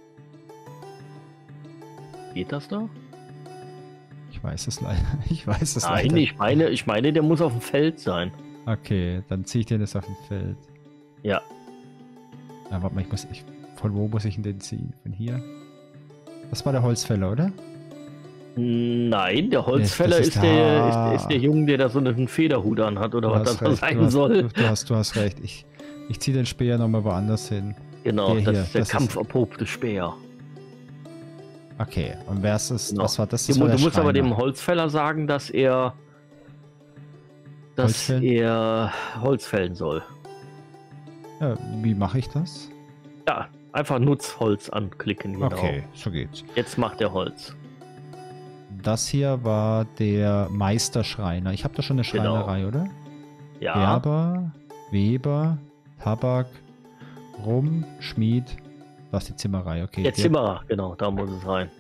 [SPEAKER 2] Geht das da?
[SPEAKER 1] Ich weiß es leider. Ich weiß es
[SPEAKER 2] Nein,
[SPEAKER 1] leider.
[SPEAKER 2] ich meine, der muss auf dem Feld sein.
[SPEAKER 1] Okay, dann ziehe ich den jetzt auf dem Feld.
[SPEAKER 2] Ja.
[SPEAKER 1] Ja, warte mal, von wo muss ich denn den ziehen? Von hier? Das war der Holzfäller, oder?
[SPEAKER 2] Nein, der Holzfäller
[SPEAKER 1] Das
[SPEAKER 2] ist,
[SPEAKER 1] ist
[SPEAKER 2] der Junge, der da so einen Federhut anhat oder was das da sein soll.
[SPEAKER 1] Du hast recht. Ich ziehe den Speer nochmal woanders hin.
[SPEAKER 2] Genau,
[SPEAKER 1] Der
[SPEAKER 2] das
[SPEAKER 1] hier,
[SPEAKER 2] ist der
[SPEAKER 1] das ist-
[SPEAKER 2] kampferprobte Speer.
[SPEAKER 1] Okay, und wer ist es?
[SPEAKER 2] Genau.
[SPEAKER 1] Was war das?
[SPEAKER 2] Du
[SPEAKER 1] Das war der
[SPEAKER 2] musst aber
[SPEAKER 1] Schreiner.
[SPEAKER 2] dem Holzfäller sagen, dass er
[SPEAKER 1] Holzfällen?
[SPEAKER 2] Holz fällen soll.
[SPEAKER 1] Ja, wie mache ich das?
[SPEAKER 2] Ja, Einfach Nutzholz anklicken. Genau.
[SPEAKER 1] Okay, so geht's.
[SPEAKER 2] Jetzt macht er Holz.
[SPEAKER 1] Das hier war der Meisterschreiner. Ich habe da schon eine Schreinerei, oder?
[SPEAKER 2] Ja.
[SPEAKER 1] Gerber, Weber, Tabak, Rum, Schmied. Das ist die Zimmerei, okay.
[SPEAKER 2] Der Zimmerer, genau, da muss es rein.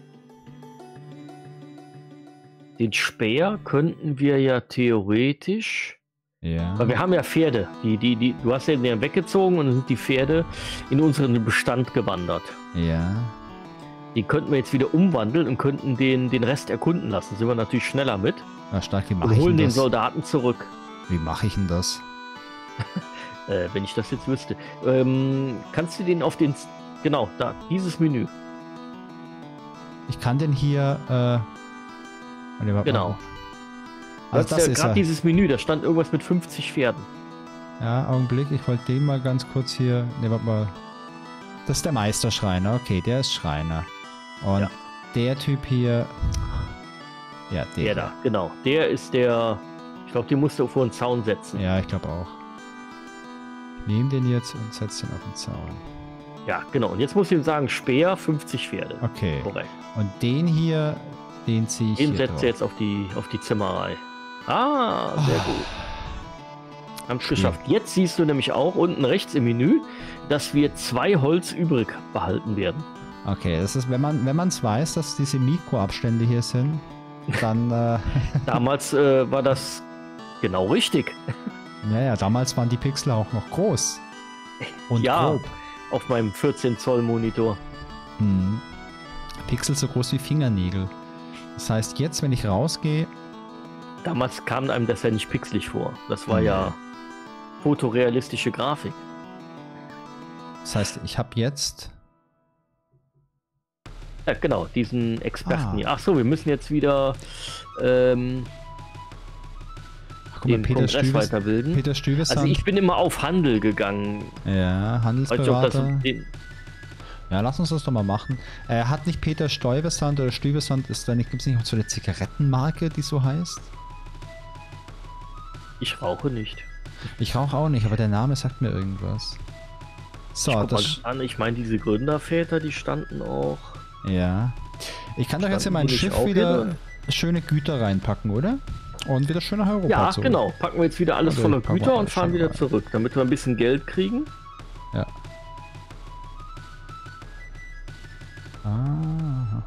[SPEAKER 2] Den Speer könnten wir ja theoretisch...
[SPEAKER 1] Ja.
[SPEAKER 2] Weil wir haben ja Pferde. Du hast ja den weggezogen und dann sind die Pferde in unseren Bestand gewandert.
[SPEAKER 1] Ja.
[SPEAKER 2] Die könnten wir jetzt wieder umwandeln und könnten den Rest erkunden lassen. Sind wir natürlich schneller mit.
[SPEAKER 1] Ja, stark, wie mache
[SPEAKER 2] Und
[SPEAKER 1] ich
[SPEAKER 2] holen
[SPEAKER 1] denn
[SPEAKER 2] den
[SPEAKER 1] das?
[SPEAKER 2] Soldaten zurück.
[SPEAKER 1] Wie mache ich denn das?
[SPEAKER 2] Wenn ich das jetzt wüsste. Kannst du den auf den... Genau, da, dieses Menü.
[SPEAKER 1] Ich kann den hier...
[SPEAKER 2] Genau.
[SPEAKER 1] Also
[SPEAKER 2] Das ist ja gerade dieses Menü, da stand irgendwas mit 50 Pferden.
[SPEAKER 1] Ja, Augenblick, ich wollte den mal ganz kurz hier... Ne, warte mal. Das ist der Meisterschreiner, okay, der ist Schreiner. Und
[SPEAKER 2] Ja.
[SPEAKER 1] der Typ hier... Ja,
[SPEAKER 2] Der da, genau. Der ist der... Ich glaube, den musst du vor den Zaun setzen.
[SPEAKER 1] Ja, ich glaube auch. Ich nehme den jetzt und setze den auf den Zaun.
[SPEAKER 2] Ja, genau. Und jetzt muss ich ihm sagen, Speer, 50 Pferde.
[SPEAKER 1] Okay.
[SPEAKER 2] Korrekt.
[SPEAKER 1] Und den hier, den ziehe ich
[SPEAKER 2] Den
[SPEAKER 1] hier
[SPEAKER 2] setzt
[SPEAKER 1] drauf.
[SPEAKER 2] ihr jetzt auf die Zimmerei. Ah, sehr gut. Haben es geschafft. Jetzt siehst du nämlich auch unten rechts im Menü, dass wir 2 Holz übrig behalten werden.
[SPEAKER 1] Okay, das ist, wenn man es weiß, dass diese Mikroabstände hier sind, dann...
[SPEAKER 2] Damals war das genau richtig.
[SPEAKER 1] ja, damals waren die Pixel auch noch groß. Und
[SPEAKER 2] Ja.
[SPEAKER 1] grob.
[SPEAKER 2] Auf meinem 14 Zoll Monitor.
[SPEAKER 1] Hm. Pixel so groß wie Fingernägel. Das heißt, jetzt, wenn ich rausgehe...
[SPEAKER 2] Damals kam einem das ja nicht pixelig vor. Das war ja fotorealistische Grafik.
[SPEAKER 1] Das heißt, ich habe jetzt...
[SPEAKER 2] Ja, genau, diesen Experten
[SPEAKER 1] Ah.
[SPEAKER 2] hier. Ach so, wir müssen jetzt wieder
[SPEAKER 1] Ach, guck mal,
[SPEAKER 2] den Kongress weiterbilden.
[SPEAKER 1] Peter Stuyvesant.
[SPEAKER 2] Also ich bin immer auf Handel gegangen.
[SPEAKER 1] Ja,
[SPEAKER 2] Weiß nicht, ob das
[SPEAKER 1] Handelsberater. Ja, lass uns das doch mal machen. Hat nicht Peter Stuyvesant oder Stuyvesant, gibt es nicht auch so eine Zigarettenmarke, die so heißt?
[SPEAKER 2] Ich rauche nicht.
[SPEAKER 1] Ich rauche auch nicht, aber der Name sagt mir irgendwas. So,
[SPEAKER 2] Guck
[SPEAKER 1] das...
[SPEAKER 2] mal an, ich meine, diese Gründerväter, die standen auch.
[SPEAKER 1] Ja. Ich kann doch jetzt in mein
[SPEAKER 2] Standen die nicht
[SPEAKER 1] Schiff
[SPEAKER 2] auch
[SPEAKER 1] wieder
[SPEAKER 2] hier?
[SPEAKER 1] schöne Güter reinpacken, oder? Und wieder schön nach Europa
[SPEAKER 2] Ja,
[SPEAKER 1] zurück.
[SPEAKER 2] genau. Packen wir jetzt wieder alles
[SPEAKER 1] Also,
[SPEAKER 2] voller
[SPEAKER 1] packen wir
[SPEAKER 2] Güter und
[SPEAKER 1] alles
[SPEAKER 2] fahren
[SPEAKER 1] schon
[SPEAKER 2] wieder
[SPEAKER 1] rein.
[SPEAKER 2] zurück, damit wir ein bisschen Geld kriegen.
[SPEAKER 1] Ja. Ah,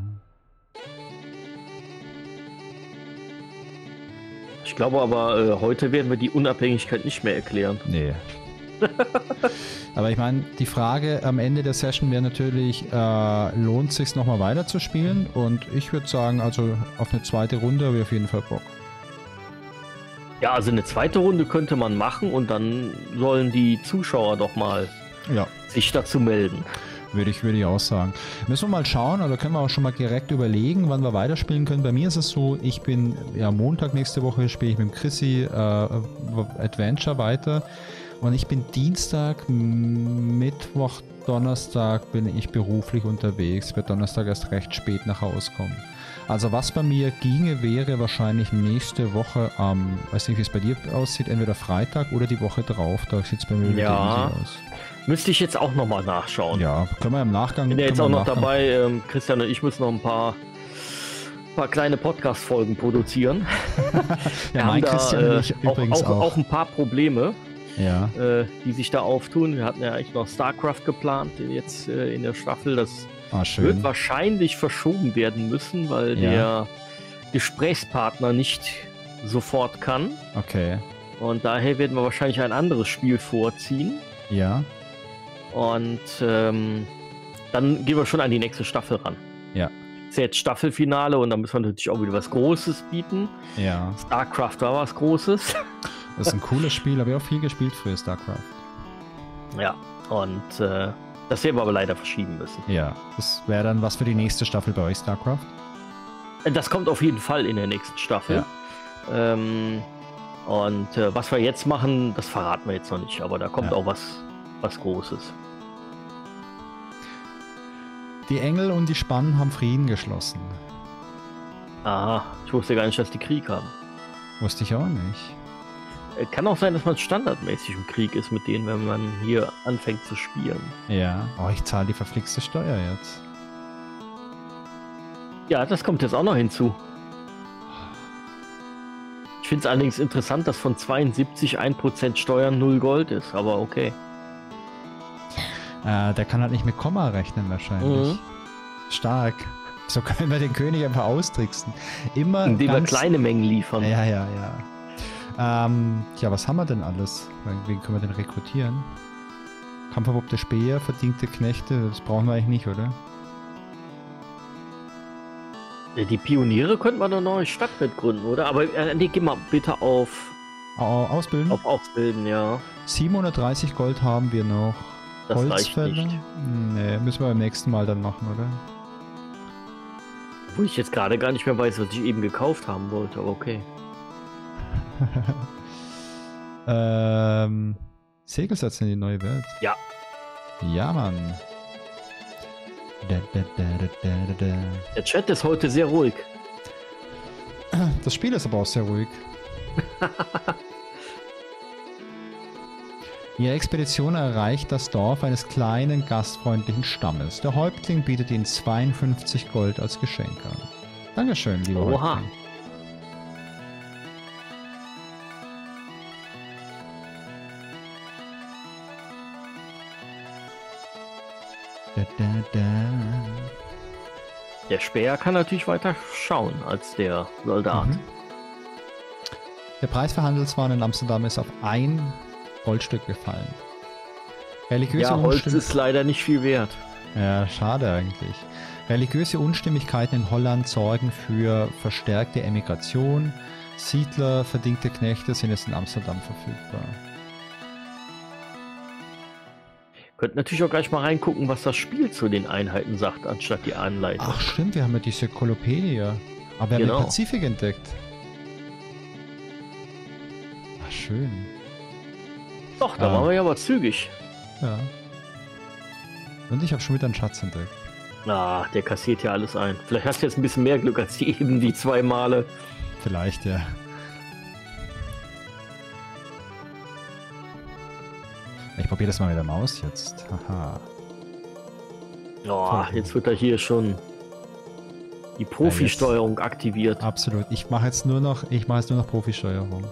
[SPEAKER 2] Ich glaube aber, heute werden wir die Unabhängigkeit nicht mehr erklären.
[SPEAKER 1] nee. Aber ich meine, die Frage am Ende der Session wäre natürlich, lohnt es sich nochmal weiter zu spielen? Und ich würde sagen, also auf eine zweite Runde habe ich auf jeden Fall Bock.
[SPEAKER 2] Ja, also eine zweite Runde könnte man machen und dann sollen die Zuschauer doch mal
[SPEAKER 1] Ja,
[SPEAKER 2] sich dazu melden.
[SPEAKER 1] würde ich auch sagen. Müssen wir mal schauen, oder können wir auch schon mal direkt überlegen, wann wir weiterspielen können. Bei mir ist es so, ich bin ja Montag nächste Woche spiele ich mit dem Chrissy Adventure weiter. Und ich bin Dienstag, Mittwoch, Donnerstag bin ich beruflich unterwegs. Wird Donnerstag erst recht spät nach Hause kommen. Also was bei mir ginge, wäre wahrscheinlich nächste Woche am, weiß nicht, wie es bei dir aussieht, entweder Freitag oder die Woche drauf. Da sieht es bei mir
[SPEAKER 2] Ja.
[SPEAKER 1] wieder easy aus.
[SPEAKER 2] Müsste ich jetzt auch nochmal nachschauen.
[SPEAKER 1] Ja, können wir im Nachgang...
[SPEAKER 2] Bin ja jetzt
[SPEAKER 1] können
[SPEAKER 2] auch
[SPEAKER 1] wir im
[SPEAKER 2] noch
[SPEAKER 1] Nachgang-
[SPEAKER 2] dabei. Christian und ich müssen noch ein paar kleine Podcast-Folgen produzieren.
[SPEAKER 1] Ja, mein Christian und ich übrigens
[SPEAKER 2] auch ein paar Probleme,
[SPEAKER 1] Ja,
[SPEAKER 2] die sich da auftun. Wir hatten ja eigentlich noch StarCraft geplant, jetzt in der Staffel. Das wird
[SPEAKER 1] schön.
[SPEAKER 2] wahrscheinlich verschoben werden müssen, weil
[SPEAKER 1] Ja.
[SPEAKER 2] der Gesprächspartner nicht sofort kann.
[SPEAKER 1] Okay.
[SPEAKER 2] Und daher werden wir wahrscheinlich ein anderes Spiel vorziehen.
[SPEAKER 1] Ja,
[SPEAKER 2] Und dann gehen wir schon an die nächste Staffel ran.
[SPEAKER 1] ja,
[SPEAKER 2] Ist ja jetzt Staffelfinale und da müssen wir natürlich auch wieder was Großes bieten.
[SPEAKER 1] ja.
[SPEAKER 2] StarCraft war was Großes.
[SPEAKER 1] Das ist ein cooles Spiel, habe ich auch viel gespielt früher, StarCraft.
[SPEAKER 2] Ja, und das werden wir aber leider verschieben müssen.
[SPEAKER 1] Ja, das wäre dann was für die nächste Staffel bei euch, StarCraft.
[SPEAKER 2] Das kommt auf jeden Fall in der nächsten Staffel. Und was wir jetzt machen, das verraten wir jetzt noch nicht, aber da kommt
[SPEAKER 1] Ja.
[SPEAKER 2] auch was Großes.
[SPEAKER 1] Die Engel und die Spannen haben Frieden geschlossen.
[SPEAKER 2] Aha, ich wusste gar nicht, dass die Krieg haben.
[SPEAKER 1] Wusste ich auch nicht.
[SPEAKER 2] Kann auch sein, dass man standardmäßig im Krieg ist mit denen, wenn man hier anfängt zu spielen.
[SPEAKER 1] Ja. Oh, ich zahle die verflixte Steuer jetzt.
[SPEAKER 2] Ja, das kommt jetzt auch noch hinzu. Ich finde es allerdings interessant, dass von 72 1% Steuern 0 Gold ist, aber okay.
[SPEAKER 1] Der kann halt nicht mit Komma rechnen wahrscheinlich. Stark. So können wir den König einfach austricksen. Immer
[SPEAKER 2] indem wir
[SPEAKER 1] ganz...
[SPEAKER 2] kleine Mengen liefern.
[SPEAKER 1] Ja. Ja, was haben wir denn alles? Wen können wir denn rekrutieren? Kampferprobte Späher, verdiente Knechte, das brauchen wir eigentlich nicht, oder?
[SPEAKER 2] Die Pioniere könnten wir eine neue Stadt mitgründen, oder? Aber nee, geh mal bitte auf...
[SPEAKER 1] Ausbilden?
[SPEAKER 2] Auf Ausbilden, ja.
[SPEAKER 1] 730 Gold haben wir noch.
[SPEAKER 2] Das
[SPEAKER 1] Holzfäller?
[SPEAKER 2] reicht nicht.
[SPEAKER 1] Nee, müssen wir beim nächsten Mal dann machen, oder?
[SPEAKER 2] Wo ich jetzt gerade gar nicht mehr weiß, was ich eben gekauft haben wollte, aber okay.
[SPEAKER 1] Segelsatz in die neue Welt.
[SPEAKER 2] Ja.
[SPEAKER 1] Ja, Mann.
[SPEAKER 2] Der Chat ist heute sehr ruhig.
[SPEAKER 1] Das Spiel ist aber auch sehr ruhig. Ihre Expedition erreicht das Dorf eines kleinen, gastfreundlichen Stammes. Der Häuptling bietet ihnen 52 Gold als Geschenk an. Dankeschön, lieber
[SPEAKER 2] Oha.
[SPEAKER 1] Häuptling.
[SPEAKER 2] Der Späher kann natürlich weiter schauen als der Soldat.
[SPEAKER 1] Der Preis für Handelswaren in Amsterdam ist auf 1 Goldstück gefallen. Religiöse
[SPEAKER 2] Ja, Holz ist leider nicht viel wert.
[SPEAKER 1] Ja, schade eigentlich. Religiöse Unstimmigkeiten in Holland sorgen für verstärkte Emigration. Siedler, verdingte Knechte sind jetzt in Amsterdam verfügbar.
[SPEAKER 2] Könnt natürlich auch gleich mal reingucken, was das Spiel zu den Einheiten sagt, anstatt die Anleitung.
[SPEAKER 1] Ach stimmt, wir haben ja diese Kolopädia. Aber wir haben den Pazifik entdeckt. Ach, schön.
[SPEAKER 2] Doch, da waren wir ja aber zügig.
[SPEAKER 1] Ja. Und ich habe schon wieder einen Schatz entdeckt.
[SPEAKER 2] Ah, der kassiert ja alles ein. Vielleicht hast du jetzt ein bisschen mehr Glück als die 2 Male.
[SPEAKER 1] Vielleicht, ja. Ich probiere das mal mit der Maus jetzt. Haha.
[SPEAKER 2] Oh, jetzt wird da hier schon die Profi-Steuerung aktiviert.
[SPEAKER 1] Absolut. Ich mache jetzt nur noch Profi-Steuerung.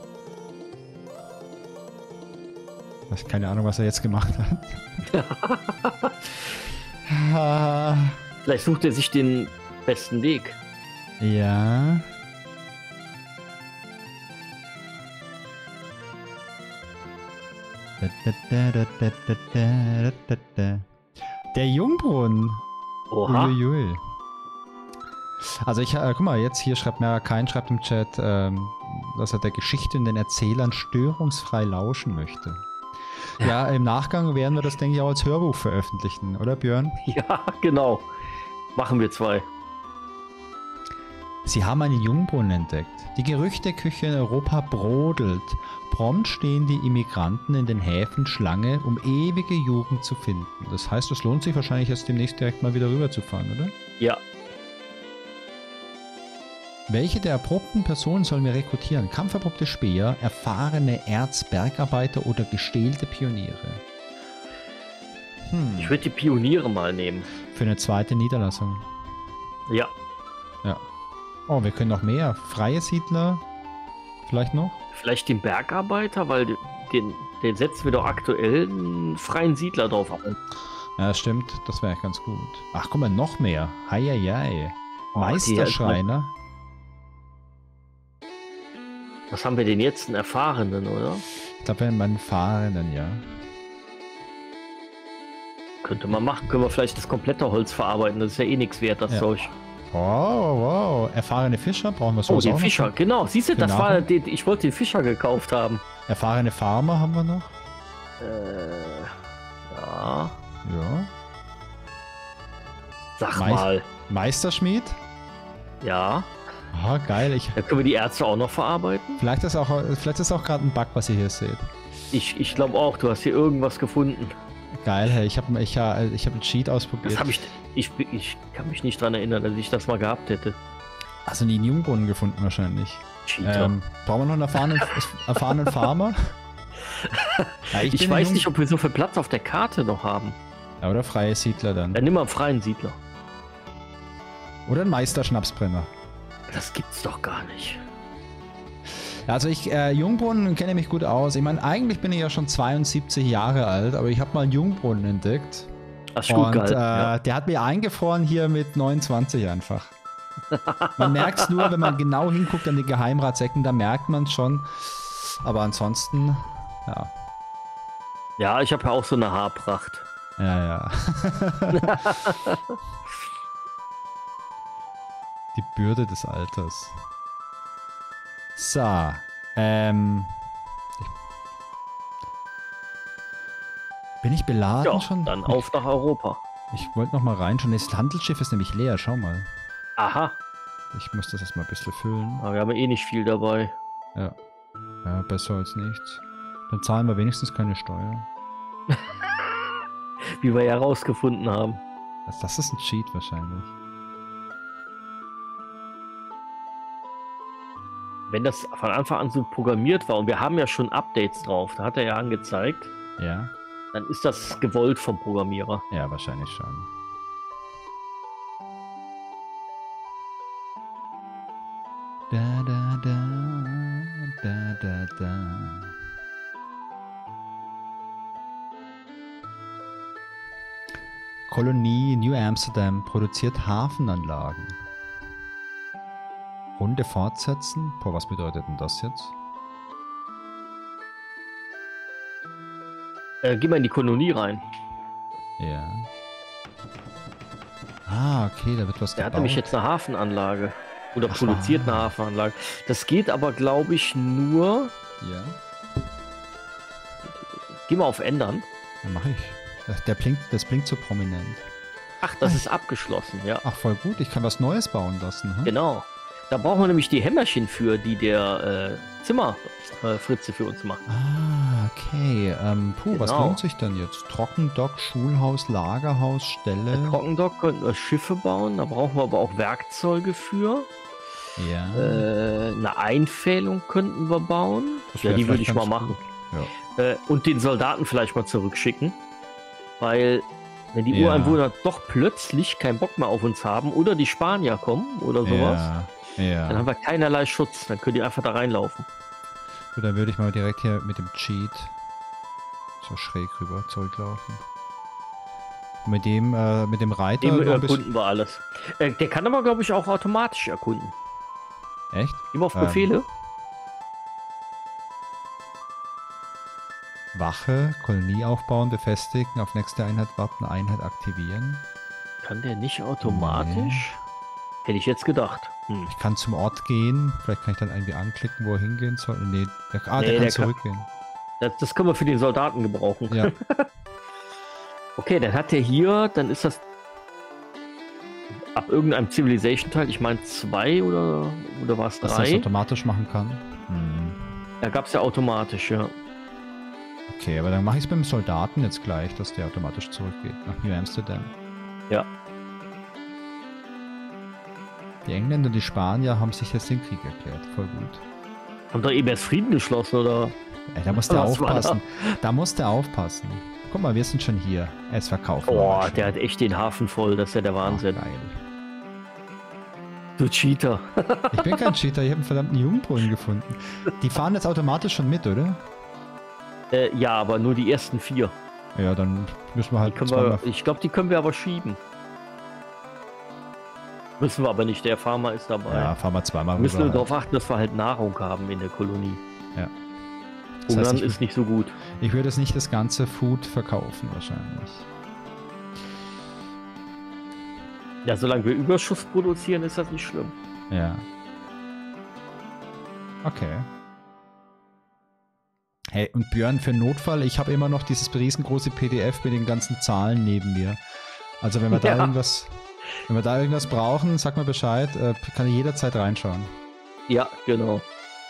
[SPEAKER 1] Ich habe keine Ahnung, was er jetzt gemacht hat.
[SPEAKER 2] Vielleicht sucht er sich den besten Weg.
[SPEAKER 1] Ja. Der Jungbrunnen.
[SPEAKER 2] Oha.
[SPEAKER 1] Uiuiui. Also guck mal, jetzt hier schreibt im Chat, dass er der Geschichte und den Erzählern störungsfrei lauschen möchte. Ja, im Nachgang werden wir das, denke ich, auch als Hörbuch veröffentlichen, oder Björn?
[SPEAKER 2] Ja, genau. Machen wir 2.
[SPEAKER 1] Sie haben einen Jungbrunnen entdeckt. Die Gerüchteküche in Europa brodelt. Prompt stehen die Immigranten in den Häfen Schlange, um ewige Jugend zu finden. Das heißt, es lohnt sich wahrscheinlich jetzt demnächst direkt mal wieder rüberzufahren, oder?
[SPEAKER 2] Ja.
[SPEAKER 1] Welche der erprobten Personen sollen wir rekrutieren? Kampferprobte Späher, erfahrene Erzbergarbeiter oder gestählte Pioniere?
[SPEAKER 2] Ich würde die Pioniere mal nehmen.
[SPEAKER 1] Für eine zweite Niederlassung.
[SPEAKER 2] Ja.
[SPEAKER 1] Ja. Oh, wir können noch mehr. Freie Siedler. Vielleicht noch?
[SPEAKER 2] Vielleicht den Bergarbeiter, weil den setzen wir doch aktuell einen freien Siedler drauf an.
[SPEAKER 1] Ja, stimmt. Das wäre ganz gut. Ach, guck mal, noch mehr. Heieiei. Meisterschreiner.
[SPEAKER 2] Was haben wir denn jetzt? Einen Erfahrenen, oder?
[SPEAKER 1] Ich glaube, wir haben einen Erfahrenen, ja.
[SPEAKER 2] Könnte man machen. Können wir vielleicht das komplette Holz verarbeiten. Das ist ja eh nichts wert, das Zeug.
[SPEAKER 1] Wow. Erfahrene Fischer brauchen wir so.
[SPEAKER 2] Oh, den Fischer, noch? Genau. Siehst du, das war ich wollte den Fischer gekauft haben.
[SPEAKER 1] Erfahrene Farmer haben wir noch.
[SPEAKER 2] Ja.
[SPEAKER 1] Ja.
[SPEAKER 2] Sag mal.
[SPEAKER 1] Meisterschmied?
[SPEAKER 2] Ja.
[SPEAKER 1] Ah, geil.
[SPEAKER 2] Da können wir die Ärzte auch noch verarbeiten.
[SPEAKER 1] Vielleicht ist auch gerade ein Bug, was ihr hier seht.
[SPEAKER 2] Ich glaube auch, du hast hier irgendwas gefunden.
[SPEAKER 1] Geil, hey. Ich hab einen Cheat ausprobiert.
[SPEAKER 2] Ich kann mich nicht dran erinnern, dass ich das mal gehabt hätte.
[SPEAKER 1] Hast du nie einen Jungbrunnen gefunden wahrscheinlich?
[SPEAKER 2] Cheater.
[SPEAKER 1] Brauchen wir noch einen erfahrenen Farmer? Ja,
[SPEAKER 2] Ich weiß nicht, ob wir so viel Platz auf der Karte noch haben.
[SPEAKER 1] Ja, oder freie Siedler dann.
[SPEAKER 2] Dann nimm mal einen freien Siedler.
[SPEAKER 1] Oder ein Meister-Schnapsbrenner.
[SPEAKER 2] Das gibt's doch gar nicht.
[SPEAKER 1] Also Jungbrunnen kenne mich gut aus. Ich meine, eigentlich bin ich ja schon 72 Jahre alt, aber ich habe mal einen Jungbrunnen entdeckt.
[SPEAKER 2] Das ist gut geil. Ja.
[SPEAKER 1] Der hat mir eingefroren hier mit 29 einfach. Man merkt es nur, wenn man genau hinguckt an die Geheimratsecken, da merkt man es schon. Aber ansonsten, ja.
[SPEAKER 2] Ja, ich habe ja auch so eine Haarpracht.
[SPEAKER 1] Ja. Die Bürde des Alters. So, bin ich beladen
[SPEAKER 2] Ja,
[SPEAKER 1] schon?
[SPEAKER 2] dann auf nach Europa.
[SPEAKER 1] Ich wollte noch mal reinschauen. Das Handelsschiff ist nämlich leer, schau mal.
[SPEAKER 2] Aha.
[SPEAKER 1] Ich muss das erstmal ein bisschen füllen.
[SPEAKER 2] Aber wir haben eh nicht viel dabei.
[SPEAKER 1] Ja. Ja, besser als nichts. Dann zahlen wir wenigstens keine Steuer.
[SPEAKER 2] Wie wir ja rausgefunden haben.
[SPEAKER 1] Also das ist ein Cheat wahrscheinlich.
[SPEAKER 2] Wenn das von Anfang an so programmiert war und wir haben ja schon Updates drauf, da hat er ja angezeigt,
[SPEAKER 1] Ja.
[SPEAKER 2] dann ist das gewollt vom Programmierer.
[SPEAKER 1] Ja, wahrscheinlich schon. Da. Kolonie New Amsterdam produziert Hafenanlagen. Runde fortsetzen? Boah, was bedeutet denn das jetzt?
[SPEAKER 2] Geh mal in die Kolonie rein.
[SPEAKER 1] Ja. Ah, okay, da wird was
[SPEAKER 2] Der
[SPEAKER 1] gebaut.
[SPEAKER 2] hat nämlich jetzt eine Hafenanlage. Oder produziert eine Hafenanlage. Das geht aber, glaube ich, nur...
[SPEAKER 1] Ja.
[SPEAKER 2] Geh mal auf Ändern.
[SPEAKER 1] Dann mache ich. Das blinkt so prominent.
[SPEAKER 2] Ach, das ist abgeschlossen, ja.
[SPEAKER 1] Ach, voll gut. Ich kann was Neues bauen lassen. Hm?
[SPEAKER 2] Genau. Da brauchen wir nämlich die Hämmerchen für, die der Zimmerfritze für uns macht.
[SPEAKER 1] Ah, okay. Was
[SPEAKER 2] Genau.
[SPEAKER 1] lohnt sich denn jetzt? Trockendock, Schulhaus, Lagerhaus, Stelle?
[SPEAKER 2] Bei Trockendock könnten wir Schiffe bauen, da brauchen wir aber auch Werkzeuge für.
[SPEAKER 1] Ja.
[SPEAKER 2] Eine Einpfählung könnten wir bauen.
[SPEAKER 1] Das
[SPEAKER 2] Ja,
[SPEAKER 1] wär
[SPEAKER 2] die würde
[SPEAKER 1] vielleicht
[SPEAKER 2] ich mal
[SPEAKER 1] ganz
[SPEAKER 2] machen.
[SPEAKER 1] gut. Ja.
[SPEAKER 2] Und den Soldaten vielleicht mal zurückschicken. Weil, wenn die
[SPEAKER 1] Ja.
[SPEAKER 2] Ureinwohner doch plötzlich keinen Bock mehr auf uns haben oder die Spanier kommen oder sowas,
[SPEAKER 1] Ja.
[SPEAKER 2] dann haben wir keinerlei Schutz. Dann können die einfach da reinlaufen.
[SPEAKER 1] So, dann würde ich mal direkt hier mit dem Cheat so schräg rüber zurücklaufen. Und mit dem Reiter.
[SPEAKER 2] Dem
[SPEAKER 1] noch ein bisschen-
[SPEAKER 2] erkunden wir alles. Der kann aber, glaube ich, auch automatisch erkunden.
[SPEAKER 1] Echt?
[SPEAKER 2] Immer auf Befehle.
[SPEAKER 1] Wache, Kolonie aufbauen, befestigen, auf nächste Einheit warten, Einheit aktivieren.
[SPEAKER 2] Kann der nicht automatisch? Hätte ich jetzt gedacht.
[SPEAKER 1] Ich kann zum Ort gehen, vielleicht kann ich dann irgendwie anklicken, wo er hingehen soll. Nee, der kann
[SPEAKER 2] der kann-
[SPEAKER 1] zurückgehen.
[SPEAKER 2] Das können wir für den Soldaten gebrauchen.
[SPEAKER 1] Ja.
[SPEAKER 2] Okay, dann hat er hier, dann ist das ab irgendeinem Civilization-Teil, ich meine 2 oder war es
[SPEAKER 1] Dass er es
[SPEAKER 2] 3?
[SPEAKER 1] automatisch machen kann.
[SPEAKER 2] Da gab es ja automatisch, ja.
[SPEAKER 1] Okay, aber dann mache ich es beim Soldaten jetzt gleich, dass der automatisch zurückgeht nach New Amsterdam.
[SPEAKER 2] Ja.
[SPEAKER 1] Die Engländer und die Spanier haben sich jetzt den Krieg erklärt. Voll gut.
[SPEAKER 2] Haben doch eben erst Frieden geschlossen, oder?
[SPEAKER 1] Ey, da muss der
[SPEAKER 2] Was war
[SPEAKER 1] aufpassen. Da muss der aufpassen. Guck mal, wir sind schon hier. Er ist verkauft.
[SPEAKER 2] Oh, der hat echt den Hafen voll, das ist ja der Wahnsinn.
[SPEAKER 1] Geil.
[SPEAKER 2] Du Cheater.
[SPEAKER 1] Ich bin kein Cheater, ich habe einen verdammten Jungbrunnen gefunden. Die fahren jetzt automatisch schon mit, oder?
[SPEAKER 2] Ja, aber nur die ersten 4.
[SPEAKER 1] Ja, dann müssen wir
[SPEAKER 2] Die
[SPEAKER 1] halt
[SPEAKER 2] können
[SPEAKER 1] zweimal-
[SPEAKER 2] ich glaube, die können wir aber schieben. Müssen wir aber nicht, der Farmer ist dabei.
[SPEAKER 1] Ja, fahren wir zweimal
[SPEAKER 2] Wir müssen
[SPEAKER 1] rüber
[SPEAKER 2] nur
[SPEAKER 1] halt.
[SPEAKER 2] darauf achten, dass wir halt Nahrung haben in der Kolonie.
[SPEAKER 1] Ja. Das
[SPEAKER 2] Hungern
[SPEAKER 1] heißt,
[SPEAKER 2] ist nicht so gut.
[SPEAKER 1] ich würde jetzt nicht das ganze Food verkaufen wahrscheinlich.
[SPEAKER 2] Ja, solange wir Überschuss produzieren, ist das nicht schlimm.
[SPEAKER 1] Ja. Okay. Hey, und Björn, für Notfall, ich habe immer noch dieses riesengroße PDF mit den ganzen Zahlen neben mir. Also wenn wir da
[SPEAKER 2] Ja.
[SPEAKER 1] irgendwas brauchen, sag mal Bescheid, kann ich jederzeit reinschauen.
[SPEAKER 2] Ja, genau.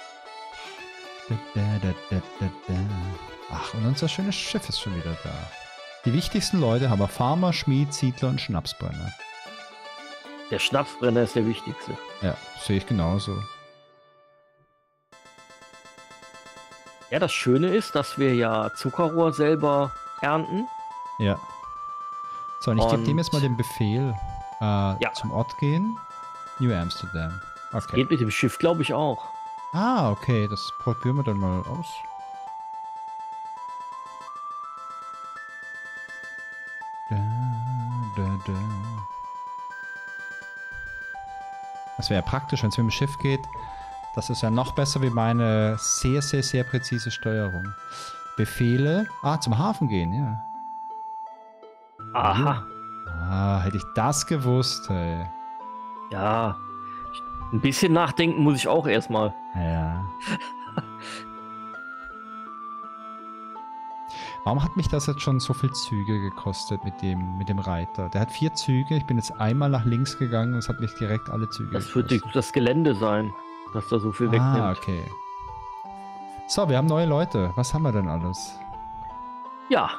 [SPEAKER 1] Ach, und unser schönes Schiff ist schon wieder da. Die wichtigsten Leute haben wir Farmer, Schmied, Siedler und Schnapsbrenner.
[SPEAKER 2] Der Schnapsbrenner ist der wichtigste.
[SPEAKER 1] Ja, sehe ich genauso.
[SPEAKER 2] Ja, das Schöne ist, dass wir ja Zuckerrohr selber ernten.
[SPEAKER 1] Ja. So, und ich gebe dem jetzt mal
[SPEAKER 2] Und-
[SPEAKER 1] den Befehl, zum Ort gehen. New Amsterdam. Okay.
[SPEAKER 2] Geht mit dem Schiff, glaube ich, auch.
[SPEAKER 1] Ah, okay, das probieren wir dann mal aus. Da, da, da. Das wäre ja praktisch, wenn es mit dem Schiff geht. Das ist ja noch besser wie meine sehr, sehr, sehr präzise Steuerung. Befehle. Ah, zum Hafen gehen, ja.
[SPEAKER 2] Aha.
[SPEAKER 1] Ah, hätte ich das gewusst, hey.
[SPEAKER 2] Ja. Ein bisschen nachdenken muss ich auch erstmal.
[SPEAKER 1] Ja. Warum hat mich das jetzt schon so viel Züge gekostet mit dem Reiter? Der hat 4 Züge. Ich bin jetzt einmal nach links gegangen und es hat mich direkt alle Züge
[SPEAKER 2] Das wird
[SPEAKER 1] gekostet.
[SPEAKER 2] das Gelände sein, dass da so viel wegnimmt.
[SPEAKER 1] Ah, okay. So, wir haben neue Leute. Was haben wir denn alles?
[SPEAKER 2] Ja,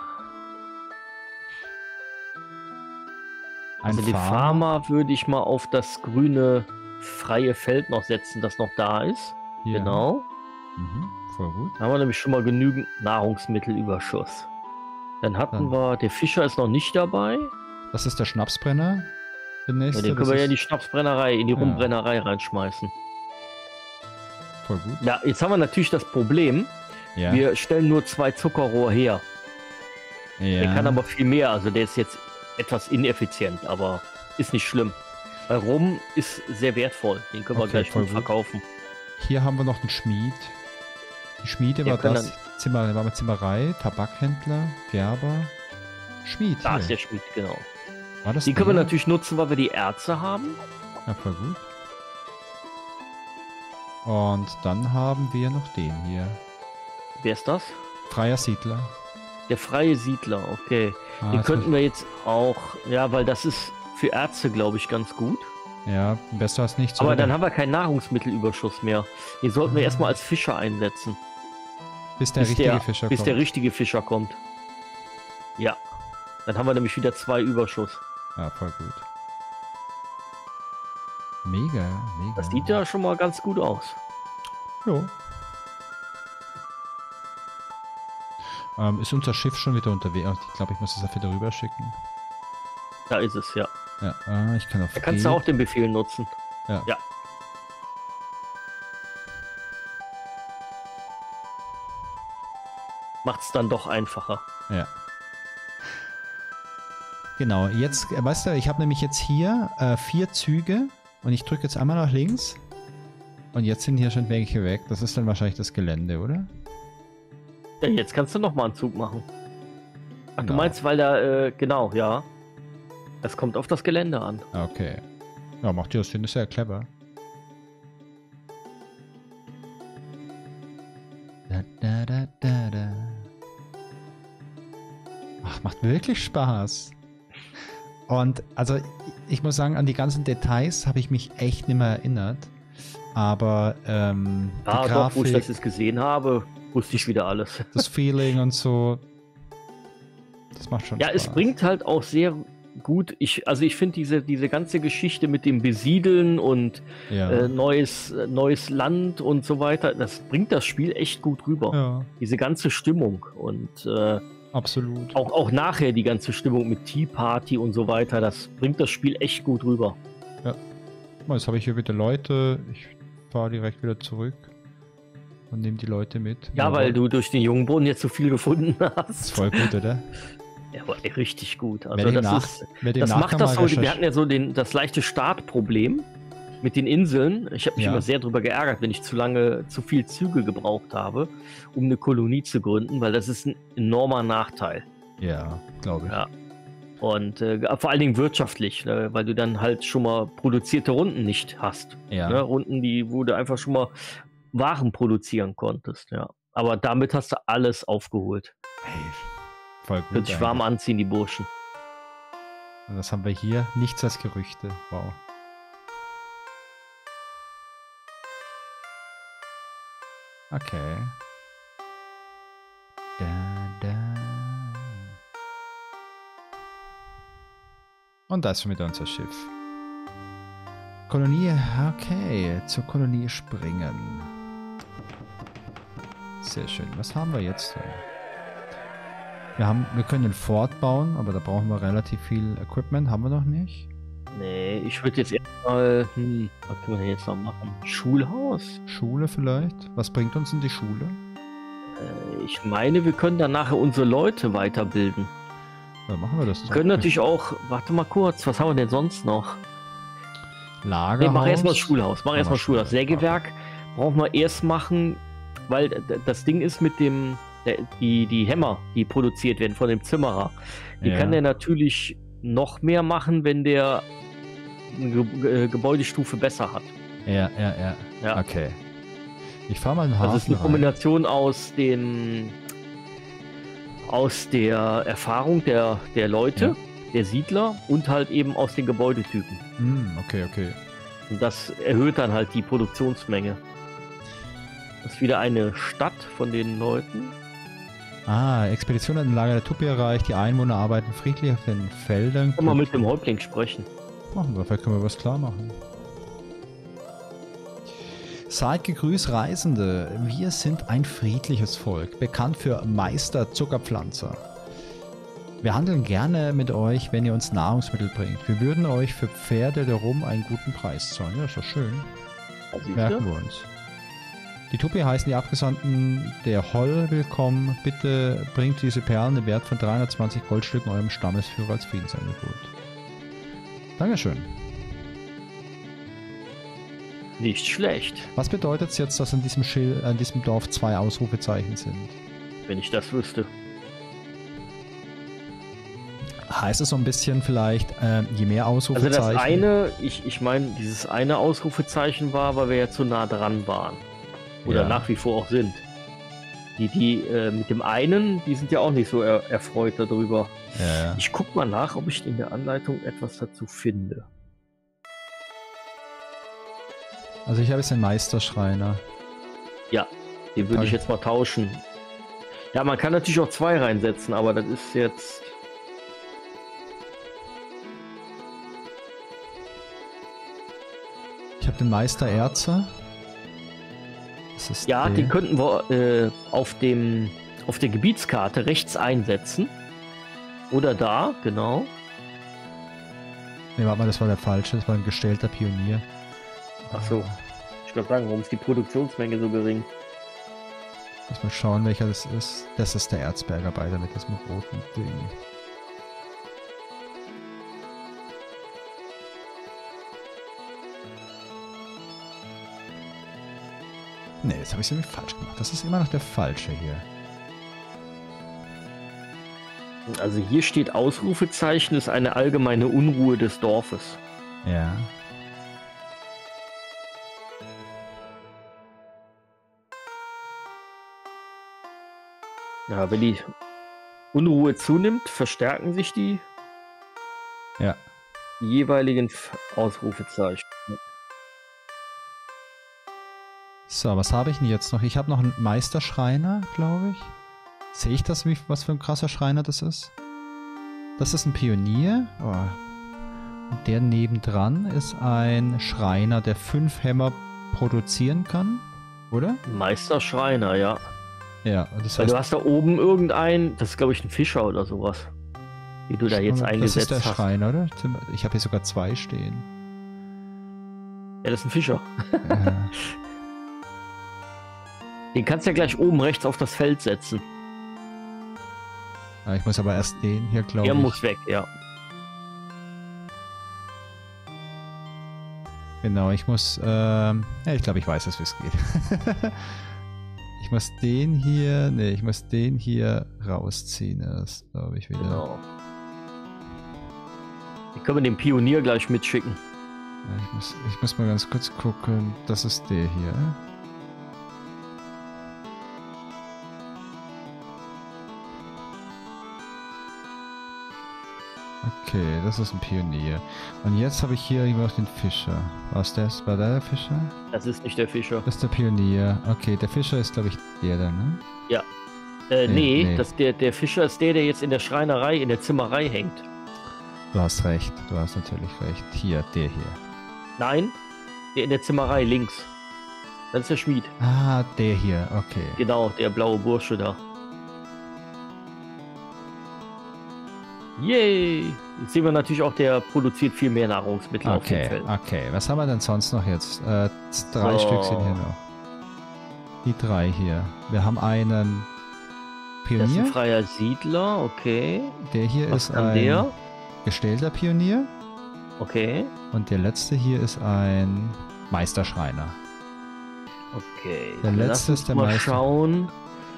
[SPEAKER 1] Ein
[SPEAKER 2] also den Farmer würde ich mal auf das grüne freie Feld noch setzen, das noch da ist.
[SPEAKER 1] Hier.
[SPEAKER 2] Genau.
[SPEAKER 1] Mhm, voll gut.
[SPEAKER 2] Da haben wir nämlich schon mal genügend Nahrungsmittelüberschuss. Dann hatten wir, der Fischer ist noch nicht dabei.
[SPEAKER 1] Das ist der Schnapsbrenner. Der
[SPEAKER 2] Ja,
[SPEAKER 1] nächste.
[SPEAKER 2] den können wir
[SPEAKER 1] das
[SPEAKER 2] ja in die
[SPEAKER 1] ist
[SPEAKER 2] Schnapsbrennerei, in die Rumbrennerei reinschmeißen.
[SPEAKER 1] voll gut.
[SPEAKER 2] Ja, jetzt haben wir natürlich das Problem,
[SPEAKER 1] Ja.
[SPEAKER 2] wir stellen nur 2 Zuckerrohr her.
[SPEAKER 1] ja.
[SPEAKER 2] Der kann aber viel mehr, also der ist jetzt etwas ineffizient, aber ist nicht schlimm. Weil Rum ist sehr wertvoll, den können wir
[SPEAKER 1] Okay,
[SPEAKER 2] gleich
[SPEAKER 1] voll
[SPEAKER 2] gut
[SPEAKER 1] gut.
[SPEAKER 2] verkaufen.
[SPEAKER 1] Hier haben wir noch einen Schmied. Die Schmiede
[SPEAKER 2] Wir
[SPEAKER 1] war
[SPEAKER 2] können
[SPEAKER 1] das. War mit Zimmerei, Tabakhändler, Gerber, Schmied.
[SPEAKER 2] Da
[SPEAKER 1] hier.
[SPEAKER 2] ist der Schmied, genau.
[SPEAKER 1] War das
[SPEAKER 2] Die können wir
[SPEAKER 1] der?
[SPEAKER 2] natürlich nutzen, weil wir die Erze haben.
[SPEAKER 1] Ja, voll gut. Und dann haben wir noch den hier.
[SPEAKER 2] Wer ist das?
[SPEAKER 1] Freier Siedler.
[SPEAKER 2] Der freie Siedler, okay.
[SPEAKER 1] Ah,
[SPEAKER 2] Den
[SPEAKER 1] jetzt
[SPEAKER 2] könnten wir jetzt auch, ja, weil das ist für Ärzte, glaube ich, ganz gut.
[SPEAKER 1] Ja, besser als nichts.
[SPEAKER 2] Aber
[SPEAKER 1] oder?
[SPEAKER 2] dann haben wir keinen Nahrungsmittelüberschuss mehr. Den sollten wir erstmal als Fischer einsetzen.
[SPEAKER 1] bis der richtige Fischer
[SPEAKER 2] bis
[SPEAKER 1] kommt.
[SPEAKER 2] der richtige Fischer kommt. Ja. Dann haben wir nämlich wieder 2 Überschuss.
[SPEAKER 1] Ja, voll gut. Mega, mega.
[SPEAKER 2] Das sieht ja schon mal ganz gut aus.
[SPEAKER 1] Jo. Ist unser Schiff schon wieder unterwegs? Ich glaube, ich muss es einfach darüber schicken.
[SPEAKER 2] Da ist es, ja.
[SPEAKER 1] Ja, ich kann auf
[SPEAKER 2] Da kannst du auch den Befehl nutzen.
[SPEAKER 1] Ja.
[SPEAKER 2] Ja. Macht's dann doch einfacher.
[SPEAKER 1] Ja. Genau, jetzt, weißt du, ich habe nämlich jetzt hier 4 Züge und ich drücke jetzt einmal nach links und jetzt sind hier schon welche weg. Das ist dann wahrscheinlich das Gelände, oder?
[SPEAKER 2] Ja, jetzt kannst du noch mal einen Zug machen. Ach, du
[SPEAKER 1] Genau.
[SPEAKER 2] meinst, weil da, genau, ja. Das kommt auf das Gelände an.
[SPEAKER 1] Okay. Ja, macht ja Sinn, ist ja clever. Da, da, da, da, da. Ach, macht wirklich Spaß. Und also ich muss sagen, an die ganzen Details habe ich mich echt nicht mehr erinnert. Aber die
[SPEAKER 2] Ah, doch,
[SPEAKER 1] Grafik,
[SPEAKER 2] wo ich das jetzt gesehen habe, wusste ich wieder alles.
[SPEAKER 1] das Feeling und so, das macht schon
[SPEAKER 2] Ja,
[SPEAKER 1] Spaß.
[SPEAKER 2] es bringt halt auch sehr gut. Also ich finde diese ganze Geschichte mit dem Besiedeln und
[SPEAKER 1] Ja,
[SPEAKER 2] neues Land und so weiter, das bringt das Spiel echt gut rüber.
[SPEAKER 1] ja,
[SPEAKER 2] Diese ganze Stimmung und
[SPEAKER 1] absolut.
[SPEAKER 2] auch nachher die ganze Stimmung mit Tea Party und so weiter, das bringt das Spiel echt gut rüber.
[SPEAKER 1] Jetzt habe ich hier wieder Leute. Ich fahre direkt wieder zurück und nehme die Leute mit.
[SPEAKER 2] Ja, weil du durch den Jungbrunnen jetzt so viel gefunden
[SPEAKER 1] Das ist
[SPEAKER 2] hast.
[SPEAKER 1] voll gut, oder?
[SPEAKER 2] Ja, aber richtig gut. Also
[SPEAKER 1] Werde
[SPEAKER 2] das
[SPEAKER 1] im
[SPEAKER 2] macht
[SPEAKER 1] Nachgang
[SPEAKER 2] das
[SPEAKER 1] mal
[SPEAKER 2] so. Wir hatten ja so das leichte Startproblem mit den Inseln. Ich habe mich
[SPEAKER 1] Ja.
[SPEAKER 2] immer sehr darüber geärgert, wenn ich zu viel Züge gebraucht habe, um eine Kolonie zu gründen, weil das ist ein enormer Nachteil.
[SPEAKER 1] Ja, glaube ich.
[SPEAKER 2] Ja. Und vor allen Dingen wirtschaftlich, weil du dann halt schon mal produzierte Runden nicht hast.
[SPEAKER 1] Ja.
[SPEAKER 2] Ne? Runden, wo du einfach schon mal Waren produzieren konntest. Ja. Aber damit hast du alles aufgeholt.
[SPEAKER 1] Hey, voll gut.
[SPEAKER 2] Können sich warm
[SPEAKER 1] eigentlich.
[SPEAKER 2] anziehen, die Burschen.
[SPEAKER 1] Und das haben wir hier. Nichts als Gerüchte. Wow. Okay. Da, da. Und das ist schon wieder unser Schiff. Kolonie, okay, zur Kolonie springen. Sehr schön. Was haben wir jetzt? Wir können den Fort bauen, aber da brauchen wir relativ viel Equipment. Haben wir noch nicht?
[SPEAKER 2] Nee, ich würde jetzt erstmal, was können wir denn jetzt noch machen? Schulhaus?
[SPEAKER 1] Schule vielleicht? Was bringt uns in die Schule?
[SPEAKER 2] Ich meine, wir können dann nachher unsere Leute weiterbilden.
[SPEAKER 1] Ja, machen wir das.
[SPEAKER 2] Wir können natürlich auch, warte mal kurz, was haben wir denn sonst noch?
[SPEAKER 1] Lagerhaus?
[SPEAKER 2] Nee, mach erstmal das Schulhaus. Mach erstmal Schulhaus. Sägewerk brauchen wir erst machen, weil das Ding ist mit dem, die Hämmer, die produziert werden von dem Zimmerer, die kann der natürlich noch mehr machen, wenn der eine Gebäudestufe besser hat.
[SPEAKER 1] Ja. Okay. Ich fahre mal einen Hafen.
[SPEAKER 2] Das ist eine Kombination aus der Erfahrung der Leute, der Siedler und halt eben aus den Gebäudetypen.
[SPEAKER 1] Okay.
[SPEAKER 2] Und das erhöht dann halt die Produktionsmenge. Das ist wieder eine Stadt von den Leuten.
[SPEAKER 1] Expedition hat ein Lager der Tupi erreicht. Die Einwohner arbeiten friedlich auf den Feldern.
[SPEAKER 2] Können wir mit dem Häuptling sprechen.
[SPEAKER 1] Machen wir, vielleicht können wir was klar machen. Seid gegrüßt, Reisende. Wir sind ein friedliches Volk, bekannt für Meister Zuckerpflanzer. Wir handeln gerne mit euch, wenn ihr uns Nahrungsmittel bringt. Wir würden euch für Pferde der Rum einen guten Preis zahlen. Ja, ist doch schön. Merken wir uns. Die Tupi heißen die Abgesandten der Holl willkommen. Bitte bringt diese Perlen im Wert von 320 Goldstücken eurem Stammesführer als Friedensangebot. Dankeschön.
[SPEAKER 2] Nicht schlecht.
[SPEAKER 1] Was bedeutet es jetzt, dass an diesem Dorf 2 Ausrufezeichen sind?
[SPEAKER 2] Wenn ich das wüsste.
[SPEAKER 1] Heißt es so ein bisschen vielleicht, je mehr Ausrufezeichen...
[SPEAKER 2] Also das eine, ich meine, dieses eine Ausrufezeichen war, weil wir ja zu nah dran waren. Oder nach wie vor auch sind. Die mit dem einen, die sind ja auch nicht so erfreut darüber.
[SPEAKER 1] Ja.
[SPEAKER 2] Ich guck mal nach, ob ich in der Anleitung etwas dazu finde.
[SPEAKER 1] Also ich habe jetzt den Meisterschreiner.
[SPEAKER 2] Ja, den würde ich jetzt mal tauschen. Ja, man kann natürlich auch 2 reinsetzen, aber das ist jetzt...
[SPEAKER 1] Ich habe den Meistererzer.
[SPEAKER 2] Ja, den könnten wir auf der Gebietskarte rechts einsetzen. Oder da, genau.
[SPEAKER 1] Ne, warte mal, das war der falsche. Das war ein gestellter Pionier.
[SPEAKER 2] Ach so. Ich glaube sagen, warum ist die Produktionsmenge so gering?
[SPEAKER 1] Lass mal schauen, welcher das ist. Das ist der Erzbergarbeiter mit diesem roten Ding. Ne, jetzt habe ich es irgendwie falsch gemacht. Das ist immer noch der falsche hier.
[SPEAKER 2] Also hier steht Ausrufezeichen ist eine allgemeine Unruhe des Dorfes.
[SPEAKER 1] Ja.
[SPEAKER 2] Ja, wenn die Unruhe zunimmt, verstärken sich die jeweiligen Ausrufezeichen.
[SPEAKER 1] So, was habe ich denn jetzt noch? Ich habe noch einen Meisterschreiner, glaube ich. Sehe ich das, was für ein krasser Schreiner das ist? Das ist ein Pionier. Oh. Und der nebendran ist ein Schreiner, der 5 Hämmer produzieren kann, oder?
[SPEAKER 2] Meisterschreiner, ja.
[SPEAKER 1] Ja, das heißt,
[SPEAKER 2] weil du hast da oben irgendeinen, das ist glaube ich ein Fischer oder sowas, wie du da jetzt eingesetzt hast.
[SPEAKER 1] Das ist der Schreiner, oder? Ich habe hier sogar 2 stehen.
[SPEAKER 2] Ja, das ist ein Fischer. Den kannst du ja gleich oben rechts auf das Feld setzen.
[SPEAKER 1] Ich muss aber erst den hier, glaube ich.
[SPEAKER 2] Der muss weg, ja.
[SPEAKER 1] Genau, ich muss, ich glaube, ich weiß es, wie es geht. Ich muss den hier, ich muss den hier rausziehen erst, glaube ich, wieder.
[SPEAKER 2] Genau. Die können wir dem Pionier gleich mitschicken.
[SPEAKER 1] Ja, ich muss mal ganz kurz gucken, das ist der hier. Okay, das ist ein Pionier. Und jetzt habe ich hier noch den Fischer. War der Fischer?
[SPEAKER 2] Das ist nicht der Fischer.
[SPEAKER 1] Das ist der Pionier. Okay, der Fischer ist, glaube ich, der da, ne?
[SPEAKER 2] Ja. Nee. Der Fischer ist der jetzt in der Schreinerei, in der Zimmerei hängt.
[SPEAKER 1] Du hast recht, du hast natürlich recht. Hier, der hier.
[SPEAKER 2] Nein, der in der Zimmerei links. Das ist der Schmied.
[SPEAKER 1] Ah, der hier, okay.
[SPEAKER 2] Genau, der blaue Bursche da. Yay! Jetzt sehen wir natürlich auch, der produziert viel mehr Nahrungsmittel auf dem Feld.
[SPEAKER 1] Okay, was haben wir denn sonst noch jetzt? 3 Stück sind hier noch. Die 3 hier. Wir haben einen Pionier.
[SPEAKER 2] Das ist ein freier Siedler, okay.
[SPEAKER 1] Der hier
[SPEAKER 2] Was
[SPEAKER 1] ist
[SPEAKER 2] kann
[SPEAKER 1] ein
[SPEAKER 2] der?
[SPEAKER 1] gestählter Pionier.
[SPEAKER 2] Okay.
[SPEAKER 1] Und der letzte hier ist ein Meisterschreiner.
[SPEAKER 2] Okay.
[SPEAKER 1] Der letzte ist der
[SPEAKER 2] mal
[SPEAKER 1] Meister.
[SPEAKER 2] Schauen.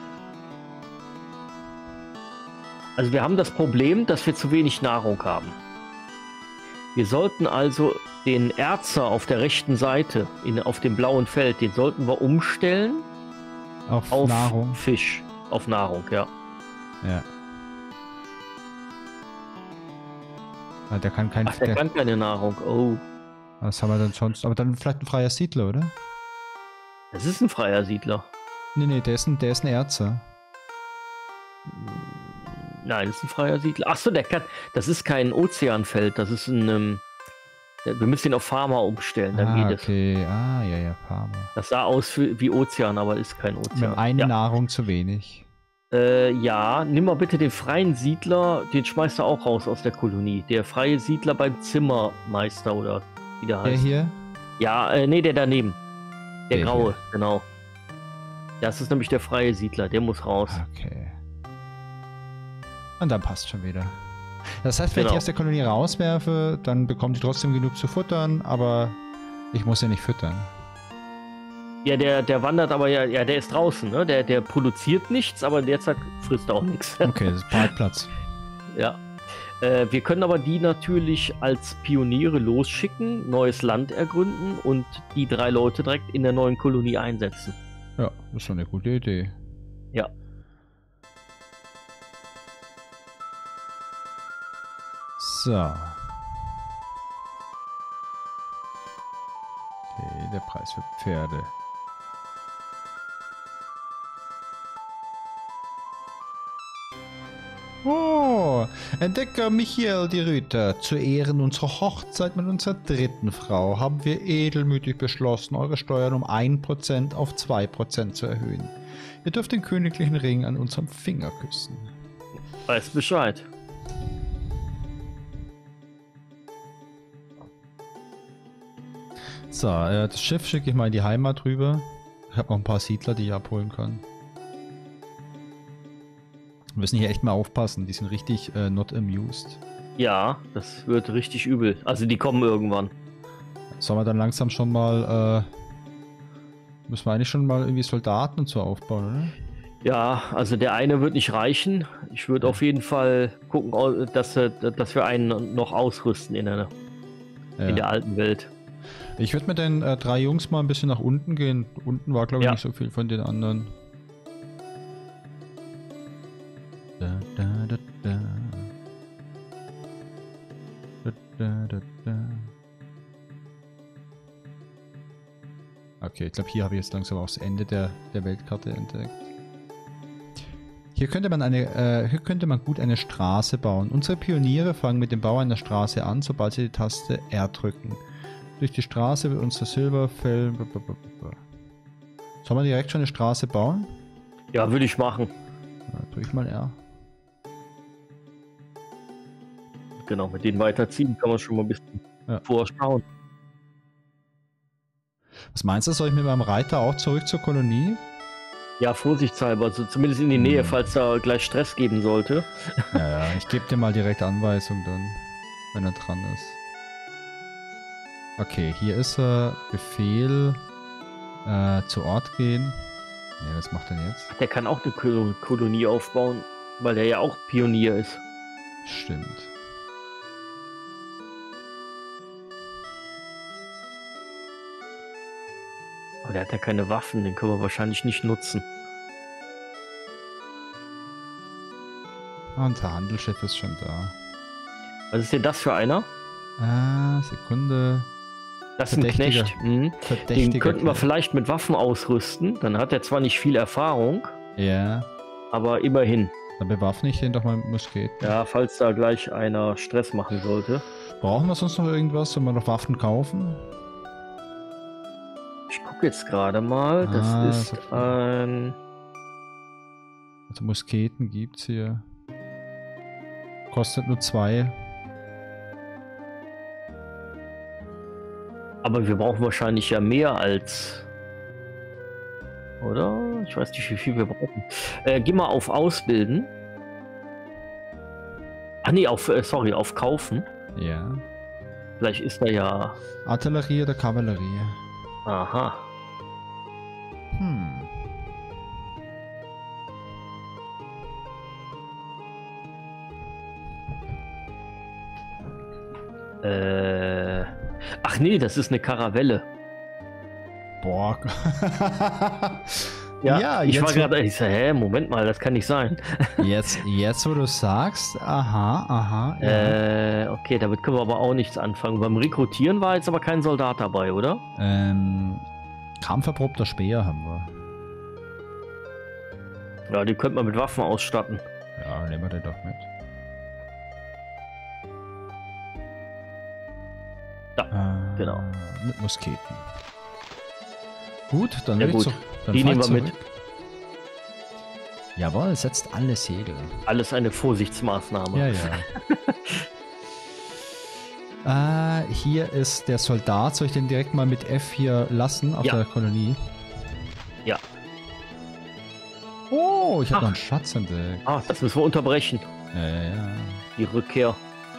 [SPEAKER 2] Also wir haben das Problem, dass wir zu wenig Nahrung haben. Wir sollten also den Erzer auf der rechten Seite, auf dem blauen Feld, den sollten wir umstellen
[SPEAKER 1] Auf
[SPEAKER 2] auf
[SPEAKER 1] Nahrung.
[SPEAKER 2] Fisch. Auf Nahrung, ja.
[SPEAKER 1] Ja. Ah, der kann kein
[SPEAKER 2] Ach, der kann keine Nahrung. Oh.
[SPEAKER 1] Was haben wir denn sonst? Aber dann vielleicht ein freier Siedler, oder?
[SPEAKER 2] Das ist ein freier Siedler.
[SPEAKER 1] Nee, der ist ein Erzer.
[SPEAKER 2] Nein, das ist ein freier Siedler. Achso, der kann. Das ist kein Ozeanfeld, das ist ein. Wir müssen ihn auf Farmer umstellen, dann geht es.
[SPEAKER 1] Okay, ja, Farmer.
[SPEAKER 2] Das sah aus wie Ozean, aber ist kein Ozean.
[SPEAKER 1] Mit einer Nahrung zu wenig.
[SPEAKER 2] Ja, nimm mal bitte den freien Siedler, den schmeißt du auch raus aus der Kolonie. Der freie Siedler beim Zimmermeister oder wie der heißt.
[SPEAKER 1] Der hier?
[SPEAKER 2] Ja, nee, der daneben. Der graue,
[SPEAKER 1] hier.
[SPEAKER 2] genau. Das ist nämlich der freie Siedler, der muss raus.
[SPEAKER 1] Okay. Und dann passt schon wieder. Das heißt, wenn ich die aus der Kolonie rauswerfe, dann bekommen die trotzdem genug zu futtern, aber ich muss ja nicht füttern.
[SPEAKER 2] Ja, der wandert aber ja, der ist draußen, ne? Der produziert nichts, aber derzeit frisst er auch nichts.
[SPEAKER 1] Okay, das ist Parkplatz.
[SPEAKER 2] Ja. Wir können aber die natürlich als Pioniere losschicken, neues Land ergründen und die 3 Leute direkt in der neuen Kolonie einsetzen.
[SPEAKER 1] Ja, das ist schon eine gute Idee.
[SPEAKER 2] Ja.
[SPEAKER 1] So. Okay, der Preis für Pferde. Oh, Entdecker Michael die Rüter, zu Ehren unserer Hochzeit mit unserer 3. Frau haben wir edelmütig beschlossen, eure Steuern um 1% auf 2% zu erhöhen. Ihr dürft den königlichen Ring an unserem Finger küssen.
[SPEAKER 2] Weiß Bescheid.
[SPEAKER 1] So, das Schiff schicke ich mal in die Heimat rüber. Ich habe noch ein paar Siedler, die ich abholen kann. Wir müssen hier echt mal aufpassen, die sind richtig not amused.
[SPEAKER 2] Ja, das wird richtig übel. Also die kommen irgendwann.
[SPEAKER 1] Sollen wir dann langsam schon mal, müssen wir eigentlich schon mal irgendwie Soldaten und so aufbauen, oder?
[SPEAKER 2] Ja, also der eine wird nicht reichen. Ich würde auf jeden Fall gucken, dass wir einen noch ausrüsten in der alten Welt.
[SPEAKER 1] Ich würde mit den 3 Jungs mal ein bisschen nach unten gehen. Unten war, glaube ich, nicht so viel von den anderen. Okay, ich glaube, hier habe ich jetzt langsam auch das Ende der Weltkarte entdeckt. Hier könnte man gut eine Straße bauen. Unsere Pioniere fangen mit dem Bau einer Straße an, sobald sie die Taste R drücken. Durch die Straße wird unser Silberfell... Soll man direkt schon eine Straße bauen?
[SPEAKER 2] Ja, würde ich machen.
[SPEAKER 1] Ja, drück ich mal R.
[SPEAKER 2] Genau, mit denen weiterziehen kann man schon mal ein bisschen vorschauen.
[SPEAKER 1] Was meinst du, soll ich mit meinem Reiter auch zurück zur Kolonie?
[SPEAKER 2] Ja, vorsichtshalber, also zumindest in die Nähe, falls da gleich Stress geben sollte.
[SPEAKER 1] Ja, ich gebe dir mal direkt Anweisung dann, wenn er dran ist. Okay, hier ist Befehl zu Ort gehen. Ne, was macht er denn jetzt?
[SPEAKER 2] Der kann auch eine Kolonie aufbauen, weil der ja auch Pionier ist.
[SPEAKER 1] Stimmt.
[SPEAKER 2] Aber der hat ja keine Waffen, den können wir wahrscheinlich nicht nutzen.
[SPEAKER 1] Unser Handelsschiff ist schon da.
[SPEAKER 2] Was ist denn das für einer?
[SPEAKER 1] Sekunde.
[SPEAKER 2] Das ist ein Knecht. Den könnten wir vielleicht mit Waffen ausrüsten. Dann hat er zwar nicht viel Erfahrung.
[SPEAKER 1] Ja.
[SPEAKER 2] Aber immerhin.
[SPEAKER 1] Dann bewaffne ich den doch mal mit Musketen.
[SPEAKER 2] Ja, falls da gleich einer Stress machen sollte.
[SPEAKER 1] Brauchen wir sonst noch irgendwas? Sollen wir noch Waffen kaufen?
[SPEAKER 2] Ich gucke jetzt gerade mal. Das ist
[SPEAKER 1] okay.
[SPEAKER 2] ein...
[SPEAKER 1] Also Musketen gibt's hier. Kostet nur 2.
[SPEAKER 2] Aber wir brauchen wahrscheinlich ja mehr als... Oder? Ich weiß nicht, wie viel wir brauchen. Geh mal auf Ausbilden. Ah nee, sorry, auf Kaufen.
[SPEAKER 1] Ja.
[SPEAKER 2] Vielleicht ist da ja...
[SPEAKER 1] Artillerie oder Kavallerie?
[SPEAKER 2] Aha. Ach nee, das ist eine Karavelle.
[SPEAKER 1] Boah.
[SPEAKER 2] Ja, ich
[SPEAKER 1] jetzt,
[SPEAKER 2] war gerade, ich so, Moment mal, das kann nicht sein.
[SPEAKER 1] jetzt, wo du sagst, aha. Ja.
[SPEAKER 2] Okay, damit können wir aber auch nichts anfangen. Beim Rekrutieren war jetzt aber kein Soldat dabei, oder?
[SPEAKER 1] Kampferprobter Speer haben wir.
[SPEAKER 2] Ja, die könnte man mit Waffen ausstatten.
[SPEAKER 1] Ja, nehmen wir den doch mit.
[SPEAKER 2] Ja, genau.
[SPEAKER 1] Mit Musketen. Gut, dann
[SPEAKER 2] Ja,
[SPEAKER 1] will
[SPEAKER 2] gut.
[SPEAKER 1] ich dann
[SPEAKER 2] Die
[SPEAKER 1] fahr
[SPEAKER 2] nehmen wir
[SPEAKER 1] zurück.
[SPEAKER 2] mit.
[SPEAKER 1] Jawohl, setzt alle Segel.
[SPEAKER 2] Alles eine Vorsichtsmaßnahme.
[SPEAKER 1] Ja. Hier ist der Soldat. Soll ich den direkt mal mit F hier lassen auf der Kolonie?
[SPEAKER 2] Ja.
[SPEAKER 1] Oh, ich habe noch einen Schatz entdeckt.
[SPEAKER 2] Ah, das müssen wir unterbrechen.
[SPEAKER 1] Ja.
[SPEAKER 2] Die Rückkehr.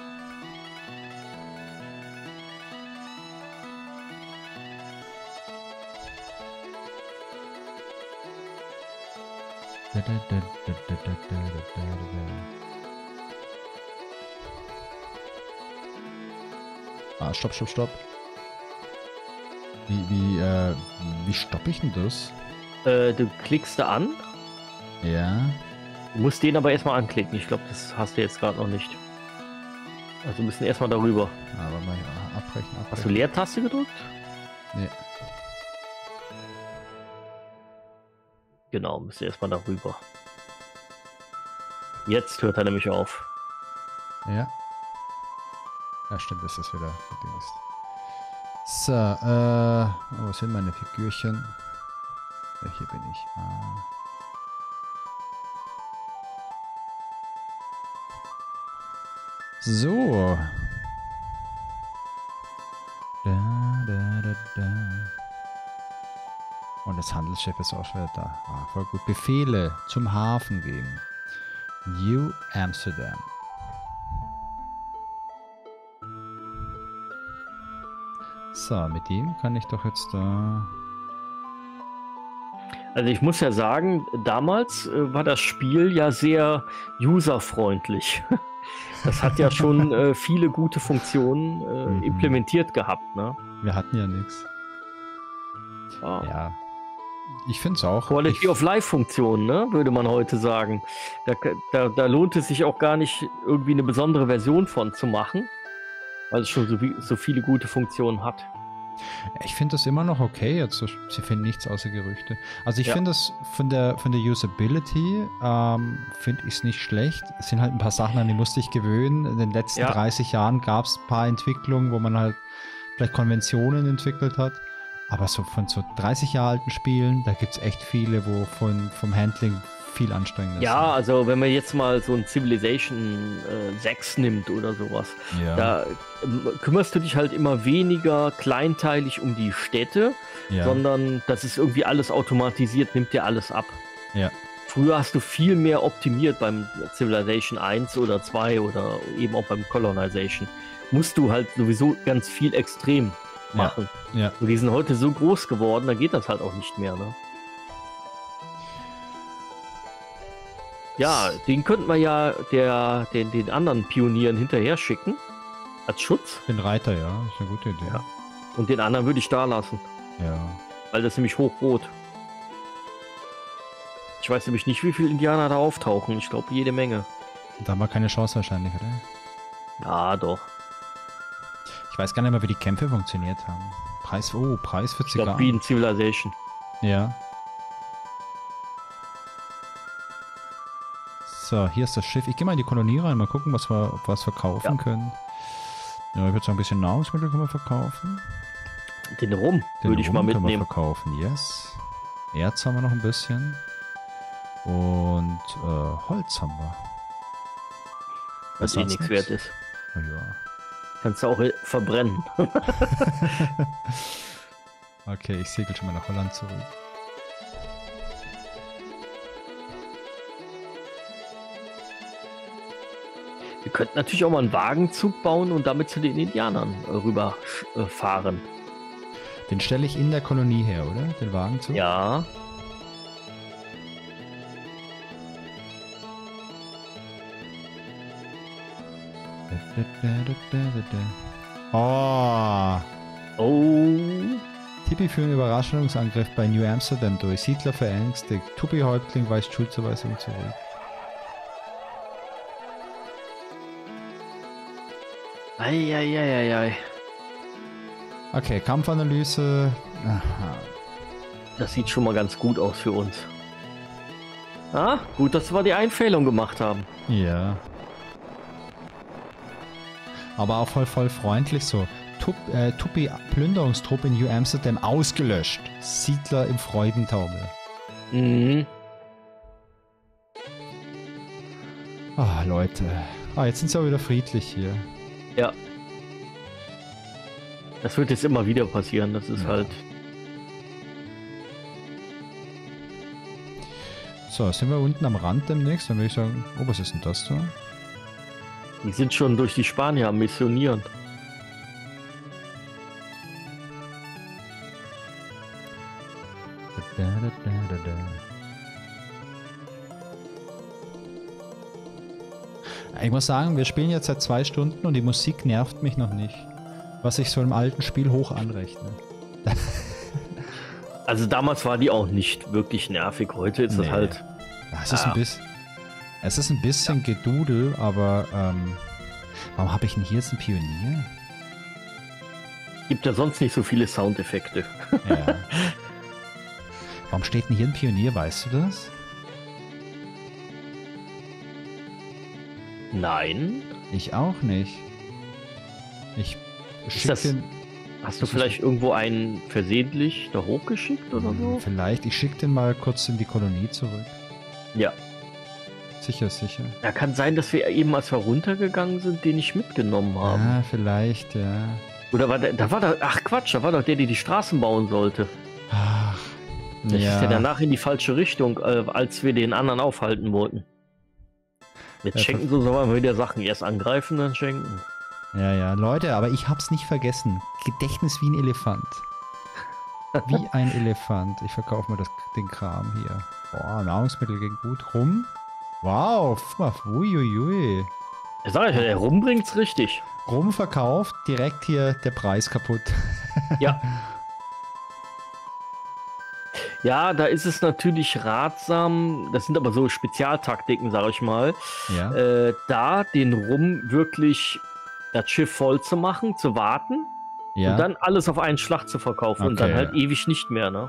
[SPEAKER 1] Stopp. Wie stoppe ich denn das?
[SPEAKER 2] Du klickst da an.
[SPEAKER 1] Ja.
[SPEAKER 2] Du musst den aber erstmal anklicken. Ich glaube, das hast du jetzt gerade noch nicht. Also wir müssen erstmal darüber.
[SPEAKER 1] Aber mal abbrechen.
[SPEAKER 2] Hast du Leertaste gedrückt?
[SPEAKER 1] Nee.
[SPEAKER 2] Genau, müsst ihr erstmal darüber. Jetzt hört er nämlich auf.
[SPEAKER 1] Ja. Ja, stimmt, das ist wieder gedingst. So, wo sind meine Figürchen? Ja, hier bin ich. So. Und das Handelsschiff ist auch schon wieder da. Voll gut. Befehle zum Hafen gehen. New Amsterdam. So, mit dem kann ich doch jetzt da...
[SPEAKER 2] Also ich muss ja sagen, damals war das Spiel ja sehr userfreundlich. Das hat ja schon viele gute Funktionen implementiert gehabt, ne?
[SPEAKER 1] Wir hatten ja nichts. Ja. Ich finde es auch.
[SPEAKER 2] Quality of Life Funktion, ne? Würde man heute sagen. Da lohnt es sich auch gar nicht, irgendwie eine besondere Version von zu machen, weil es schon so viele gute Funktionen hat.
[SPEAKER 1] Ich finde das immer noch okay. Jetzt, sie finden nichts außer Gerüchte. Also ich finde das von der Usability finde ich es nicht schlecht. Es sind halt ein paar Sachen, an die musste ich gewöhnen. In den letzten 30 Jahren gab es ein paar Entwicklungen, wo man halt vielleicht Konventionen entwickelt hat. Aber so von so 30 Jahre alten Spielen, da gibt es echt viele, wo vom Handling viel anstrengender ist.
[SPEAKER 2] Ja, also wenn man jetzt mal so ein Civilization 6 nimmt oder sowas, da kümmerst du dich halt immer weniger kleinteilig um die Städte, sondern das ist irgendwie alles automatisiert, nimmt dir alles ab.
[SPEAKER 1] Ja.
[SPEAKER 2] Früher hast du viel mehr optimiert beim Civilization 1 oder 2 oder eben auch beim Colonization. Musst du halt sowieso ganz viel extrem machen.
[SPEAKER 1] Ja.
[SPEAKER 2] Und die sind heute so groß geworden, da geht das halt auch nicht mehr, ne? Ja, den könnten wir ja den anderen Pionieren hinterher schicken. Als Schutz.
[SPEAKER 1] Den Reiter, ja. Ist eine gute Idee.
[SPEAKER 2] Ja. Und den anderen würde ich da lassen.
[SPEAKER 1] Ja.
[SPEAKER 2] Weil das ist nämlich hochrot. Ich weiß nämlich nicht, wie viele Indianer da auftauchen. Ich glaube, jede Menge.
[SPEAKER 1] Da haben wir keine Chance wahrscheinlich, oder?
[SPEAKER 2] Ja, doch.
[SPEAKER 1] Ich weiß gar nicht mehr, wie die Kämpfe funktioniert haben. Preis für
[SPEAKER 2] Ich
[SPEAKER 1] Zigarren.
[SPEAKER 2] glaube, wie in Civilization.
[SPEAKER 1] Ja. So, hier ist das Schiff. Ich gehe mal in die Kolonie rein, mal gucken, ob wir was verkaufen können. Ja, ich würde sagen, ein bisschen Nahrungsmittel können wir verkaufen.
[SPEAKER 2] Den Rum
[SPEAKER 1] Den
[SPEAKER 2] würde ich
[SPEAKER 1] Rum
[SPEAKER 2] mal
[SPEAKER 1] können wir
[SPEAKER 2] mitnehmen.
[SPEAKER 1] verkaufen, yes. Erz haben wir noch ein bisschen. Und Holz haben wir.
[SPEAKER 2] Was eh nichts wert ist.
[SPEAKER 1] Oh, ja.
[SPEAKER 2] Kannst du auch verbrennen.
[SPEAKER 1] Okay, ich segel schon mal nach Holland zurück.
[SPEAKER 2] Wir könnten natürlich auch mal einen Wagenzug bauen und damit zu den Indianern rüber fahren.
[SPEAKER 1] Den stelle ich in der Kolonie her, oder? Den Wagenzug?
[SPEAKER 2] Ja.
[SPEAKER 1] Oh!
[SPEAKER 2] Oh.
[SPEAKER 1] Tipi führen Überraschungsangriff bei New Amsterdam durch. Siedler verängstigt. Tupi-Häuptling weist Schuldzuweisung zurück.
[SPEAKER 2] Eieieiei.
[SPEAKER 1] Okay, Kampfanalyse. Aha.
[SPEAKER 2] Das sieht schon mal ganz gut aus für uns. Ah, gut, dass wir die Einfählung gemacht haben.
[SPEAKER 1] Ja. Aber auch voll freundlich so. Tupi-Plünderungstrupp in New Amsterdam ausgelöscht. Siedler im Freudentaumel.
[SPEAKER 2] Mhm.
[SPEAKER 1] Ah, Leute. Ah, jetzt sind sie auch wieder friedlich hier.
[SPEAKER 2] Ja. Das wird jetzt immer wieder passieren. Das ist halt.
[SPEAKER 1] So, sind wir unten am Rand demnächst? Dann würde ich sagen, oh, was ist denn das da?
[SPEAKER 2] Die sind schon durch die Spanier am Missionieren.
[SPEAKER 1] Ich muss sagen, wir spielen jetzt seit 2 Stunden und die Musik nervt mich noch nicht. Was ich so im alten Spiel hoch anrechne.
[SPEAKER 2] Also damals war die auch nicht wirklich nervig. Heute ist das halt.
[SPEAKER 1] Ja, es ist ein bisschen Gedudel, aber warum habe ich denn hier jetzt einen Pionier?
[SPEAKER 2] Gibt ja sonst nicht so viele Soundeffekte.
[SPEAKER 1] Ja. Warum steht denn hier ein Pionier, weißt du das?
[SPEAKER 2] Nein.
[SPEAKER 1] Ich auch nicht. Ich schicke den...
[SPEAKER 2] Hast du vielleicht irgendwo einen versehentlich da hochgeschickt oder so?
[SPEAKER 1] Vielleicht. Ich schicke den mal kurz in die Kolonie zurück.
[SPEAKER 2] Ja.
[SPEAKER 1] Sicher, sicher.
[SPEAKER 2] Ja, kann sein, dass wir eben, als wir runtergegangen sind, den nicht mitgenommen haben.
[SPEAKER 1] Ja, vielleicht, ja.
[SPEAKER 2] Oder war ach Quatsch, da war doch der, der die Straßen bauen sollte.
[SPEAKER 1] Ach,
[SPEAKER 2] Das ist ja danach in die falsche Richtung, als wir den anderen aufhalten wollten. Jetzt schenken sie so mal wieder Sachen. Erst angreifen, dann schenken.
[SPEAKER 1] Ja, Leute, aber ich hab's nicht vergessen. Gedächtnis wie ein Elefant. Wie ein Elefant. Ich verkaufe mal den Kram hier. Boah, Nahrungsmittel gehen gut. Rum? Wow, uiuiui.
[SPEAKER 2] Sag ich, der Rum bringt's richtig.
[SPEAKER 1] Rum verkauft, direkt hier der Preis kaputt.
[SPEAKER 2] Ja. Ja, da ist es natürlich ratsam, das sind aber so Spezialtaktiken, sag ich mal,
[SPEAKER 1] Ja.
[SPEAKER 2] da den Rum wirklich das Schiff voll zu machen, zu warten
[SPEAKER 1] Ja.
[SPEAKER 2] und dann alles auf einen Schlag zu verkaufen und dann
[SPEAKER 1] Okay.
[SPEAKER 2] halt ewig nicht mehr, ne?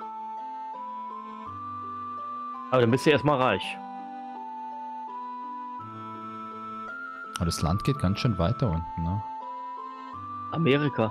[SPEAKER 2] Aber dann bist du erstmal reich.
[SPEAKER 1] Aber das Land geht ganz schön weiter unten, ne?
[SPEAKER 2] Amerika.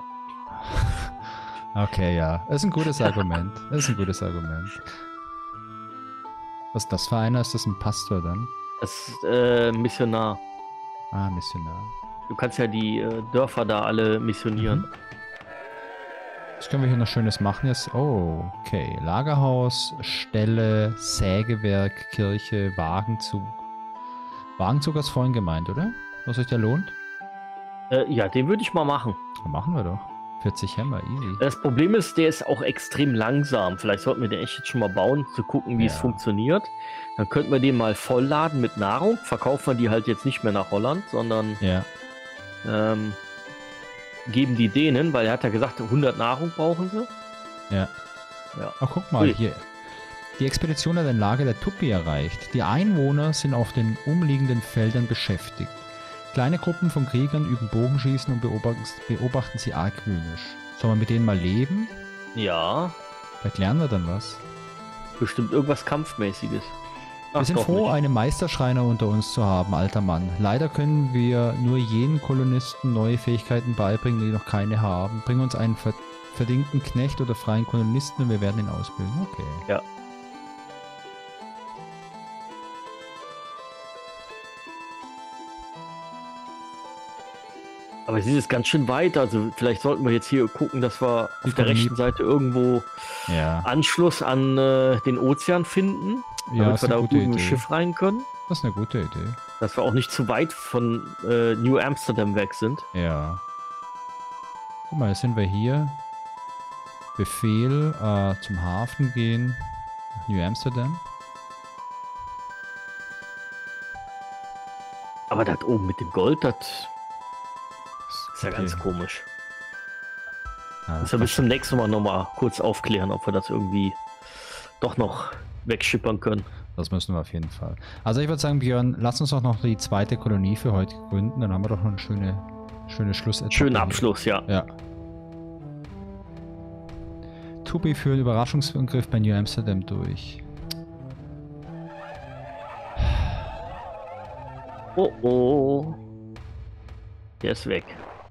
[SPEAKER 1] Okay, ja. Das ist ein gutes Argument. Das ist ein gutes Argument. Was ist das für einer? Ist das ein Pastor dann?
[SPEAKER 2] Das ist Missionar.
[SPEAKER 1] Ah, Missionar.
[SPEAKER 2] Du kannst ja die Dörfer da alle missionieren.
[SPEAKER 1] Was können wir hier noch Schönes machen jetzt? Oh, okay. Lagerhaus, Ställe, Sägewerk, Kirche, Wagenzug. Wagenzug hast du vorhin gemeint, oder? Was euch der lohnt?
[SPEAKER 2] Ja, den würde ich mal machen.
[SPEAKER 1] Dann machen wir doch. 40 Hämmer, easy.
[SPEAKER 2] Das Problem ist, der ist auch extrem langsam. Vielleicht sollten wir den echt jetzt schon mal bauen, zu gucken, wie es funktioniert. Dann könnten wir den mal vollladen mit Nahrung. Verkaufen wir die halt jetzt nicht mehr nach Holland, sondern geben die denen, weil er hat ja gesagt, 100 Nahrung brauchen sie.
[SPEAKER 1] Ja. Ach, guck mal, hier. Die Expedition hat ein Lager der Tupi erreicht. Die Einwohner sind auf den umliegenden Feldern beschäftigt. Kleine Gruppen von Kriegern üben Bogenschießen und beobachten sie argwöhnisch. Soll man mit denen mal leben?
[SPEAKER 2] Ja.
[SPEAKER 1] Vielleicht lernen wir dann was.
[SPEAKER 2] Bestimmt irgendwas Kampfmäßiges.
[SPEAKER 1] Wir sind froh, einen Meisterschreiner unter uns zu haben, alter Mann. Leider können wir nur jenen Kolonisten neue Fähigkeiten beibringen, die noch keine haben. Bring uns einen verdingten Knecht oder freien Kolonisten und wir werden ihn ausbilden. Okay.
[SPEAKER 2] Ja. Aber sie ist ganz schön weit, also vielleicht sollten wir jetzt hier gucken, dass wir auf der rechten Seite irgendwo Anschluss an den Ozean finden, damit wir da gut mit dem Schiff rein können.
[SPEAKER 1] Das ist eine gute Idee.
[SPEAKER 2] Dass wir auch nicht zu weit von New Amsterdam weg sind.
[SPEAKER 1] Ja. Guck mal, jetzt sind wir hier. Befehl zum Hafen gehen nach New Amsterdam.
[SPEAKER 2] Aber das oben mit dem Gold, das ist ja ganz komisch. Ja, das müssen wir bis zum nächsten Mal nochmal kurz aufklären, ob wir das irgendwie doch noch wegschippern können.
[SPEAKER 1] Das müssen wir auf jeden Fall. Also ich würde sagen, Björn, lass uns doch noch die zweite Kolonie für heute gründen. Dann haben wir doch noch eine schöne Schlussetappe.
[SPEAKER 2] Schönen Abschluss, ja.
[SPEAKER 1] Ja. Tupi für einen Überraschungsangriff bei New Amsterdam durch.
[SPEAKER 2] Oh oh. Der ist weg.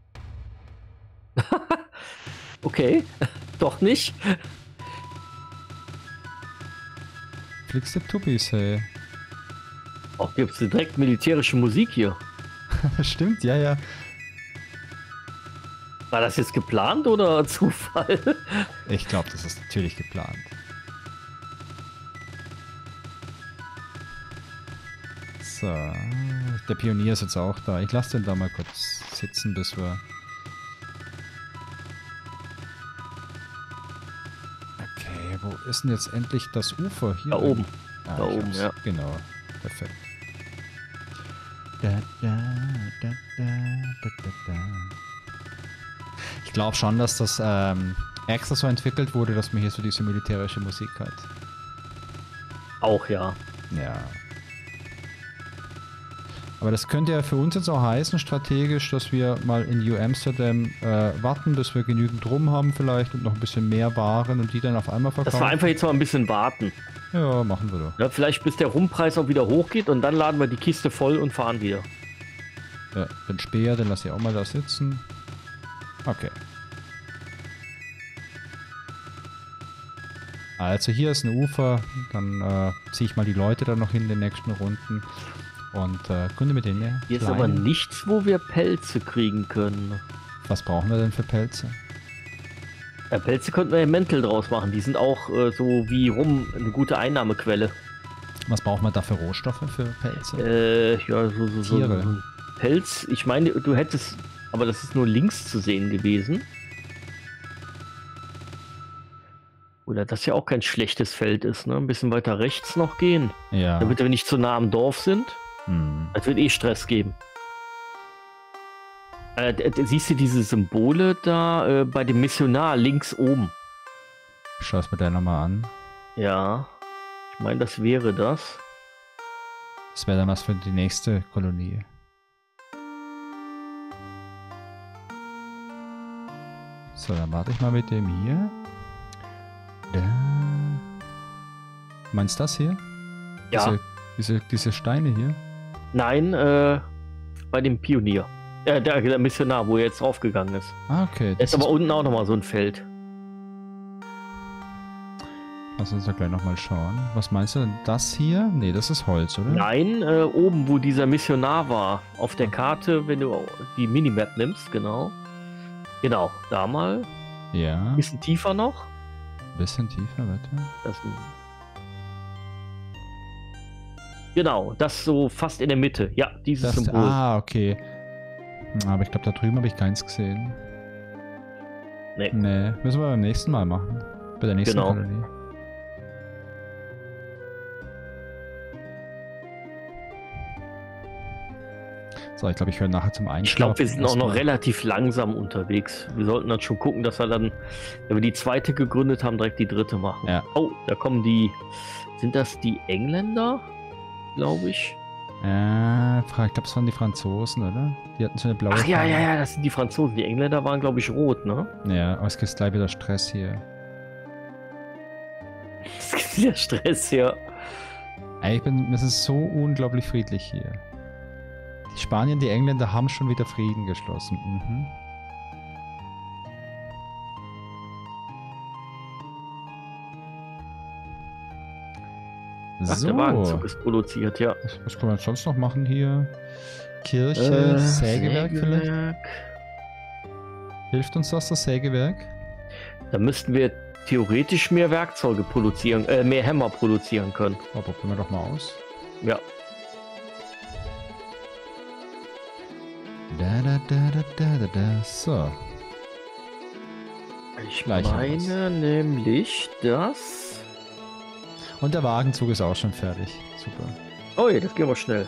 [SPEAKER 2] Okay, doch nicht.
[SPEAKER 1] Fliegst du Tupis, hey.
[SPEAKER 2] Auch gibt es direkt militärische Musik hier.
[SPEAKER 1] Stimmt, ja, ja.
[SPEAKER 2] War das jetzt geplant oder Zufall?
[SPEAKER 1] Ich glaube, das ist natürlich geplant. So, der Pionier ist jetzt auch da. Ich lasse den da mal kurz sitzen, bis wir... Okay, wo ist denn jetzt endlich das Ufer? Hier
[SPEAKER 2] da oben.
[SPEAKER 1] Ah,
[SPEAKER 2] da oben, ja.
[SPEAKER 1] Genau, perfekt. Ich glaube schon, dass das extra so entwickelt wurde, dass man hier so diese militärische Musik hat.
[SPEAKER 2] Auch, ja.
[SPEAKER 1] Ja. Aber das könnte ja für uns jetzt auch heißen, strategisch, dass wir mal in New Amsterdam warten, bis wir genügend Rum haben vielleicht und noch ein bisschen mehr Waren und die dann auf einmal verkaufen.
[SPEAKER 2] Dass wir einfach jetzt mal ein bisschen warten.
[SPEAKER 1] Ja, machen wir doch.
[SPEAKER 2] Ja, vielleicht bis der Rumpreis auch wieder hochgeht und dann laden wir die Kiste voll und fahren wieder.
[SPEAKER 1] Ja, den Speer, den lasse ich auch mal da sitzen. Okay. Also hier ist ein Ufer, dann ziehe ich mal die Leute da noch hin in den nächsten Runden und gründe mit denen ja.
[SPEAKER 2] Hier ist aber nichts, wo wir Pelze kriegen können.
[SPEAKER 1] Was brauchen wir denn für Pelze?
[SPEAKER 2] Ja, Pelze könnten wir ja Mäntel draus machen, die sind auch so wie Rum eine gute Einnahmequelle.
[SPEAKER 1] Was braucht man da für Rohstoffe für Pelze?
[SPEAKER 2] Ja, so ein Pelz. Ich meine, du hättest, aber das ist nur links zu sehen gewesen. Oder das ja auch kein schlechtes Feld ist, ne? Ein bisschen weiter rechts noch gehen.
[SPEAKER 1] Ja.
[SPEAKER 2] Damit wir nicht zu nah am Dorf sind. Das wird eh Stress geben. Siehst du diese Symbole da bei dem Missionar links oben?
[SPEAKER 1] Schau es mir da nochmal an.
[SPEAKER 2] Ja. Ich meine, das wäre das.
[SPEAKER 1] Das wäre dann was für die nächste Kolonie. So, dann warte ich mal mit dem hier. Meinst du das hier?
[SPEAKER 2] Ja.
[SPEAKER 1] Diese Steine hier?
[SPEAKER 2] Nein, bei dem Pionier. Der Missionar, wo er jetzt draufgegangen ist.
[SPEAKER 1] Ah, okay.
[SPEAKER 2] Da ist aber unten auch nochmal so ein Feld.
[SPEAKER 1] Lass uns da gleich nochmal schauen. Was meinst du denn? Das hier? Nee, das ist Holz, oder?
[SPEAKER 2] Nein, oben, wo dieser Missionar war. Auf der Karte, wenn du die Minimap nimmst, genau. Genau, da mal.
[SPEAKER 1] Ja.
[SPEAKER 2] Ein bisschen tiefer noch.
[SPEAKER 1] Ein bisschen tiefer, warte.
[SPEAKER 2] Genau, das so fast in der Mitte. Ja, dieses Symbol.
[SPEAKER 1] Ah, okay. Aber ich glaube, da drüben habe ich keins gesehen.
[SPEAKER 2] Nee.
[SPEAKER 1] Nee, müssen wir beim nächsten Mal machen. Bei der nächsten Kolonie. So, ich glaube, ich höre nachher zum Einschlafen.
[SPEAKER 2] Ich glaube, wir sind auch noch relativ langsam unterwegs. Wir sollten dann schon gucken, dass wir dann, wenn wir die zweite gegründet haben, direkt die dritte machen.
[SPEAKER 1] Ja.
[SPEAKER 2] Oh, da kommen die... Sind das die Engländer? Glaube ich.
[SPEAKER 1] Ich glaube, das waren die Franzosen, oder? Die hatten so eine blaue
[SPEAKER 2] Ach ja, das sind die Franzosen. Die Engländer waren, glaube ich, rot, ne?
[SPEAKER 1] Ja, aber es gibt gleich wieder Stress hier.
[SPEAKER 2] Es gibt wieder Stress hier.
[SPEAKER 1] Ey, es ist so unglaublich friedlich hier. Die Spanier und die Engländer haben schon wieder Frieden geschlossen.
[SPEAKER 2] Ach, der Wagenzug ist produziert, ja.
[SPEAKER 1] Was können wir sonst noch machen hier? Kirche, Sägewerk vielleicht? Hilft uns das Sägewerk?
[SPEAKER 2] Da müssten wir theoretisch mehr Werkzeuge produzieren, mehr Hämmer produzieren können.
[SPEAKER 1] Oh, probieren wir doch mal aus.
[SPEAKER 2] Ja.
[SPEAKER 1] So.
[SPEAKER 2] Ich meine nämlich, dass...
[SPEAKER 1] Und der Wagenzug ist auch schon fertig. Super.
[SPEAKER 2] Oh ja, das geht aber schnell.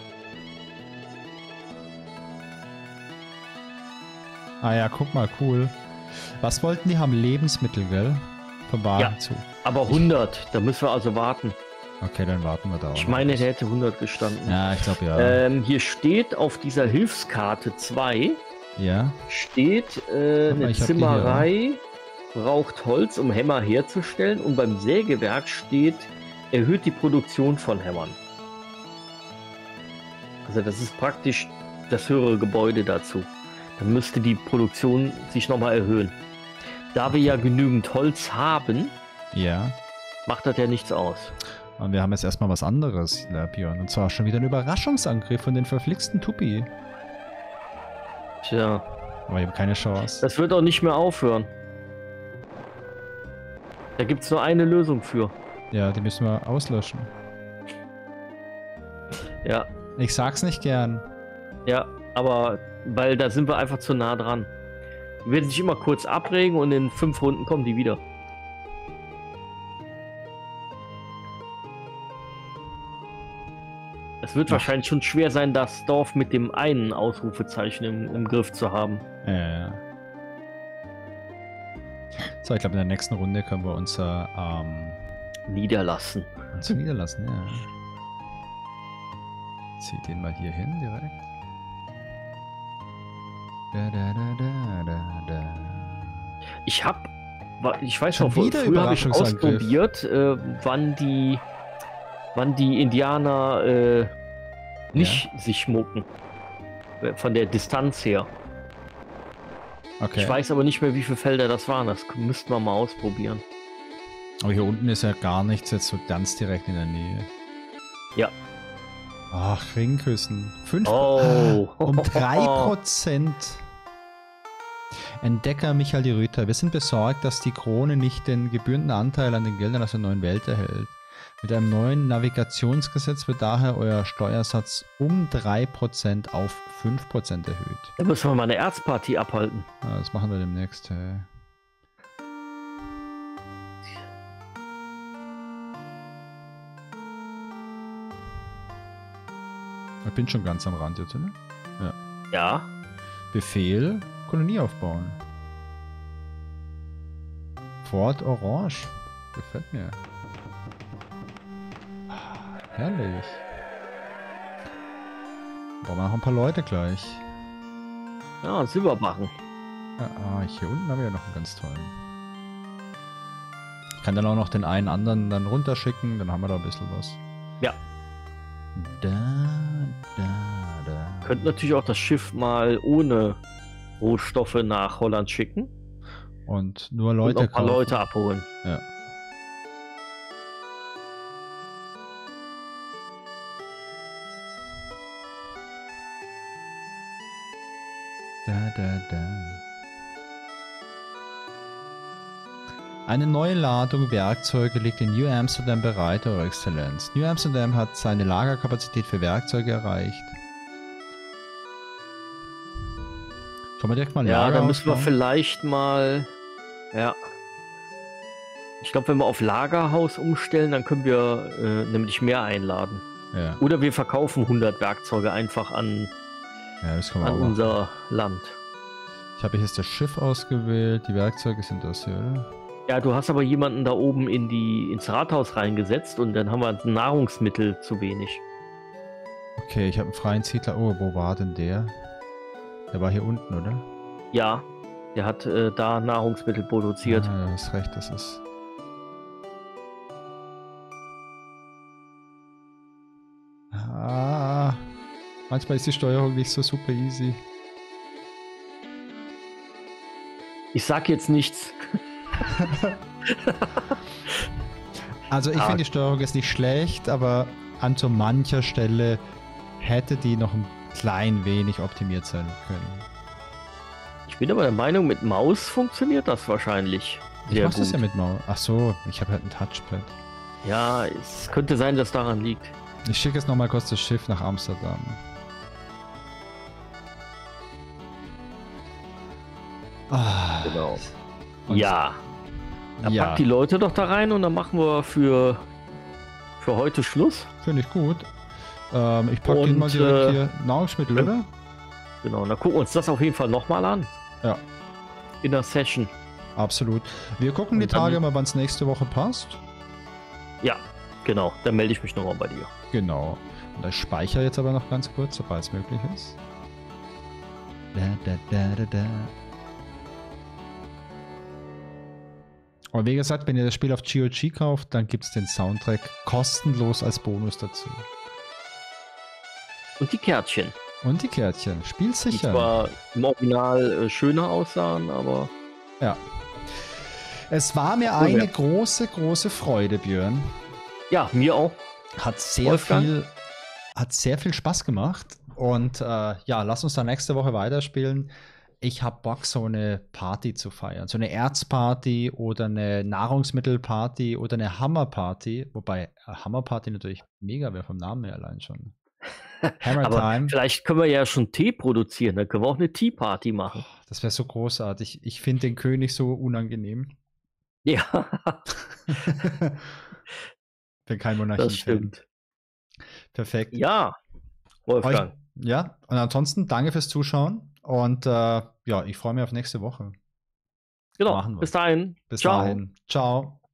[SPEAKER 1] Ah ja, guck mal, cool. Was wollten die haben? Lebensmittel, gell? Vom Wagenzug.
[SPEAKER 2] Ja, aber 100, da müssen wir also warten.
[SPEAKER 1] Okay, dann warten wir da auch.
[SPEAKER 2] Ich meine, der hätte 100 gestanden.
[SPEAKER 1] Ja, ich glaube ja.
[SPEAKER 2] Hier steht auf dieser Hilfskarte 2,
[SPEAKER 1] Ja.
[SPEAKER 2] steht
[SPEAKER 1] mal,
[SPEAKER 2] eine
[SPEAKER 1] ich hab die
[SPEAKER 2] Zimmerei braucht Holz, um Hämmer herzustellen, und beim Sägewerk steht, erhöht die Produktion von Hämmern. Also das ist praktisch das höhere Gebäude dazu. Dann müsste die Produktion sich nochmal erhöhen. Da wir ja genügend Holz haben,
[SPEAKER 1] Ja.
[SPEAKER 2] macht das ja nichts aus.
[SPEAKER 1] Und wir haben jetzt erstmal was anderes, Björn. Und zwar schon wieder ein Überraschungsangriff von den verflixten Tupi.
[SPEAKER 2] Tja.
[SPEAKER 1] Aber ich habe keine Chance.
[SPEAKER 2] Das wird auch nicht mehr aufhören. Da gibt es nur eine Lösung für.
[SPEAKER 1] Ja, die müssen wir auslöschen.
[SPEAKER 2] Ja.
[SPEAKER 1] Ich sag's nicht gern.
[SPEAKER 2] Ja, aber weil da sind wir einfach zu nah dran. Die werden sich immer kurz abregen und in 5 Runden kommen die wieder. Es wird wahrscheinlich schon schwer sein, das Dorf mit dem einen Ausrufezeichen im Griff zu haben.
[SPEAKER 1] Ja. So, ich glaube, in der nächsten Runde können wir unser
[SPEAKER 2] Niederlassen.
[SPEAKER 1] uns niederlassen, ja. Zieh den mal hier hin direkt.
[SPEAKER 2] Ich weiß
[SPEAKER 1] Schon
[SPEAKER 2] noch,
[SPEAKER 1] wieder
[SPEAKER 2] früher habe ich
[SPEAKER 1] Überraschungsangriff.
[SPEAKER 2] ausprobiert, wann die Indianer nicht sich mucken. Von der Distanz her.
[SPEAKER 1] Okay.
[SPEAKER 2] Ich weiß aber nicht mehr, wie viele Felder das waren. Das müssten wir mal ausprobieren.
[SPEAKER 1] Aber hier unten ist ja gar nichts jetzt so ganz direkt in der Nähe.
[SPEAKER 2] Ja.
[SPEAKER 1] Ach, Ringküssen. 5
[SPEAKER 2] Oh.
[SPEAKER 1] um 3%. Entdecker Michael de Ruyter. Wir sind besorgt, dass die Krone nicht den gebührenden Anteil an den Geldern aus der neuen Welt erhält. Mit einem neuen Navigationsgesetz wird daher euer Steuersatz um 3% auf 5% erhöht.
[SPEAKER 2] Da müssen wir mal eine Erzparty abhalten.
[SPEAKER 1] Ja, das machen wir demnächst. Ich bin schon ganz am Rand jetzt, oder? Ja.
[SPEAKER 2] Ja.
[SPEAKER 1] Befehl, Kolonie aufbauen. Fort Orange. Gefällt mir. Herrlich. Brauchen wir noch ein paar Leute gleich.
[SPEAKER 2] Ja, Silberbarren.
[SPEAKER 1] Ja, hier unten haben wir ja noch einen ganz tollen. Ich kann dann auch noch den einen anderen dann runterschicken, dann haben wir da ein bisschen was.
[SPEAKER 2] Ja.
[SPEAKER 1] Da.
[SPEAKER 2] Könnten natürlich auch das Schiff mal ohne Rohstoffe nach Holland schicken.
[SPEAKER 1] Und nur Leute
[SPEAKER 2] und ein paar Leute abholen.
[SPEAKER 1] Ja. Da. Eine neue Ladung Werkzeuge liegt in New Amsterdam bereit, Eure Exzellenz. New Amsterdam hat seine Lagerkapazität für Werkzeuge erreicht. Sollen wir direkt mal
[SPEAKER 2] Ja,
[SPEAKER 1] Lager
[SPEAKER 2] da müssen wir
[SPEAKER 1] aufbauen?
[SPEAKER 2] vielleicht mal... Ja. Ich glaube, wenn wir auf Lagerhaus umstellen, dann können wir nämlich mehr einladen.
[SPEAKER 1] Ja,
[SPEAKER 2] Oder wir verkaufen 100 Werkzeuge einfach an
[SPEAKER 1] das können wir auch machen.
[SPEAKER 2] unser Land.
[SPEAKER 1] Ich habe jetzt das Schiff ausgewählt. Die Werkzeuge sind das hier, oder?
[SPEAKER 2] Ja, du hast aber jemanden da oben ins Rathaus reingesetzt und dann haben wir Nahrungsmittel zu wenig.
[SPEAKER 1] Okay, ich habe einen freien Siedler. Oh, wo war denn der? Der war hier unten, oder?
[SPEAKER 2] Ja, der hat da Nahrungsmittel produziert.
[SPEAKER 1] Ah, du hast recht, das ist... Manchmal ist die Steuerung nicht so super easy.
[SPEAKER 2] Ich sag jetzt nichts.
[SPEAKER 1] Also ich finde die Steuerung ist nicht schlecht, aber an so mancher Stelle hätte die noch ein klein wenig optimiert sein können.
[SPEAKER 2] Ich bin aber der Meinung, mit Maus funktioniert das wahrscheinlich
[SPEAKER 1] Ich
[SPEAKER 2] sehr
[SPEAKER 1] mach das
[SPEAKER 2] gut.
[SPEAKER 1] ja mit Maus. Ach so, ich habe halt ein Touchpad.
[SPEAKER 2] Ja, es könnte sein, dass daran liegt.
[SPEAKER 1] Ich schicke jetzt nochmal kurz das Schiff nach Amsterdam. Ah,
[SPEAKER 2] Genau.
[SPEAKER 1] und-
[SPEAKER 2] Ja. Dann
[SPEAKER 1] ja,
[SPEAKER 2] pack die Leute doch da rein und dann machen wir für heute Schluss.
[SPEAKER 1] finde ich gut. Ich packe
[SPEAKER 2] Und,
[SPEAKER 1] den mal direkt hier Nahrungsmittel, oder?
[SPEAKER 2] Genau, und dann gucken wir uns das auf jeden Fall nochmal an.
[SPEAKER 1] Ja.
[SPEAKER 2] In der Session.
[SPEAKER 1] Absolut. Wir gucken die
[SPEAKER 2] Und dann-
[SPEAKER 1] Tage mal, wann es nächste Woche passt.
[SPEAKER 2] Ja, genau. Dann melde ich mich nochmal bei dir.
[SPEAKER 1] Genau. Und ich speichere jetzt aber noch ganz kurz, sobald es möglich ist. Da. Und wie gesagt, wenn ihr das Spiel auf GOG kauft, dann gibt es den Soundtrack kostenlos als Bonus dazu.
[SPEAKER 2] Und die Kärtchen.
[SPEAKER 1] Und die Kärtchen.
[SPEAKER 2] Die
[SPEAKER 1] Spielsicher.
[SPEAKER 2] zwar im Original schöner aussahen, aber
[SPEAKER 1] Ja. Es war mir
[SPEAKER 2] Cool,
[SPEAKER 1] eine
[SPEAKER 2] ja.
[SPEAKER 1] große, große Freude, Björn.
[SPEAKER 2] ja, mir auch.
[SPEAKER 1] Hat sehr
[SPEAKER 2] Wolfgang?
[SPEAKER 1] viel Spaß gemacht. Und ja, lass uns dann nächste Woche weiterspielen. Ich habe Bock, so eine Party zu feiern. So eine Erzparty oder eine Nahrungsmittelparty oder eine Hammerparty. Wobei Hammerparty natürlich mega wäre vom Namen her allein schon. Hammer
[SPEAKER 2] Aber
[SPEAKER 1] Time.
[SPEAKER 2] vielleicht können wir ja schon Tee produzieren. Dann können wir auch eine Tea-Party machen.
[SPEAKER 1] Das wäre so großartig. Ich finde den König so unangenehm.
[SPEAKER 2] Ja,
[SPEAKER 1] Bin kein Monarchie.
[SPEAKER 2] das stimmt.
[SPEAKER 1] Perfekt.
[SPEAKER 2] Ja, Wolfgang.
[SPEAKER 1] Ja, und ansonsten danke fürs Zuschauen. Und ja, ich freue mich auf nächste Woche.
[SPEAKER 2] Genau.
[SPEAKER 1] machen wir.
[SPEAKER 2] Bis dahin.
[SPEAKER 1] Bis
[SPEAKER 2] Ciao.
[SPEAKER 1] dahin. Ciao.